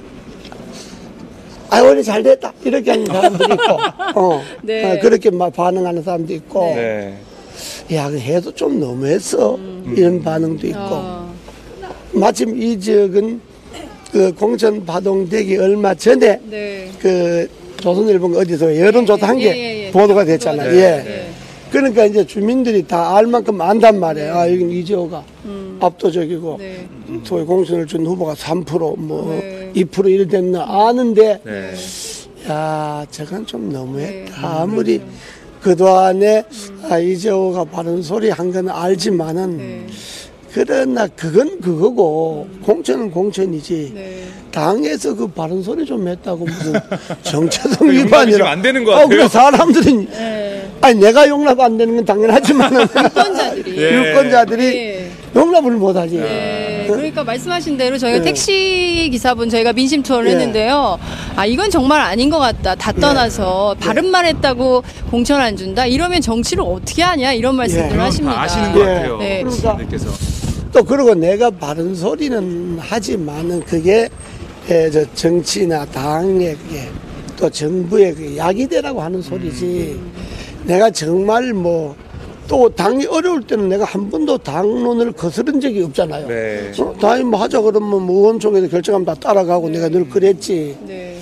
아, 원래 잘 됐다. 이렇게 하는 사람들이 있고, 어, 네. 어, 그렇게 막 반응하는 사람도 있고, 네. 야, 그 해도 좀 너무했어. 음. 이런 반응도 있고. 아. 마침 이 지역은 그 공천 파동되기 얼마 전에 네. 그 조선일보 어디서 여론조사 한 게 예, 예, 예. 보도가 됐잖아요. 네. 예. 네. 그러니까 이제 주민들이 다 알 만큼 안단 말이에요. 네. 아, 여기는 이재호가 음. 압도적이고, 네. 소위 공천을 준 후보가 삼 퍼센트, 뭐, 네. 이 퍼센트 이래 됐나 아는데, 네. 야, 저건 좀 너무했다. 네. 아무리 그동안에 아, 이재호가 바른 소리 한 건 알지만은, 네. 그러나 그건 그거고, 공천은 공천이지. 네. 당에서 그 바른 소리 좀 했다고 무슨 정체성 용납이 지금 위반이라. 안 되는 것 어, 같아요. 그 사람들이, 네. 아니, 내가 용납 안 되는 건 당연하지만은. 유권자들이. 예. 유권자들이 예. 용납을 못 하지. 네, 그러니까 말씀하신 대로 저희가 네. 택시 기사분 저희가 민심 투어를 네. 했는데요. 아 이건 정말 아닌 것 같다. 다 떠나서 바른말 했다고 공천 안 준다. 이러면 정치를 어떻게 하냐 이런 말씀들 예. 하십니다. 다 아시는 것 예. 같아요. 네. 교수님께서. 또 그러고 내가 바른 소리는 하지만은 그게 에, 저 정치나 당의 그게 또 정부의 그 약이 되라고 하는 소리지. 내가 정말 뭐 또 당이 어려울 때는 내가 한 번도 당론을 거스른 적이 없잖아요. 네. 어, 당이 뭐 하자 그러면 뭐 의원총회에서 결정하면 다 따라가고 내가 늘 그랬지. 네.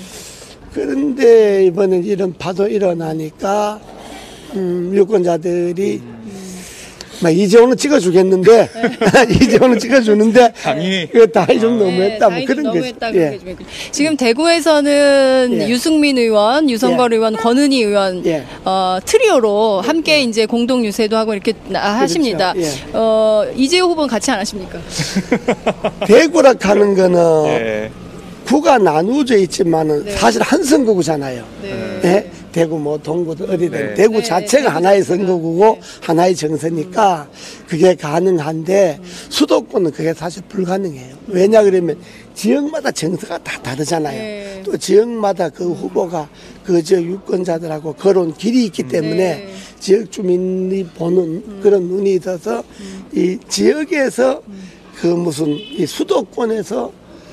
그런데 이번엔 이런 파도 일어나니까 음, 유권자들이 막 이재호는 찍어주겠는데 이재호는 찍어주는데 당이 그 당이 좀 너무했다. 뭐 당이 그런 좀 거지. 너무했다. 예. 그렇게 좀 했군요. 지금 대구에서는 예. 유승민 의원, 유성걸 예. 의원, 권은희 의원 예. 어, 트리오로 함께 이제 공동 유세도 하고 이렇게 나- 하십니다. 예. 어, 이재호 후보는 같이 안 하십니까? 대구라 하는 거는 예. 구가 나누어져 있지만은 네. 사실 한 선거구잖아요. 네. 예? 대구 뭐 동구도 어디든 네. 대구 네, 자체가 대구 하나의 자체가. 선거구고 네. 하나의 정서니까 그게 가능한데 수도권은 그게 사실 불가능해요. 왜냐 그러면 지역마다 정서가 다 다르잖아요. 네. 또 지역마다 그 후보가 그 지역 유권자들하고 걸어온 길이 있기 때문에 네. 지역 주민이 보는 그런 눈이 있어서 이 지역에서 그 무슨 이 수도권에서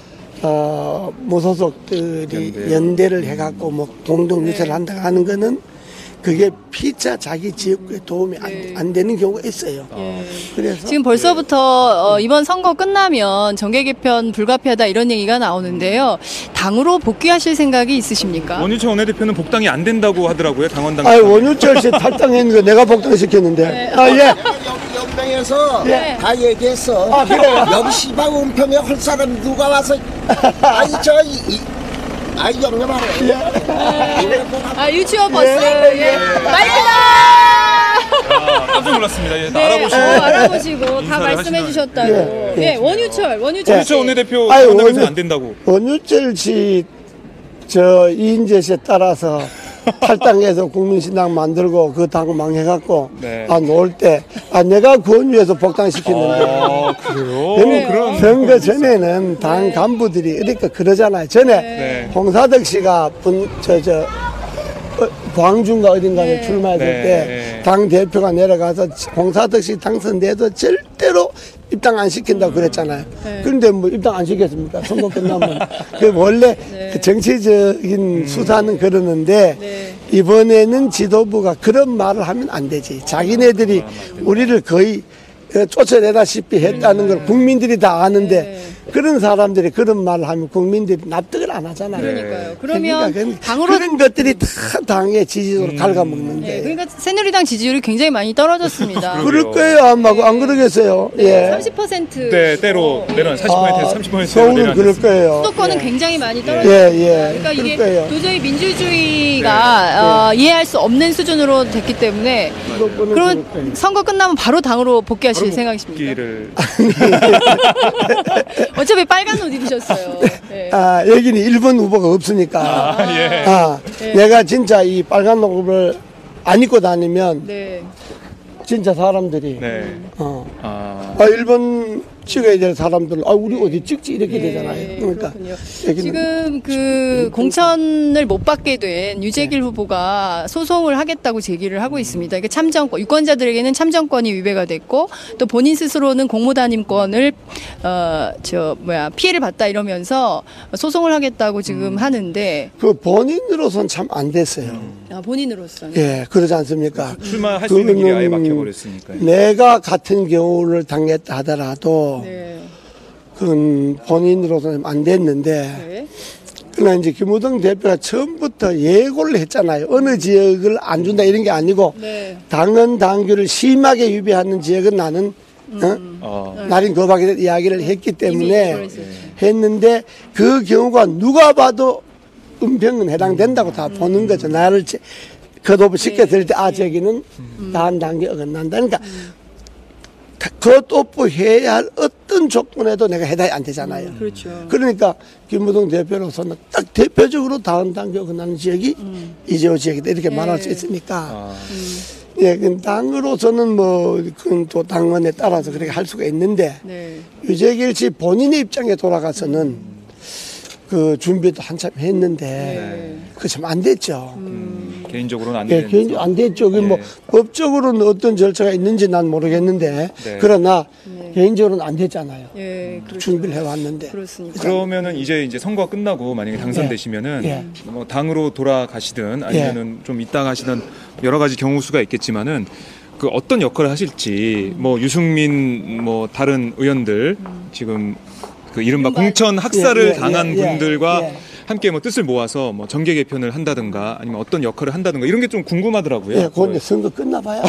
어, 무소속들이 연대. 연대를 해갖고 뭐 공동 유세를 네. 한다 하는 거는 그게 피자 자기 지역구에 도움이 안, 네. 안 되는 경우가 있어요. 예. 그래서 지금 벌써부터 어, 이번 선거 끝나면 정계 개편 불가피하다 이런 얘기가 나오는데요. 당으로 복귀하실 생각이 있으십니까? 원유철 원내대표는 복당이 안 된다고 하더라고요. 당원당. 아 원유철 씨 탈당했는 거 내가 복당시켰는데. 네. 아 예. 연맹에서 네. 다 얘기했어. 아, 그래요? 여기 시방 은평에 할 사람 누가 와서 아니 저 이, 이, 아이 영념하네. 아 유치원 버스. 예. 마이크다. 아, 깜짝 놀랐습니다. 예, 네, 알아보시고. 어, 알아보시고 다 인사를 말씀해 하시는- 주셨다고. 예, 예, 예. 원유철, 원유철. 원유철 원내대표 아유, 당원당에서 원유- 안 된다고. 원유철 씨, 저 이인재 씨에 따라서 탈당해서 국민신당 만들고 그 당 망해갖고 네. 아 놓을 때 아 내가 권유해서 복당시켰는데 아, 그래요? 선- 그런 선거 전에는 당 간부들이 그러니까 그러잖아요. 전에 네. 홍사덕 씨가 분 저 저 광주인가 어딘가에 네. 출마했을 네. 때 당 대표가 내려가서 홍사덕 씨 당선돼도 절대로 입당 안 시킨다고 그랬잖아요. 네. 그런데 뭐 입당 안 시켰습니까? 선거 끝나면. 그 원래 네. 그 정치적인 수사는 그러는데 네. 이번에는 지도부가 그런 말을 하면 안 되지. 자기네들이 우리를 거의 쫓아내다시피 했다는 걸 국민들이 다 아는데 네. 그런 사람들이 그런 말을 하면 국민들이 납득을 안 하잖아요. 그러니까요. 그러면 그러니까 당으로 그런 것들이 다 당의 지지도를 갉아먹는데. 예, 그러니까 새누리당 지지율이 굉장히 많이 떨어졌습니다. 그럴 거예요. 아마 안 그러겠어요. 네, 예. 삼십 퍼센트. 네, 때로 내려온 사십 퍼센트에서 아, 삼십 퍼센트로 서울은 그럴 거예요. 수도권은 예. 굉장히 많이 예, 떨어졌습니다. 예. 그러니까 이게 그럴 거예요. 도저히 민주주의가 어, 이해할 수 없는 수준으로 됐기 때문에 수도권은 그런 그럴 거예요. 선거 끝나면 바로 당으로 복귀하실 바로 생각이십니까? 복귀를 어차피 빨간 옷 입으셨어요. 네. 아, 여기는 일 번 후보가 없으니까. 아, 예. 아, 예. 내가 진짜 이 빨간 옷을 안 입고 다니면 네. 진짜 사람들이 네. 어. 아. 아, 일 번 찍어야 될 사람들은 아, 우리 어디 찍지 이렇게 예, 되잖아요. 그러니까 여기는 지금 그 공천을 못 받게 된 유재길 후보가 소송을 하겠다고 제기를 하고 있습니다. 이게 참정권, 유권자들에게는 참정권이 위배가 됐고 또 본인 스스로는 공무단임권을 어, 저 뭐야 피해를 봤다 이러면서 소송을 하겠다고 지금 하는데 그 본인으로선 참 안 됐어요. 아, 본인으로서는 예, 그러지 않습니까? 출마할 수 있는 길이 아예 그거는 막혀버렸으니까요. 내가 같은 경우를 당했다 하더라도 네. 그건 본인으로서는 안 됐는데 네. 그러나 이제 김우동 대표가 처음부터 예고를 했잖아요. 어느 지역을 안 준다 이런 게 아니고 네. 당헌 당규를 심하게 위배하는 지역은 나는 어? 어. 날인 거박이 이야기를 했기 때문에 그랬었죠. 했는데 그 경우가 누가 봐도 은평은 해당된다고 다 보는 거죠. 나를 컷오프 시켜드릴 때 아 저기는 다한 단계 어긋난다. 그러니까 컷오프 해야 할 어떤 조건에도 내가 해당이 안 되잖아요. 그렇죠. 그러니까 김무동 대표로서는 딱 대표적으로 다음 단계 어긋나는 지역이 이재호 지역이다 이렇게 말할 수 있으니까 예, 그 당으로서는 뭐, 그건 또 당원에 따라서 그렇게 할 수가 있는데, 네. 유재길 씨 본인의 입장에 돌아가서는 그 준비도 한참 했는데, 네. 그거 참 안 됐죠. 음, 개인적으로는 안 예, 되는. 개인적으로 안 됐죠. 그 뭐, 법적으로는 어떤 절차가 있는지 난 모르겠는데, 네. 그러나 개인적으로는 안 됐잖아요. 예, 그렇죠. 준비를 해왔는데. 그렇습니까? 그러면은 이제 이제 선거가 끝나고 만약에 당선되시면은 예. 뭐 당으로 돌아가시든 아니면은 좀 이따 가시든 여러 가지 경우 수가 있겠지만은 그 어떤 역할을 하실지 뭐 유승민 뭐 다른 의원들 지금 그 이른바 공천 학살을 예, 예, 당한 예, 예, 분들과 예. 함께 뭐 뜻을 모아서 뭐 정계 개편을 한다든가 아니면 어떤 역할을 한다든가 이런 게 좀 궁금하더라고요. 예, 그건 이제 선거 끝나봐야.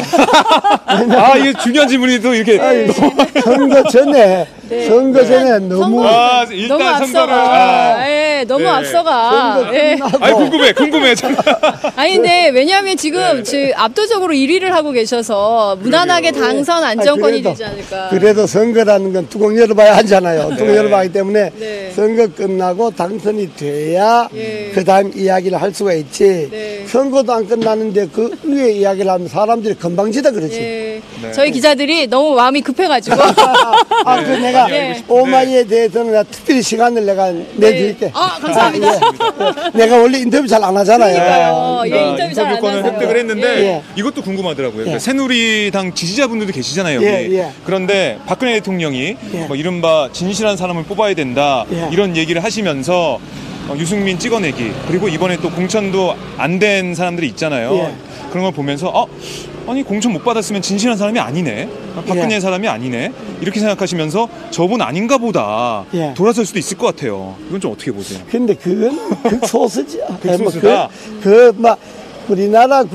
아, 이게 중요한 질문이 또 이렇게 아니, 선거 전에, 네. 선거 전에 너무. 아, 일단 너무 선거를 앞서가. 아. 예, 너무 네. 앞서가. 선거 예. 끝나고. 아니 궁금해, 궁금해. 아니 근데 왜냐하면 지금 지 압도적으로 일 위를 하고 계셔서 무난하게 당선 안정권이 아, 그래도- 되지 않을까. 그래도 선거라는 건 뚜껑 열어봐야 하잖아요. 뚜껑 네. 열어봐야 하기 때문에 네. 선거 끝나고 당선이 돼야 예. 그 다음 이야기를 할 수가 있지. 네. 선거도 안 끝나는데 그 위에 이야기를 하면 사람들이 금방지다 그러지. 예. 네. 저희 기자들이 너무 마음이 급해가지고. 아, 그 내가 예. 오마이에 대해서는 내가 특별히 시간을 내가 내드릴게. 아, 감사합니다. 아, 예. 내가 원래 인터뷰 잘 안 하잖아요. 그러니까요. 예, 인터뷰 잘안 인터뷰권을 하세요. 획득을 했는데 예. 이것도 궁금하더라고요. 예. 그러니까 새누리당 지지자분들도 계시잖아요. 여기. 예, 예. 그런데 박근혜 대통령이 예. 뭐 이른바 진실한 사람을 뽑아야 된다 예. 이런 얘기를 하시면서 어, 유승민 찍어내기 그리고 이번에 또 공천도 안 된 사람들이 있잖아요. 예. 그런 걸 보면서 어? 아니 공천 못 받았으면 진실한 사람이 아니네. 아, 박근혜 예. 사람이 아니네. 이렇게 생각하시면서 저분 아닌가 보다 예. 돌아설 수도 있을 것 같아요. 이건 좀 어떻게 보세요? 근데 그건 극소수죠. 극소수다? 그, 그, 막, 우리나라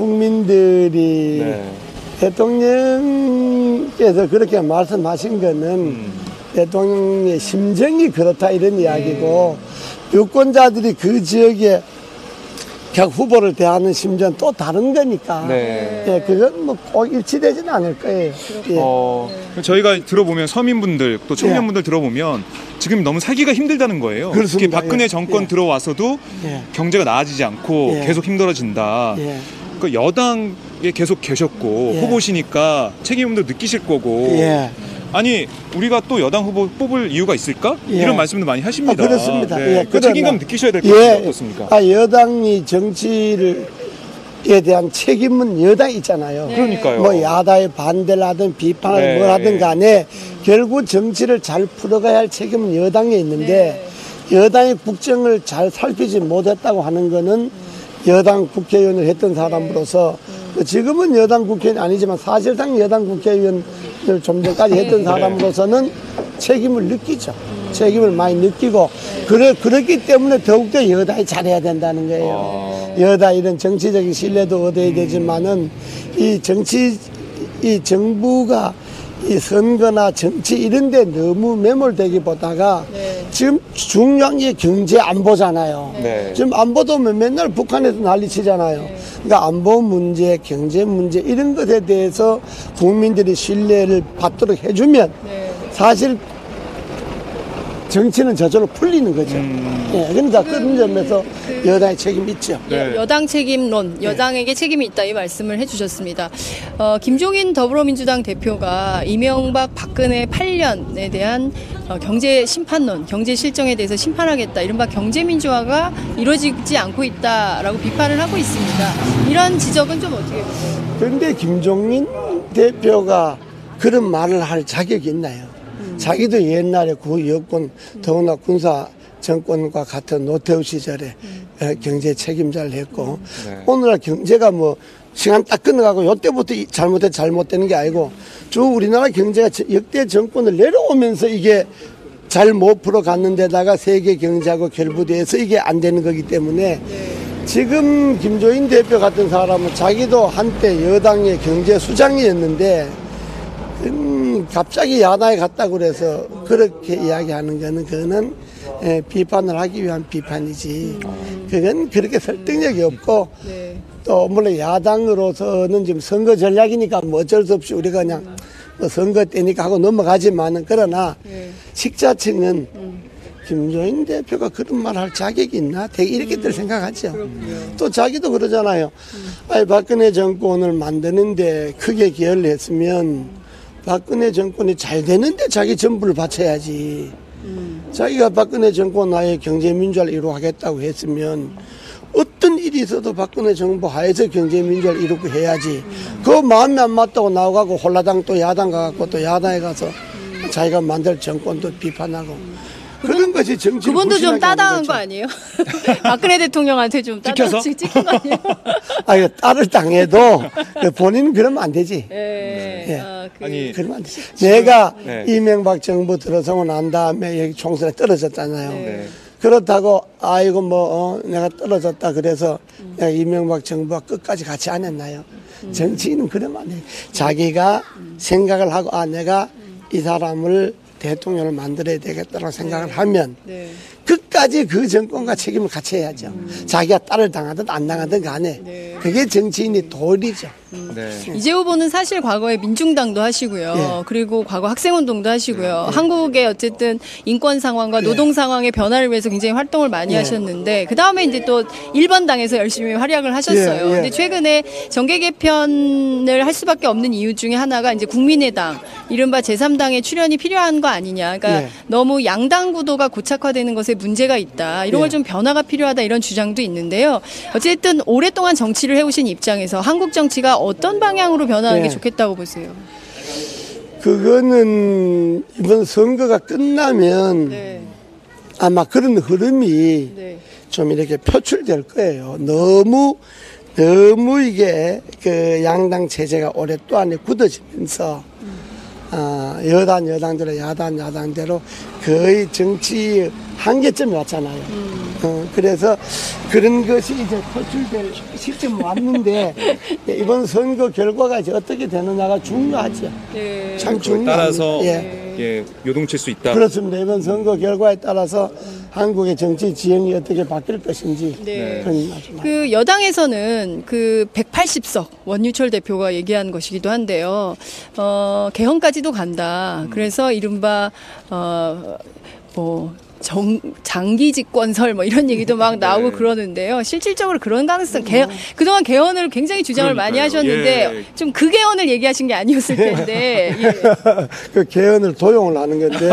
국민들이 네. 대통령께서 그렇게 말씀하신 거는 음. 대통령의 심정이 그렇다 이런 이야기고 유권자들이 그 지역에 각 후보를 대하는 심정은 또 다른 거니까 네. 예, 그건 뭐 꼭 일치되지는 않을 거예요. 예. 어, 저희가 들어보면 서민분들 또 청년분들 들어보면 지금 너무 살기가 힘들다는 거예요. 특히 그렇습니다. 박근혜 예. 정권 예. 들어와서도 예. 경제가 나아지지 않고 예. 계속 힘들어진다. 예. 그 여당에 계속 계셨고 예. 후보시니까 책임도 느끼실 거고. 예. 아니 우리가 또 여당 후보 뽑을 이유가 있을까? 예. 이런 말씀도 많이 하십니다. 아, 그렇습니다. 네. 예, 그 그러나- 책임감 느끼셔야 될 것 같아요. 어떻습니까? 아, 여당이 정치를 에 대한 책임은 여당이 있잖아요. 네. 그러니까요. 뭐 야당의 반대를 하든 비판을 네, 뭘 하든 예. 간에 결국 정치를 잘 풀어가야 할 책임은 여당에 있는데 여당이 국정을 잘 살피지 못했다고 하는 거는 여당 국회의원을 했던 사람으로서 지금은 여당 국회의원이 아니지만 사실상 여당 국회의원을 좀 전까지 했던 사람으로서는 책임을 느끼죠. 책임을 많이 느끼고 그래, 그렇기 때문에 더욱더 여당이 잘해야 된다는 거예요. 여당 이런 정치적인 신뢰도 얻어야 되지만은 이 정치 이 정부가 이 선거나 정치 이런 데 너무 매몰되기보다가 지금 중요한 게 경제 안보잖아요. 네. 지금 안보도 맨날 북한에서 난리치잖아요. 그러니까 안보 문제, 경제 문제 이런 것에 대해서 국민들이 신뢰를 받도록 해주면 사실 정치는 저절로 풀리는 거죠. 음. 예, 그러니까 그런 점에서 여당의 책임이 있죠. 예, 여당 책임론, 여당에게 책임이 있다 이 말씀을 해주셨습니다. 어, 김종인 더불어민주당 대표가 이명박 박근혜 팔 년에 대한 어, 경제 심판론, 경제 실정에 대해서 심판하겠다, 이른바 경제민주화가 이루어지지 않고 있다라고 비판을 하고 있습니다. 이런 지적은 좀 어떻게 보세요? 그런데 김종인 대표가 그런 말을 할 자격이 있나요? 음. 자기도 옛날에 구 여권, 더구나 군사 정권과 같은 노태우 시절에 음. 경제 책임자를 했고, 음. 네. 오늘날 경제가 뭐 시간 딱 끝나가고 요때부터 잘못해 잘못되는 게 아니고 쭉 우리나라 경제가 역대 정권을 내려오면서 이게 잘 못 풀어갔는 데다가 세계 경제하고 결부돼서 이게 안 되는 거기 때문에 지금 김종인 대표 같은 사람은 자기도 한때 여당의 경제 수장이었는데 음, 갑자기 야당에 갔다고 그래서 그렇게 이야기하는 거는 그거는 예, 비판을 하기 위한 비판이지 그건 그렇게 설득력이 없고 또 물론 야당으로서는 지금 선거 전략이니까 뭐 어쩔 수 없이 우리가 그냥 뭐 선거 때니까 하고 넘어가지만은 그러나 식자층은 김종인 대표가 그런 말 할 자격이 있나? 되게 이렇게들 생각하죠. 또 자기도 그러잖아요. 아니, 박근혜 정권을 만드는데 크게 기여를 했으면 박근혜 정권이 잘 되는데 자기 전부를 바쳐야지. 자기가 박근혜 정권 하에 경제민주화를 이루하겠다고 했으면 어떤 일이 있어도 박근혜 정부 하에서 경제민주화를 이루고 해야지. 그 마음이 안 맞다고 나오고 홀라당 또 야당 가갖고 또 야당에 가서 자기가 만들 정권도 비판하고 그런 것이 정치. 그분도 좀 따당한 거 아니에요? 박근혜 대통령한테 좀 따당 찍힌 거 아니에요? 아니, 딸을 당해도 본인은 그러면 안 되지. 네. 예. 아, 그... 아니, 그러면 안 되지. 내가 네. 이명박 정부 들어서고 난 다음에 여기 총선에 떨어졌잖아요. 네. 그렇다고 아이고 뭐 어, 내가 떨어졌다 그래서 음. 내가 이명박 정부와 끝까지 같이 안 했나요? 음. 정치인은 그러면 안 돼. 자기가 음. 생각을 하고 아 내가 음. 이 사람을 대통령을 만들어야 되겠다라고 생각을 네. 하면 네. 끝까지 그 정권과 책임을 같이 해야죠. 음. 자기가 딸을 당하든 안 당하든 간에 네. 그게 정치인이 도리죠. 음. 네. 이재 후보는 사실 과거에 민중당도 하시고요. 네. 그리고 과거 학생운동도 하시고요. 네. 한국의 어쨌든 인권 상황과 노동 네. 상황의 변화를 위해서 굉장히 활동을 많이 네. 하셨는데 그 다음에 이제 또 일 번 당에서 열심히 활약을 하셨어요. 네. 네. 근데 최근에 정계 개편을 할 수밖에 없는 이유 중에 하나가 이제 국민의당, 이른바 제삼 당의 출연이 필요한 거 아니냐. 그러니까 네. 너무 양당 구도가 고착화되는 것에 문제가 있다. 이런 걸 좀 네. 변화가 필요하다 이런 주장도 있는데요. 어쨌든 오랫동안 정치를 해오신 입장에서 한국 정치가 어떤 방향으로 변화하는 네. 게 좋겠다고 보세요? 그거는 이번 선거가 끝나면 네. 아마 그런 흐름이 네. 좀 이렇게 표출될 거예요. 너무 너무 이게 그 양당 체제가 오랫동안 굳어지면서 음. 어, 여당 여당대로 야당 야당대로 거의 정치 한계점이 왔잖아요. 음. 어, 그래서 그런 것이 이제 표출될 시점이 왔는데 이번 선거 결과가 이제 어떻게 되느냐가 중요하죠. 네. 참 중요합니다. 따라서 예. 예, 요동칠 수 있다. 그렇습니다. 이번 선거 결과에 따라서 음. 한국의 정치 지형이 어떻게 바뀔 것인지. 네. 그 여당에서는 그 백팔십 석 원유철 대표가 얘기한 것이기도 한데요. 어, 개헌까지도 간다. 음. 그래서 이른바 어, 뭐. 정, 장기 집권설 뭐 이런 얘기도 막 나오고 네. 그러는데요. 실질적으로 그런 가능성, 개, 그동안 개헌을 굉장히 주장을 그러니까요. 많이 하셨는데 예. 좀 그 개헌을 얘기하신 게 아니었을 텐데. 예. 그 개헌을 도용을 하는 건데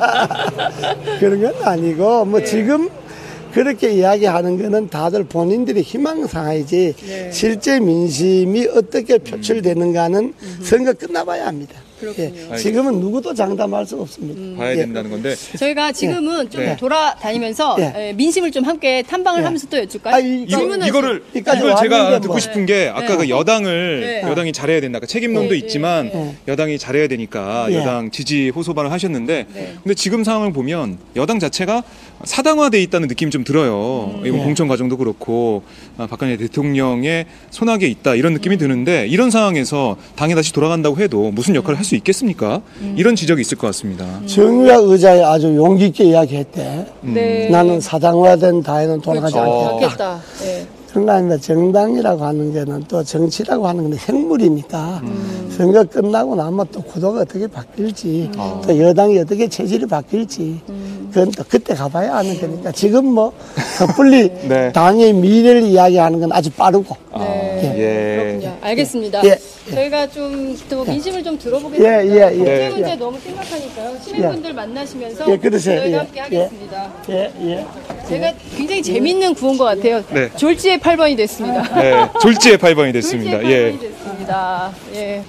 그런 건 아니고 뭐 네. 지금 그렇게 이야기하는 거는 다들 본인들의 희망사항이지 네. 실제 민심이 어떻게 표출되는가는 음. 선거 끝나봐야 합니다. 예, 지금은 누구도 장담할 수 없습니다. 음. 봐야 된다는 건데 저희가 지금은 예. 좀 네. 돌아다니면서 예. 민심을 좀 함께 탐방을 예. 하면서 또 여쭐까요? 아, 이, 질문을 이거를 이걸 제가 뭐. 듣고 싶은 게 아까 네. 그 여당을 네. 여당이 잘해야 된다. 책임론도 네. 있지만 네. 여당이 잘해야 되니까 네. 여당 지지 호소반을 하셨는데 네. 근데 지금 상황을 보면 여당 자체가 사당화돼 있다는 느낌이 좀 들어요. 음. 이번 네. 공천 과정도 그렇고 박근혜 대통령의 손아귀에 있다 이런 느낌이 음. 드는데 이런 상황에서 당이 다시 돌아간다고 해도 무슨 역할을 할 수 있겠습니까? 음. 이런 지적이 있을 것 같습니다. 음. 정유라 의장이 아주 용기 있게 이야기했대. 네. 나는 사당화된 당에는 돌아가지 그렇죠. 않겠다. 네. 그러나 아니면 정당이라고 하는 게는 또 정치라고 하는 건 생물이니까 음. 선거 끝나고 나면 또 구도가 어떻게 바뀔지 음. 또 여당이 어떻게 체질이 바뀔지 음. 그건 또 그때 가봐야 아는 거니까 지금 뭐 섣불리 네. 당의 미래를 이야기하는 건 아주 빠르고. 네. 예. 그렇군요. 알겠습니다. 예. 저희가 좀 또 민심을 좀 들어보겠습니다. 예, 예, 예. 경제 예. 문제 너무 심각하니까요. 시민분들 만나시면서 예, 그러세요. 저희가 예. 함께 하겠습니다. 예, 예. 제가 굉장히 재밌는 구호인 것 같아요. 네. 졸지의 팔 번이 됐습니다. 네, 졸지의 팔 번이 됐습니다. 졸지의 예. 팔 번이 됐습니다. 예.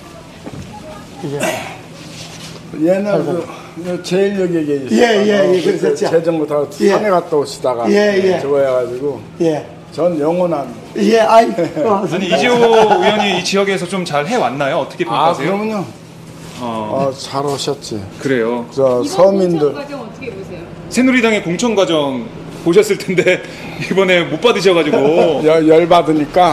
옛날 그 제일역에 계셨어요. 예, 예, 예, 그랬었죠. 재정부 다 예. 산에 갔다 오시다가 예, 예. 저거 해가지고 예. 전 영원한. 예, 아이. 아니 이재호 의원이 이 지역에서 좀 잘 해왔나요? 어떻게 아, 평가하세요? 그러면요. 어. 아, 잘 오셨지. 그래요. 저 서민들. 과정 어떻게 보세요? 새누리당의 공천 과정 보셨을 텐데 이번에 못 받으셔가지고 열, 열 받으니까.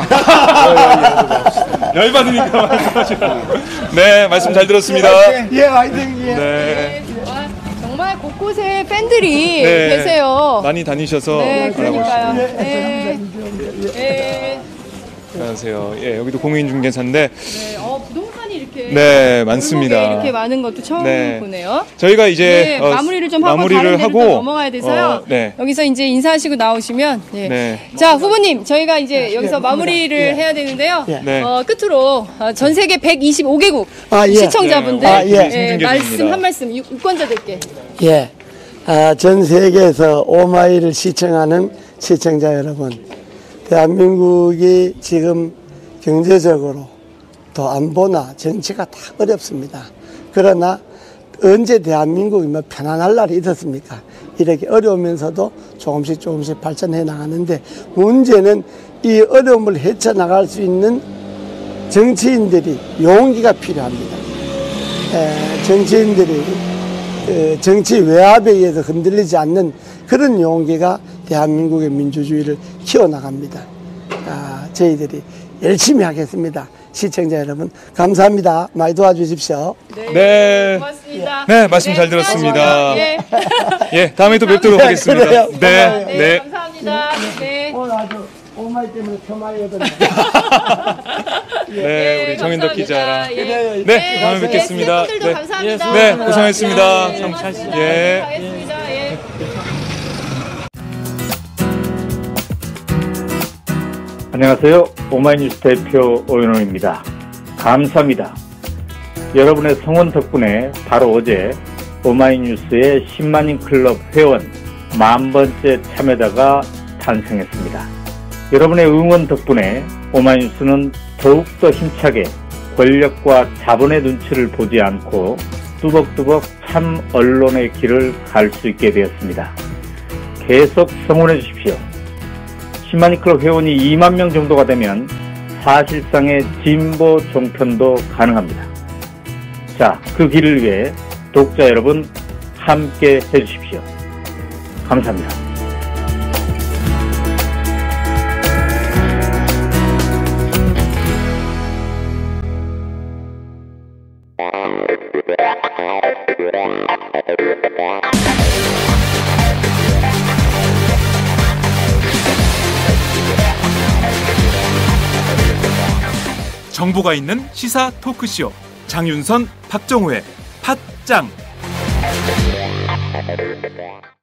열 받으니까 말씀하시고. 네, 말씀 잘 들었습니다. 예, 화이팅. 예. 네. 와, 정말 곳곳에 팬들이 네. 계세요. 많이 다니셔서 네, 알아보시고. 그러니까요. 네. 네. 안녕하세요. 예, 여기도 공인중개사인데 네, 어, 부동산이 이렇게 네, 많습니다. 골목에 이렇게 많은 것도 처음 네. 보네요. 저희가 이제 네, 어, 마무리를 좀 하고 마무리를 다른 데로 하고 또 넘어가야 돼서요. 어, 네. 여기서 이제 인사하시고 나오시면 네. 네. 자, 후보님, 저희가 이제 여기서 마무리를 예. 해야 되는데요. 네. 어, 끝으로 어, 전 세계 백이십오 개국 아, 예. 시청자분들 네, 아, 예. 예, 생중계입니다. 말씀 한 말씀 유- 유권자들께. 예. 아, 전 세계에서 오마이를 시청하는 시청자 여러분. 대한민국이 지금 경제적으로 또 안보나 정치가 다 어렵습니다. 그러나 언제 대한민국이 뭐 편안할 날이 있었습니까? 이렇게 어려우면서도 조금씩 조금씩 발전해 나가는데 문제는 이 어려움을 헤쳐나갈 수 있는 정치인들이 용기가 필요합니다. 에, 정치인들이 그 정치 외압에 의해서 흔들리지 않는 그런 용기가 대한민국의 민주주의를 키워나갑니다. 아, 저희들이 열심히 하겠습니다. 시청자 여러분 감사합니다. 많이 도와주십시오. 네. 고맙습니다. 네, 말씀 잘 들었습니다. 예. 예, 다음에 또 뵙도록 하겠습니다. 그래요. 네, 네, 네. 감사합니다. 네. 오늘 아주 오마이 때문에 표만이 얻었네. 네, 우리 정인덕 감사합니다. 기자랑. 예. 네, 다음에 네, 뵙겠습니다. 팬분들도 네. 감사합니다. 네, 고생하셨습니다. 네, 고맙습니다. 예. 가겠습니다. 예. 안녕하세요. 오마이뉴스 대표 오연호입니다. 감사합니다. 여러분의 성원 덕분에 바로 어제 오마이뉴스의 십만인 클럽 회원 만 번째 참여자가 탄생했습니다. 여러분의 응원 덕분에 오마이뉴스는 더욱더 힘차게 권력과 자본의 눈치를 보지 않고 뚜벅뚜벅 참 언론의 길을 갈 수 있게 되었습니다. 계속 성원해 주십시오. 십만인 클럽 회원이 이만 명 정도가 되면 사실상의 진보 종편도 가능합니다. 자, 그 길을 위해 독자 여러분 함께 해주십시오. 감사합니다. 정보가 있는 시사 토크쇼 장윤선, 박정호의 팟짱.